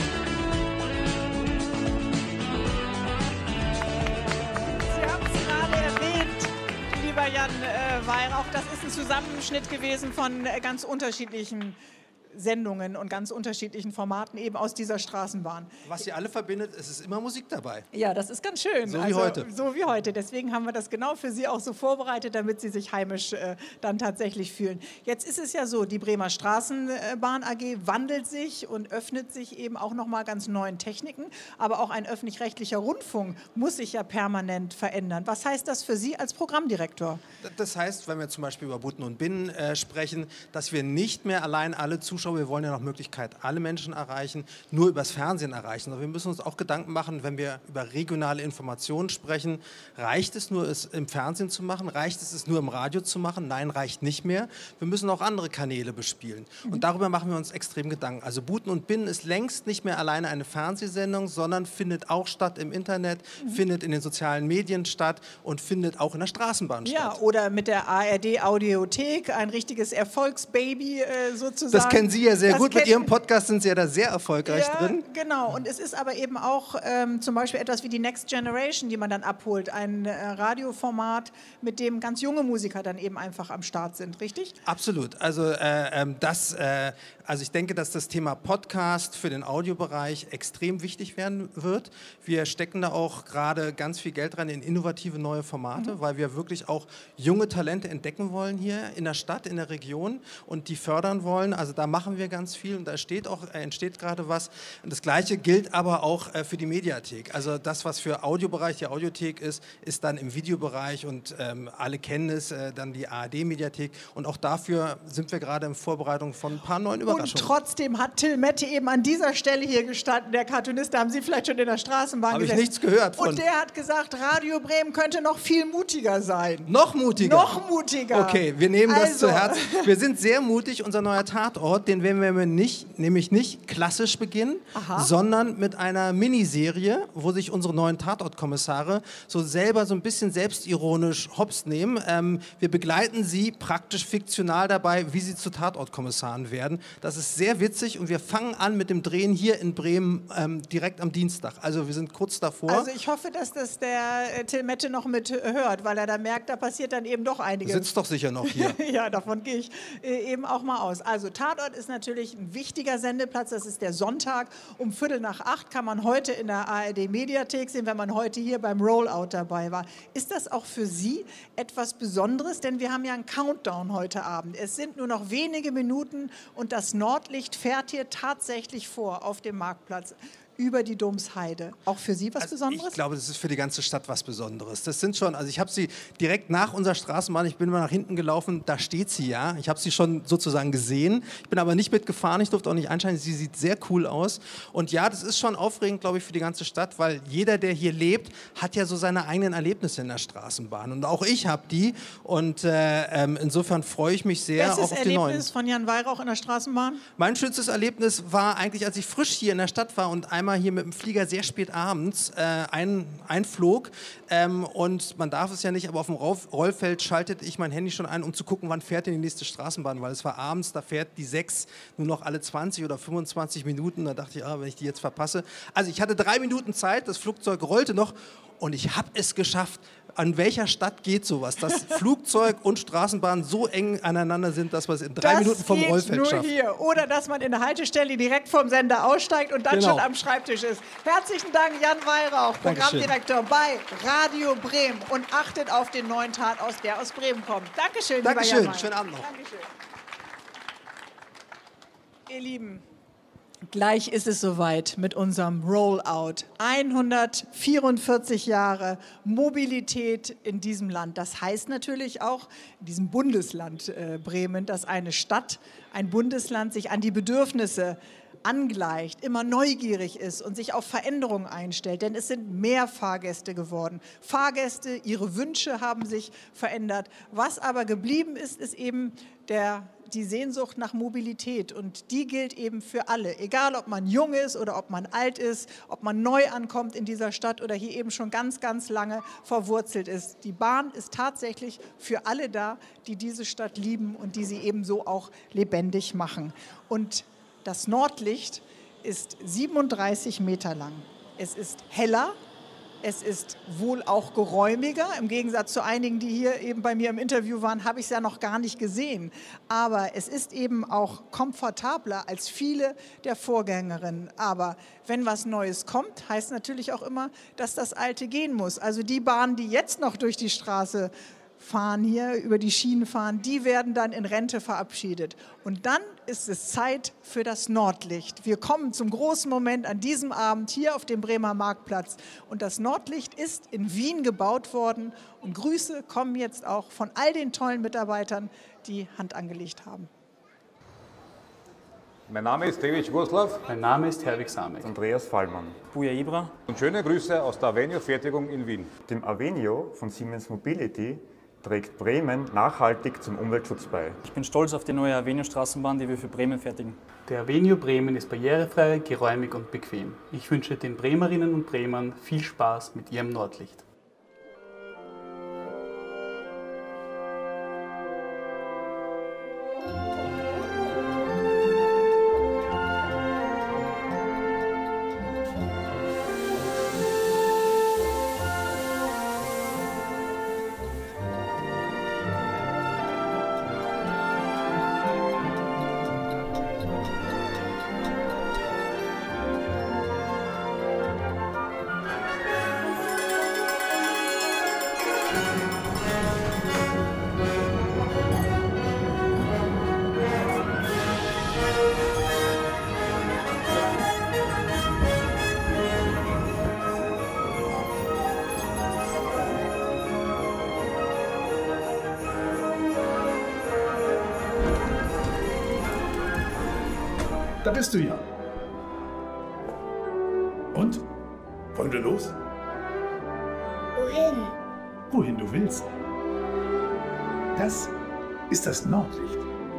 Sie haben es gerade erwähnt, lieber Jan äh, Weihrauch. Das ist ein Zusammenschnitt gewesen von äh, ganz unterschiedlichen Sendungen und ganz unterschiedlichen Formaten eben aus dieser Straßenbahn. Was sie alle verbindet, es ist immer Musik dabei. Ja, das ist ganz schön. So wie also, heute. So wie heute. Deswegen haben wir das genau für Sie auch so vorbereitet, damit Sie sich heimisch äh, dann tatsächlich fühlen. Jetzt ist es ja so, die Bremer Straßenbahn A G wandelt sich und öffnet sich eben auch nochmal ganz neuen Techniken. Aber auch ein öffentlich-rechtlicher Rundfunk muss sich ja permanent verändern. Was heißt das für Sie als Programmdirektor? Das heißt, wenn wir zum Beispiel über Buten und Binnen äh, sprechen, dass wir nicht mehr allein alle Zuschauer, wir wollen ja nach Möglichkeit alle Menschen erreichen, nur übers Fernsehen erreichen. Aber wir müssen uns auch Gedanken machen, wenn wir über regionale Informationen sprechen, reicht es nur, es im Fernsehen zu machen? Reicht es, es nur im Radio zu machen? Nein, reicht nicht mehr. Wir müssen auch andere Kanäle bespielen. Und darüber machen wir uns extrem Gedanken. Also Buten und Binnen ist längst nicht mehr alleine eine Fernsehsendung, sondern findet auch statt im Internet, mhm. findet in den sozialen Medien statt und findet auch in der Straßenbahn ja, statt. Oder mit der A R D-Audiothek, ein richtiges Erfolgsbaby äh, sozusagen. Das kennen Sie ja sehr Das gut. Mit kenn- Ihrem Podcast sind Sie ja da sehr erfolgreich ja, drin. Genau. Und es ist aber eben auch ähm, zum Beispiel etwas wie die Next Generation, die man dann abholt. Ein äh, Radioformat, mit dem ganz junge Musiker dann eben einfach am Start sind, richtig? Absolut. Also, äh, ähm, das, äh, also ich denke, dass das Thema Podcast für den Audiobereich extrem wichtig werden wird. Wir stecken da auch gerade ganz viel Geld rein in innovative neue Formate, mhm. weil wir wirklich auch junge Talente entdecken wollen hier in der Stadt, in der Region und die fördern wollen. Also da machen wir ganz viel und da entsteht auch, äh, entsteht gerade was. Und das Gleiche gilt aber auch äh, für die Mediathek. Also das, was für Audiobereich die Audiothek ist, ist dann im Videobereich und ähm, alle kennen es, äh, dann die A R D-Mediathek. Und auch dafür sind wir gerade in Vorbereitung von ein paar neuen Überraschungen. Überraschung. Und trotzdem hat Till Mette eben an dieser Stelle hier gestanden, der Cartoonist, da haben Sie vielleicht schon in der Straßenbahn Hab ich gesessen. nichts gehört von. Und der hat gesagt, Radio Bremen könnte noch viel mutiger sein. Noch mutiger? Noch mutiger. Okay, wir nehmen das Also. zu Herzen. Wir sind sehr mutig. Unser neuer Tatort, den werden wir nicht, nämlich nicht klassisch beginnen, Aha. sondern mit einer Miniserie, wo sich unsere neuen Tatortkommissare so selber so ein bisschen selbstironisch hops nehmen. Ähm, wir begleiten sie praktisch fiktional dabei, wie sie zu Tatortkommissaren werden. Das ist sehr witzig und wir fangen an mit dem Drehen hier in Bremen ähm, direkt am Dienstag. Also wir sind kurz davor. Also ich hoffe, dass das der äh, Till Mette noch mit hört, weil er da merkt, da passiert dann eben doch einiges. Sitzt doch sicher noch hier. Ja, davon gehe ich äh, eben auch mal aus. Also Tatort ist natürlich ein wichtiger Sendeplatz. Das ist der Sonntag um Viertel nach acht. Kann man heute in der A R D-Mediathek sehen, wenn man heute hier beim Rollout dabei war. Ist das auch für Sie etwas Besonderes? Denn wir haben ja einen Countdown heute Abend. Es sind nur noch wenige Minuten und das Nordlicht fährt hier tatsächlich vor auf dem Marktplatz über die Domsheide. Auch für Sie was Besonderes? Ich glaube, das ist für die ganze Stadt was Besonderes. Das sind schon, also ich habe sie direkt nach unserer Straßenbahn, ich bin mal nach hinten gelaufen, da steht sie ja. Ich habe sie schon sozusagen gesehen. Ich bin aber nicht mitgefahren, ich durfte auch nicht einsteigen. Sie sieht sehr cool aus. Und ja, das ist schon aufregend, glaube ich, für die ganze Stadt, weil jeder, der hier lebt, hat ja so seine eigenen Erlebnisse in der Straßenbahn. Und auch ich habe die. Und äh, ähm, insofern freue ich mich sehr Bestes auch auf die neuen. Erlebnis von Jan Weihrauch in der Straßenbahn? Mein schönstes Erlebnis war eigentlich, als ich frisch hier in der Stadt war und einmal hier mit dem Flieger sehr spät abends äh, ein, einflog. Ähm, und man darf es ja nicht, aber auf dem Rauf- Rollfeld schaltete ich mein Handy schon ein, um zu gucken, wann fährt denn die nächste Straßenbahn, weil es war abends, da fährt die sechs nur noch alle zwanzig oder fünfundzwanzig Minuten. Da dachte ich, ah, wenn ich die jetzt verpasse. Also ich hatte drei Minuten Zeit, das Flugzeug rollte noch und ich habe es geschafft. An welcher Stadt geht sowas, dass Flugzeug und Straßenbahn so eng aneinander sind, dass man es in drei das Minuten vom geht Rollfeld nur schafft? Hier. Oder dass man in der Haltestelle direkt vom Sender aussteigt und dann Genau. schon am Schreibtisch ist. Herzlichen Dank, Jan Weihrauch, Dankeschön. Programmdirektor bei Radio Bremen. Und achtet auf den neuen Tat aus, der aus Bremen kommt. Dankeschön, lieber Dankeschön, Jan Weihrauch. schönen Abend noch. Dankeschön. Ihr Lieben, gleich ist es soweit mit unserem Rollout. hundertvierundvierzig Jahre Mobilität in diesem Land. Das heißt natürlich auch in diesem Bundesland äh, Bremen, dass eine Stadt, ein Bundesland sich an die Bedürfnisse angleicht, immer neugierig ist und sich auf Veränderungen einstellt. Denn es sind mehr Fahrgäste geworden. Fahrgäste, ihre Wünsche haben sich verändert. Was aber geblieben ist, ist eben der die Sehnsucht nach Mobilität und die gilt eben für alle, egal ob man jung ist oder ob man alt ist, ob man neu ankommt in dieser Stadt oder hier eben schon ganz, ganz lange verwurzelt ist. Die Bahn ist tatsächlich für alle da, die diese Stadt lieben und die sie eben so auch lebendig machen. Und das Nordlicht ist siebenunddreißig Meter lang. Es ist heller. Es ist wohl auch geräumiger. Im Gegensatz zu einigen, die hier eben bei mir im Interview waren, habe ich es ja noch gar nicht gesehen. Aber es ist eben auch komfortabler als viele der Vorgängerinnen. Aber wenn was Neues kommt, heißt natürlich auch immer, dass das Alte gehen muss. Also die Bahnen, die jetzt noch durch die Straße fahren hier, über die Schienen fahren, die werden dann in Rente verabschiedet. Und dann ist es Zeit für das Nordlicht. Wir kommen zum großen Moment an diesem Abend hier auf dem Bremer Marktplatz. Und das Nordlicht ist in Wien gebaut worden. Und Grüße kommen jetzt auch von all den tollen Mitarbeitern, die Hand angelegt haben. Mein Name ist David Schwurslav. Mein Name ist Herwig Samek. Andreas Fallmann. Buja Ibra. Und schöne Grüße aus der Avenio-Fertigung in Wien. Dem Avenio von Siemens Mobility trägt Bremen nachhaltig zum Umweltschutz bei. Ich bin stolz auf die neue Avenio-Straßenbahn, die wir für Bremen fertigen. Der Avenio Bremen ist barrierefrei, geräumig und bequem. Ich wünsche den Bremerinnen und Bremern viel Spaß mit ihrem Nordlicht. bist du ja. Und? Wollen wir los? Wohin? Wohin du willst. Das ist das Nordlicht.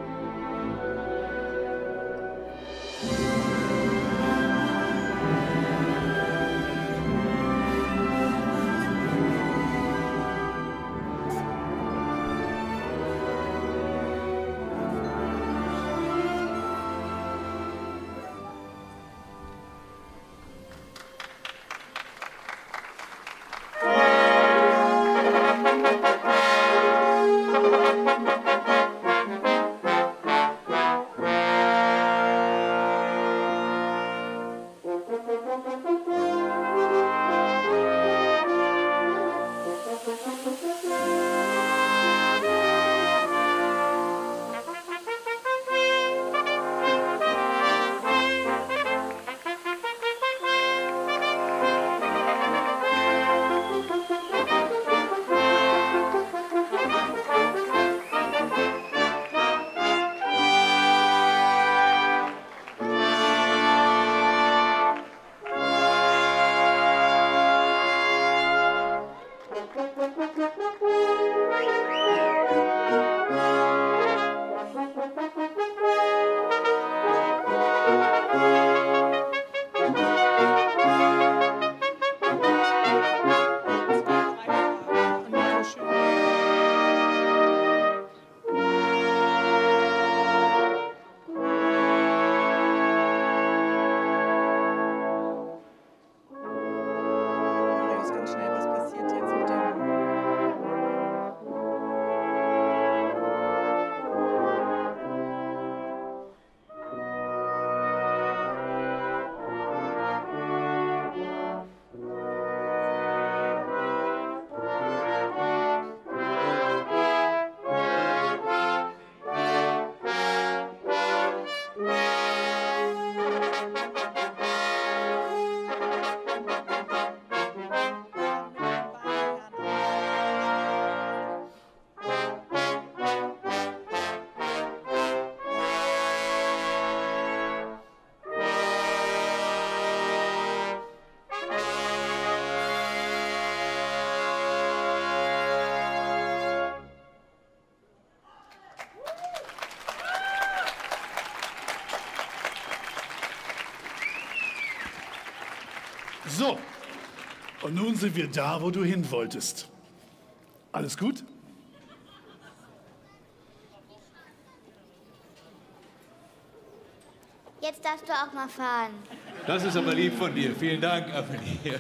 So, und nun sind wir da, wo du hin wolltest. Alles gut? Jetzt darfst du auch mal fahren. Das ist aber lieb von dir. Vielen Dank, Amelie.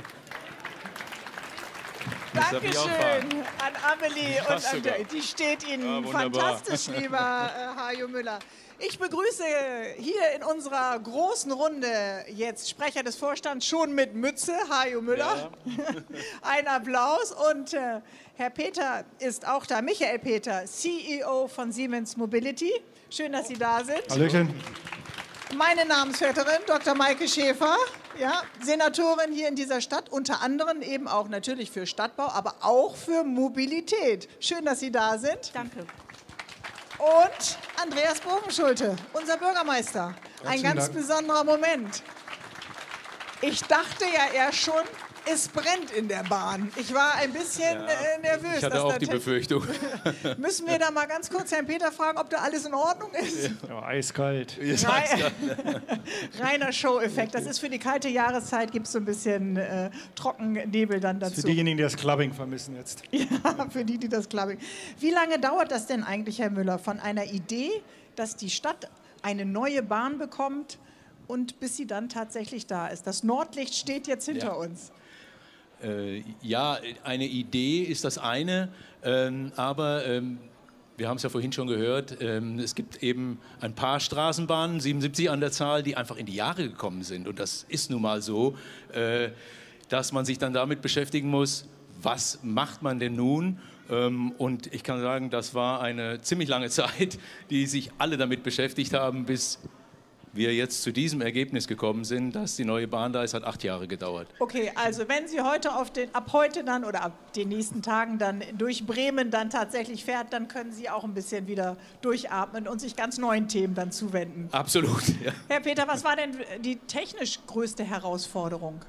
Das darf ich auch fahren. Dankeschön an Amelie und Fast an sogar. die steht Ihnen Ja, wunderbar. fantastisch, lieber äh, Hajo Müller. Ich begrüße hier in unserer großen Runde jetzt Sprecher des Vorstands schon mit Mütze, Hajo Müller. Ja. Ein Applaus und äh, Herr Peter ist auch da, Michael Peter, C E O von Siemens Mobility. Schön, dass Sie da sind. Hallöchen. Meine Namensvetterin, Doktor Maike Schäfer, ja, Senatorin hier in dieser Stadt, unter anderem eben auch natürlich für Stadtbau, aber auch für Mobilität. Schön, dass Sie da sind. Danke. Und Andreas Bovenschulte, unser Bürgermeister. Ein Herzlichen ganz Dank. besonderer Moment. Ich dachte ja eher schon, es brennt in der Bahn. Ich war ein bisschen äh, nervös. Ich hatte dass auch da die te- Befürchtung. Müssen wir da mal ganz kurz Herrn Peter fragen, ob da alles in Ordnung ist? Ja, eiskalt. Rei- Reiner Show-Effekt. Das ist für die kalte Jahreszeit, gibt es so ein bisschen äh, Trockennebel dann dazu. Für diejenigen, die das Clubbing vermissen jetzt. Ja, für die, die das Clubbing. Wie lange dauert das denn eigentlich, Herr Müller, von einer Idee, dass die Stadt eine neue Bahn bekommt und bis sie dann tatsächlich da ist? Das Nordlicht steht jetzt hinter Ja. uns. Äh, ja, eine Idee ist das eine, ähm, aber ähm, wir haben es ja vorhin schon gehört, ähm, es gibt eben ein paar Straßenbahnen, siebenundsiebzig an der Zahl, die einfach in die Jahre gekommen sind. Und das ist nun mal so, äh, dass man sich dann damit beschäftigen muss, was macht man denn nun? Ähm, und ich kann sagen, das war eine ziemlich lange Zeit, die sich alle damit beschäftigt haben, bis wir jetzt zu diesem Ergebnis gekommen sind, dass die neue Bahn da ist, hat acht Jahre gedauert. Okay, also wenn sie heute auf den, ab heute dann oder ab den nächsten Tagen dann durch Bremen dann tatsächlich fährt, dann können Sie auch ein bisschen wieder durchatmen und sich ganz neuen Themen dann zuwenden. Absolut, ja. Herr Peter, was war denn die technisch größte Herausforderung?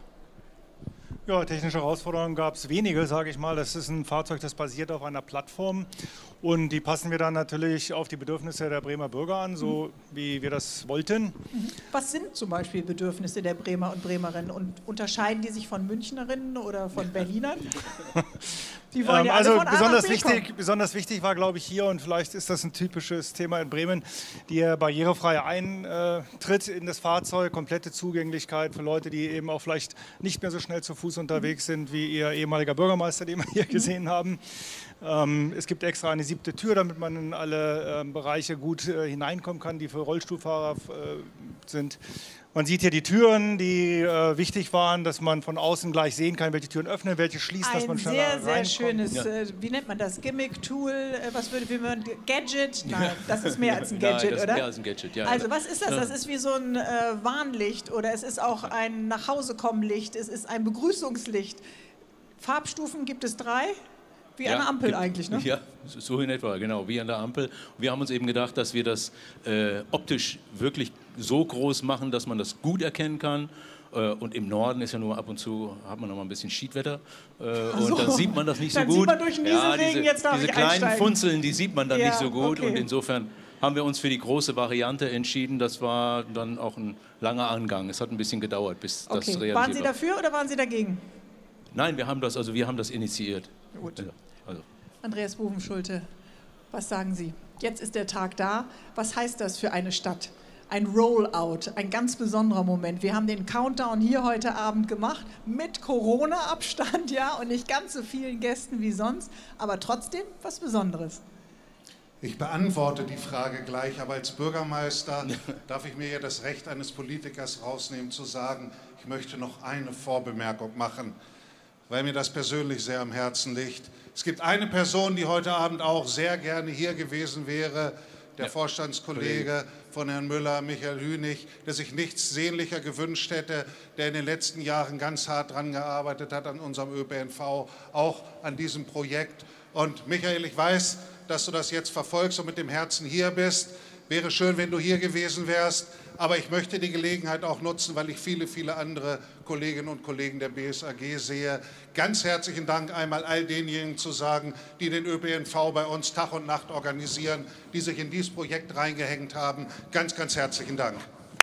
Ja, technische Herausforderungen gab es wenige, sage ich mal. Das ist ein Fahrzeug, das basiert auf einer Plattform und die passen wir dann natürlich auf die Bedürfnisse der Bremer Bürger an, so wie wir das wollten. Was sind zum Beispiel Bedürfnisse der Bremer und Bremerinnen und unterscheiden die sich von Münchnerinnen oder von Berlinern? Die wollen ja also alle von A nach besonders B wichtig, kommen. besonders wichtig war, glaube ich, hier, und vielleicht ist das ein typisches Thema in Bremen, der barrierefreie Eintritt in das Fahrzeug, komplette Zugänglichkeit für Leute, die eben auch vielleicht nicht mehr so schnell zu Fuß unterwegs sind wie ihr ehemaliger Bürgermeister, den wir hier gesehen haben. Ähm, es gibt extra eine siebte Tür, damit man in alle ähm, Bereiche gut äh, hineinkommen kann, die für Rollstuhlfahrer äh, sind. Man sieht hier die Türen, die äh, wichtig waren, dass man von außen gleich sehen kann, welche Türen öffnen, welche schließen, dass man Ein schneller sehr, sehr reinkommt. schönes, Ja. äh, wie nennt man das, Gimmick-Tool, äh, was würde, wie man, Gadget? Nein, das ist mehr als ein Nein, Gadget, das ist oder? mehr als ein Gadget, ja. Also was ist das? Ja. Das ist wie so ein äh, Warnlicht oder es ist auch ein Nachhausekommen-Licht, es ist ein Begrüßungslicht. Farbstufen gibt es drei? Wie Ja, eine Ampel gibt- eigentlich, ne? Ja, so in etwa, genau, wie an der Ampel. Wir haben uns eben gedacht, dass wir das äh, optisch wirklich so groß machen, dass man das gut erkennen kann. Äh, und im Norden ist ja nur ab und zu, hat man noch mal ein bisschen Schiedwetter. Äh, Ach so. Und dann sieht man das nicht so Dann gut. sieht man durch den Nieselregen, diese, jetzt darf diese ich kleinen einsteigen. Funzeln, die sieht man dann Ja, nicht so gut. okay. Und insofern haben wir uns für die große Variante entschieden. Das war dann auch ein langer Angang. Es hat ein bisschen gedauert, bis das Okay. realisiert Waren Sie war. dafür oder waren Sie dagegen? Nein, wir haben das, also wir haben das initiiert. Gut. Ja, also. Andreas Bovenschulte, was sagen Sie? Jetzt ist der Tag da. Was heißt das für eine Stadt? Ein Rollout, ein ganz besonderer Moment. Wir haben den Countdown hier heute Abend gemacht, mit Corona-Abstand, ja, und nicht ganz so vielen Gästen wie sonst, aber trotzdem was Besonderes. Ich beantworte die Frage gleich, aber als Bürgermeister darf ich mir ja das Recht eines Politikers rausnehmen, zu sagen, ich möchte noch eine Vorbemerkung machen, weil mir das persönlich sehr am Herzen liegt. Es gibt eine Person, die heute Abend auch sehr gerne hier gewesen wäre, der ja. Vorstandskollege von Herrn Müller, Michael Hünig, der sich nichts sehnlicher gewünscht hätte, der in den letzten Jahren ganz hart daran gearbeitet hat, an unserem Ö P N V, auch an diesem Projekt. Und Michael, ich weiß, dass du das jetzt verfolgst und mit dem Herzen hier bist. Wäre schön, wenn du hier gewesen wärst, aber ich möchte die Gelegenheit auch nutzen, weil ich viele, viele andere Kolleginnen und Kollegen der B S A G sehe. Ganz herzlichen Dank einmal all denjenigen zu sagen, die den Ö P N V bei uns Tag und Nacht organisieren, die sich in dieses Projekt reingehängt haben. Ganz, ganz herzlichen Dank.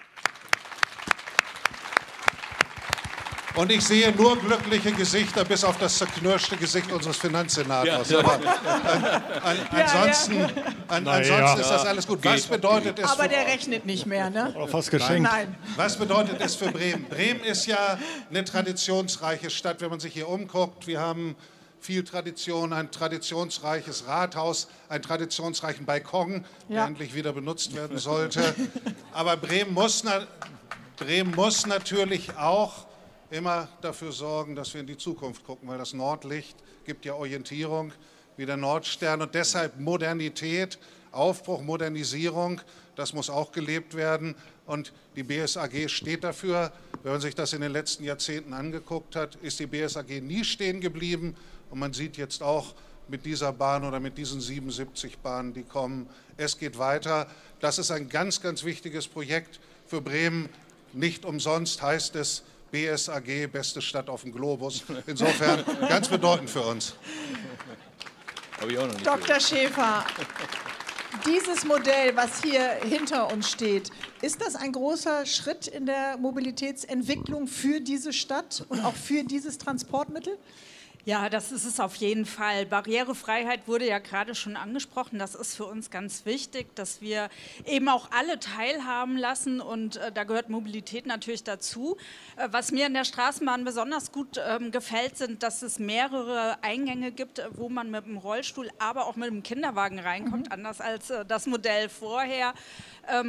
Und ich sehe nur glückliche Gesichter, bis auf das zerknirschte Gesicht unseres Finanzsenators. Ja. Aber an, an, ansonsten, an, Na ansonsten ja. ist das alles gut. Was bedeutet es Aber für, der rechnet nicht mehr, ne? Oder fast geschenkt. Nein. was bedeutet es für Bremen? Bremen ist ja eine traditionsreiche Stadt, wenn man sich hier umguckt. Wir haben viel Tradition, ein traditionsreiches Rathaus, einen traditionsreichen Balkon, der Ja. endlich wieder benutzt werden sollte. Aber Bremen muss, na, Bremen muss natürlich auch immer dafür sorgen, dass wir in die Zukunft gucken, weil das Nordlicht gibt ja Orientierung wie der Nordstern und deshalb Modernität, Aufbruch, Modernisierung, das muss auch gelebt werden und die B S A G steht dafür. Wenn man sich das in den letzten Jahrzehnten angeguckt hat, ist die B S A G nie stehen geblieben und man sieht jetzt auch mit dieser Bahn oder mit diesen siebenundsiebzig Bahnen, die kommen, es geht weiter. Das ist ein ganz, ganz wichtiges Projekt für Bremen. Nicht umsonst heißt es B S A G, beste Stadt auf dem Globus. Insofern ganz bedeutend für uns. Hab ich auch noch nicht Doktor Schäfer, dieses Modell, was hier hinter uns steht, ist das ein großer Schritt in der Mobilitätsentwicklung für diese Stadt und auch für dieses Transportmittel? Ja, das ist es auf jeden Fall. Barrierefreiheit wurde ja gerade schon angesprochen. Das ist für uns ganz wichtig, dass wir eben auch alle teilhaben lassen und äh, da gehört Mobilität natürlich dazu. Äh, was mir in der Straßenbahn besonders gut ähm, gefällt, sind, dass es mehrere Eingänge gibt, wo man mit dem Rollstuhl, aber auch mit dem Kinderwagen reinkommt, mhm. anders als äh, das Modell vorher. Ähm,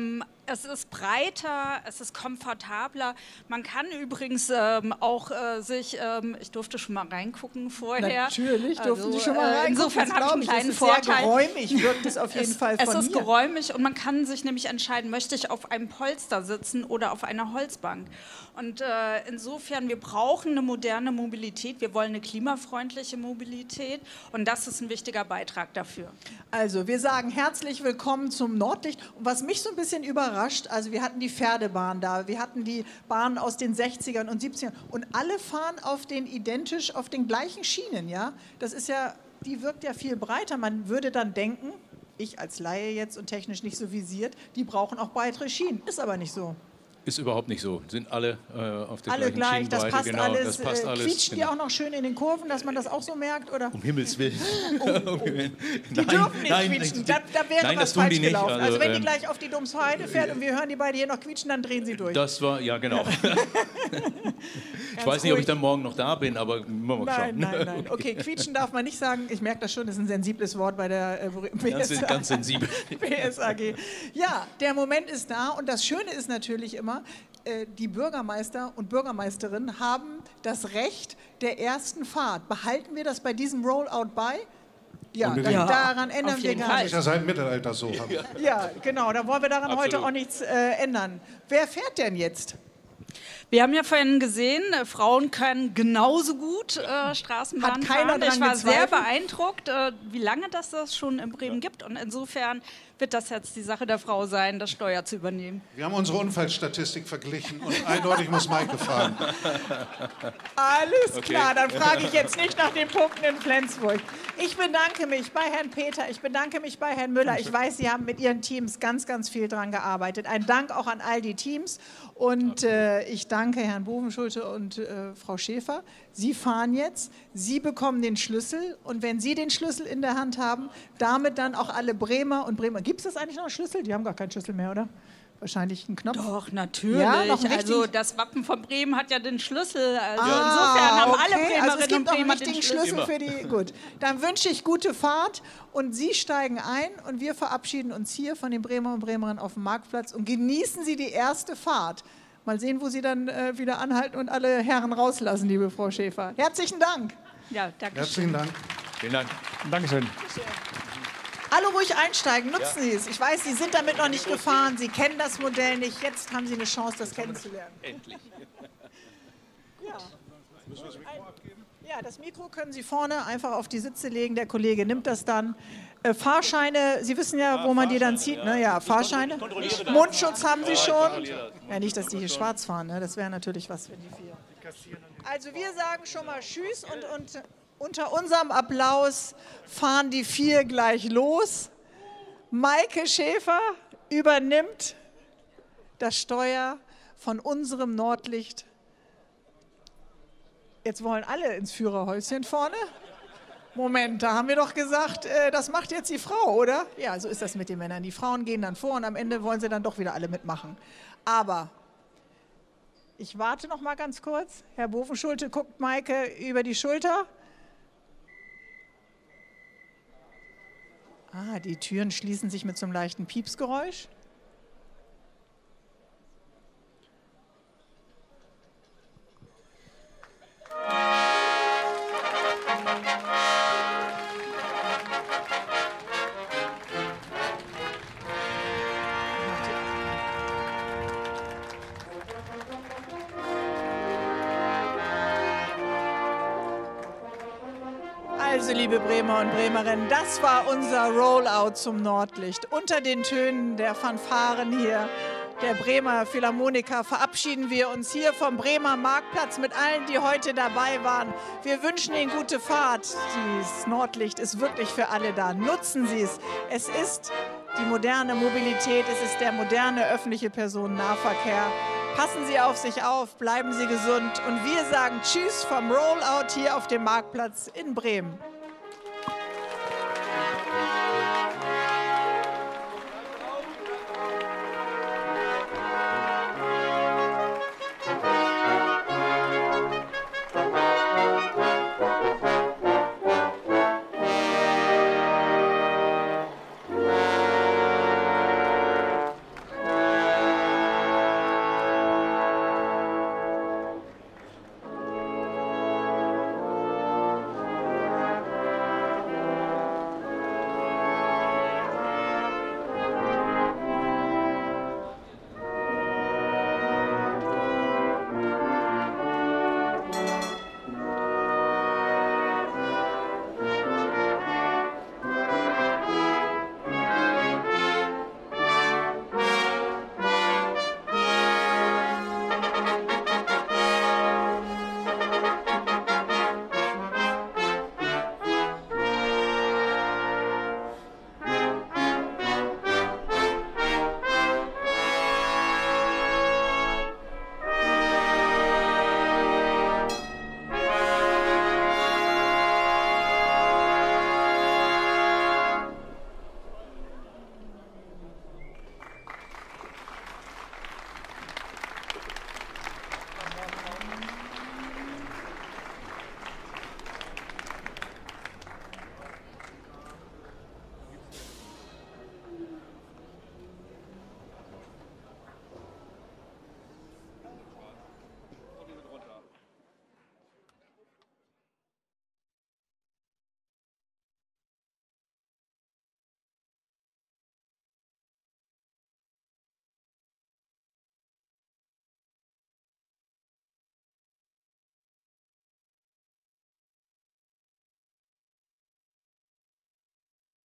Es ist breiter, es ist komfortabler. Man kann übrigens ähm, auch äh, sich, ähm, ich durfte schon mal reingucken vorher. Natürlich durften Also, Sie schon mal äh, reingucken. Insofern habe ich einen Das kleinen ist Vorteil. sehr geräumig, wirkt es auf jeden es, Fall Es von ist hier. geräumig und man kann sich nämlich entscheiden, möchte ich auf einem Polster sitzen oder auf einer Holzbank. Und äh, insofern, wir brauchen eine moderne Mobilität, wir wollen eine klimafreundliche Mobilität und das ist ein wichtiger Beitrag dafür. Also, wir sagen herzlich willkommen zum Nordlicht. Und was mich so ein bisschen überrascht, also wir hatten die Pferdebahn da, wir hatten die Bahn aus den sechzigern und siebzigern und alle fahren auf den identisch, auf den gleichen Schienen, ja? Das ist ja, die wirkt ja viel breiter. Man würde dann denken, ich als Laie jetzt und technisch nicht so visiert, die brauchen auch breitere Schienen. Ist aber nicht so. Ist überhaupt nicht so. Sind alle äh, auf der Alle gleichen gleich, das Schienenbreite. passt Genau, alles. das passt äh, alles. Quietschen die genau. auch noch schön in den Kurven, dass man das auch so merkt? Oder? Um Himmels Willen. Die dürfen nicht quietschen, da, da wäre nein, was das tun falsch die nicht. gelaufen. Also, Also, wenn die ähm, gleich auf die Domsheide fährt und wir hören die beiden hier noch quietschen, dann drehen sie durch. Das war, ja genau. Ich weiß nicht, ob ich dann morgen noch da bin, aber mal Nein, schauen. nein, nein. Okay, quietschen darf man nicht sagen. Ich merke das schon, das ist ein sensibles Wort bei der äh, B S A G. Ganz, ganz sensibel. B S A G. Ja, der Moment ist da und das Schöne ist natürlich immer, äh, die Bürgermeister und Bürgermeisterinnen haben das Recht der ersten Fahrt. Behalten wir das bei diesem Rollout bei? Ja, Unbedingt. da, daran ändern Auf wir jeden gar Fall. nichts. Das ist ja seit Mittelalter so. Ja, genau, da wollen wir daran Absolut. heute auch nichts äh, ändern. Wer fährt denn jetzt? Wir haben ja vorhin gesehen, äh, Frauen können genauso gut äh, Straßenbahn Hat keiner fahren. dran Ich war sehr gezweifelt? beeindruckt, äh, wie lange das das schon in Bremen gibt. Und insofern wird das jetzt die Sache der Frau sein, das Steuer zu übernehmen. Wir haben unsere Unfallstatistik verglichen und eindeutig muss Maike fahren. Alles Okay. klar, dann frage ich jetzt nicht nach den Punkten in Flensburg. Ich bedanke mich bei Herrn Peter, ich bedanke mich bei Herrn Müller. Ich weiß, Sie haben mit Ihren Teams ganz, ganz viel dran gearbeitet. Ein Dank auch an all die Teams. Und äh, ich danke Herrn Bovenschulte und äh, Frau Schäfer. Sie fahren jetzt, Sie bekommen den Schlüssel. Und wenn Sie den Schlüssel in der Hand haben, damit dann auch alle Bremer und Bremer. Gibt es das eigentlich noch einen Schlüssel? Die haben gar keinen Schlüssel mehr, oder? Wahrscheinlich einen Knopf. Doch, natürlich. Ja, noch einen also richtigen- das Wappen von Bremen hat ja den Schlüssel. Also Ah, insofern haben okay. alle Bremerinnen Also es gibt und auch einen Bremer richtigen den Schlüssel Schlüssel. für die. Gut, dann wünsche ich gute Fahrt und Sie steigen ein und wir verabschieden uns hier von den Bremer und Bremerinnen auf dem Marktplatz und genießen Sie die erste Fahrt. Mal sehen, wo Sie dann äh, wieder anhalten und alle Herren rauslassen, liebe Frau Schäfer. Herzlichen Dank. Ja, danke. Herzlichen Dank. Vielen Dank. Dankeschön. Alle ruhig einsteigen, nutzen Sie es. Ich weiß, Sie sind damit noch nicht gefahren, Sie kennen das Modell nicht. Jetzt haben Sie eine Chance, das kennenzulernen. Endlich. Ja. Ja, das Mikro können Sie vorne einfach auf die Sitze legen. Der Kollege nimmt das dann. Äh, Fahrscheine, Sie wissen ja, wo man die dann zieht. Ne? Ja, Fahrscheine. Mundschutz haben Sie schon. Ja, nicht, dass die hier schwarz fahren. Ne? Das wäre natürlich was für die vier. Also wir sagen schon mal Tschüss und, und unter unserem Applaus fahren die vier gleich los. Maike Schäfer übernimmt das Steuer von unserem Nordlicht. Jetzt wollen alle ins Führerhäuschen vorne. Moment, da haben wir doch gesagt, äh, das macht jetzt die Frau, oder? Ja, so ist das mit den Männern. Die Frauen gehen dann vor und am Ende wollen sie dann doch wieder alle mitmachen. Aber ich warte noch mal ganz kurz. Herr Bovenschulte guckt Maike über die Schulter. Ah, die Türen schließen sich mit so einem leichten Piepsgeräusch. Also, liebe Bremer und Bremerinnen, das war unser Rollout zum Nordlicht. Unter den Tönen der Fanfaren hier der Bremer Philharmoniker verabschieden wir uns hier vom Bremer Marktplatz mit allen, die heute dabei waren. Wir wünschen Ihnen gute Fahrt. Das Nordlicht ist wirklich für alle da. Nutzen Sie es. Es ist die moderne Mobilität, es ist der moderne öffentliche Personennahverkehr. Passen Sie auf sich auf, bleiben Sie gesund und wir sagen Tschüss vom Rollout hier auf dem Marktplatz in Bremen.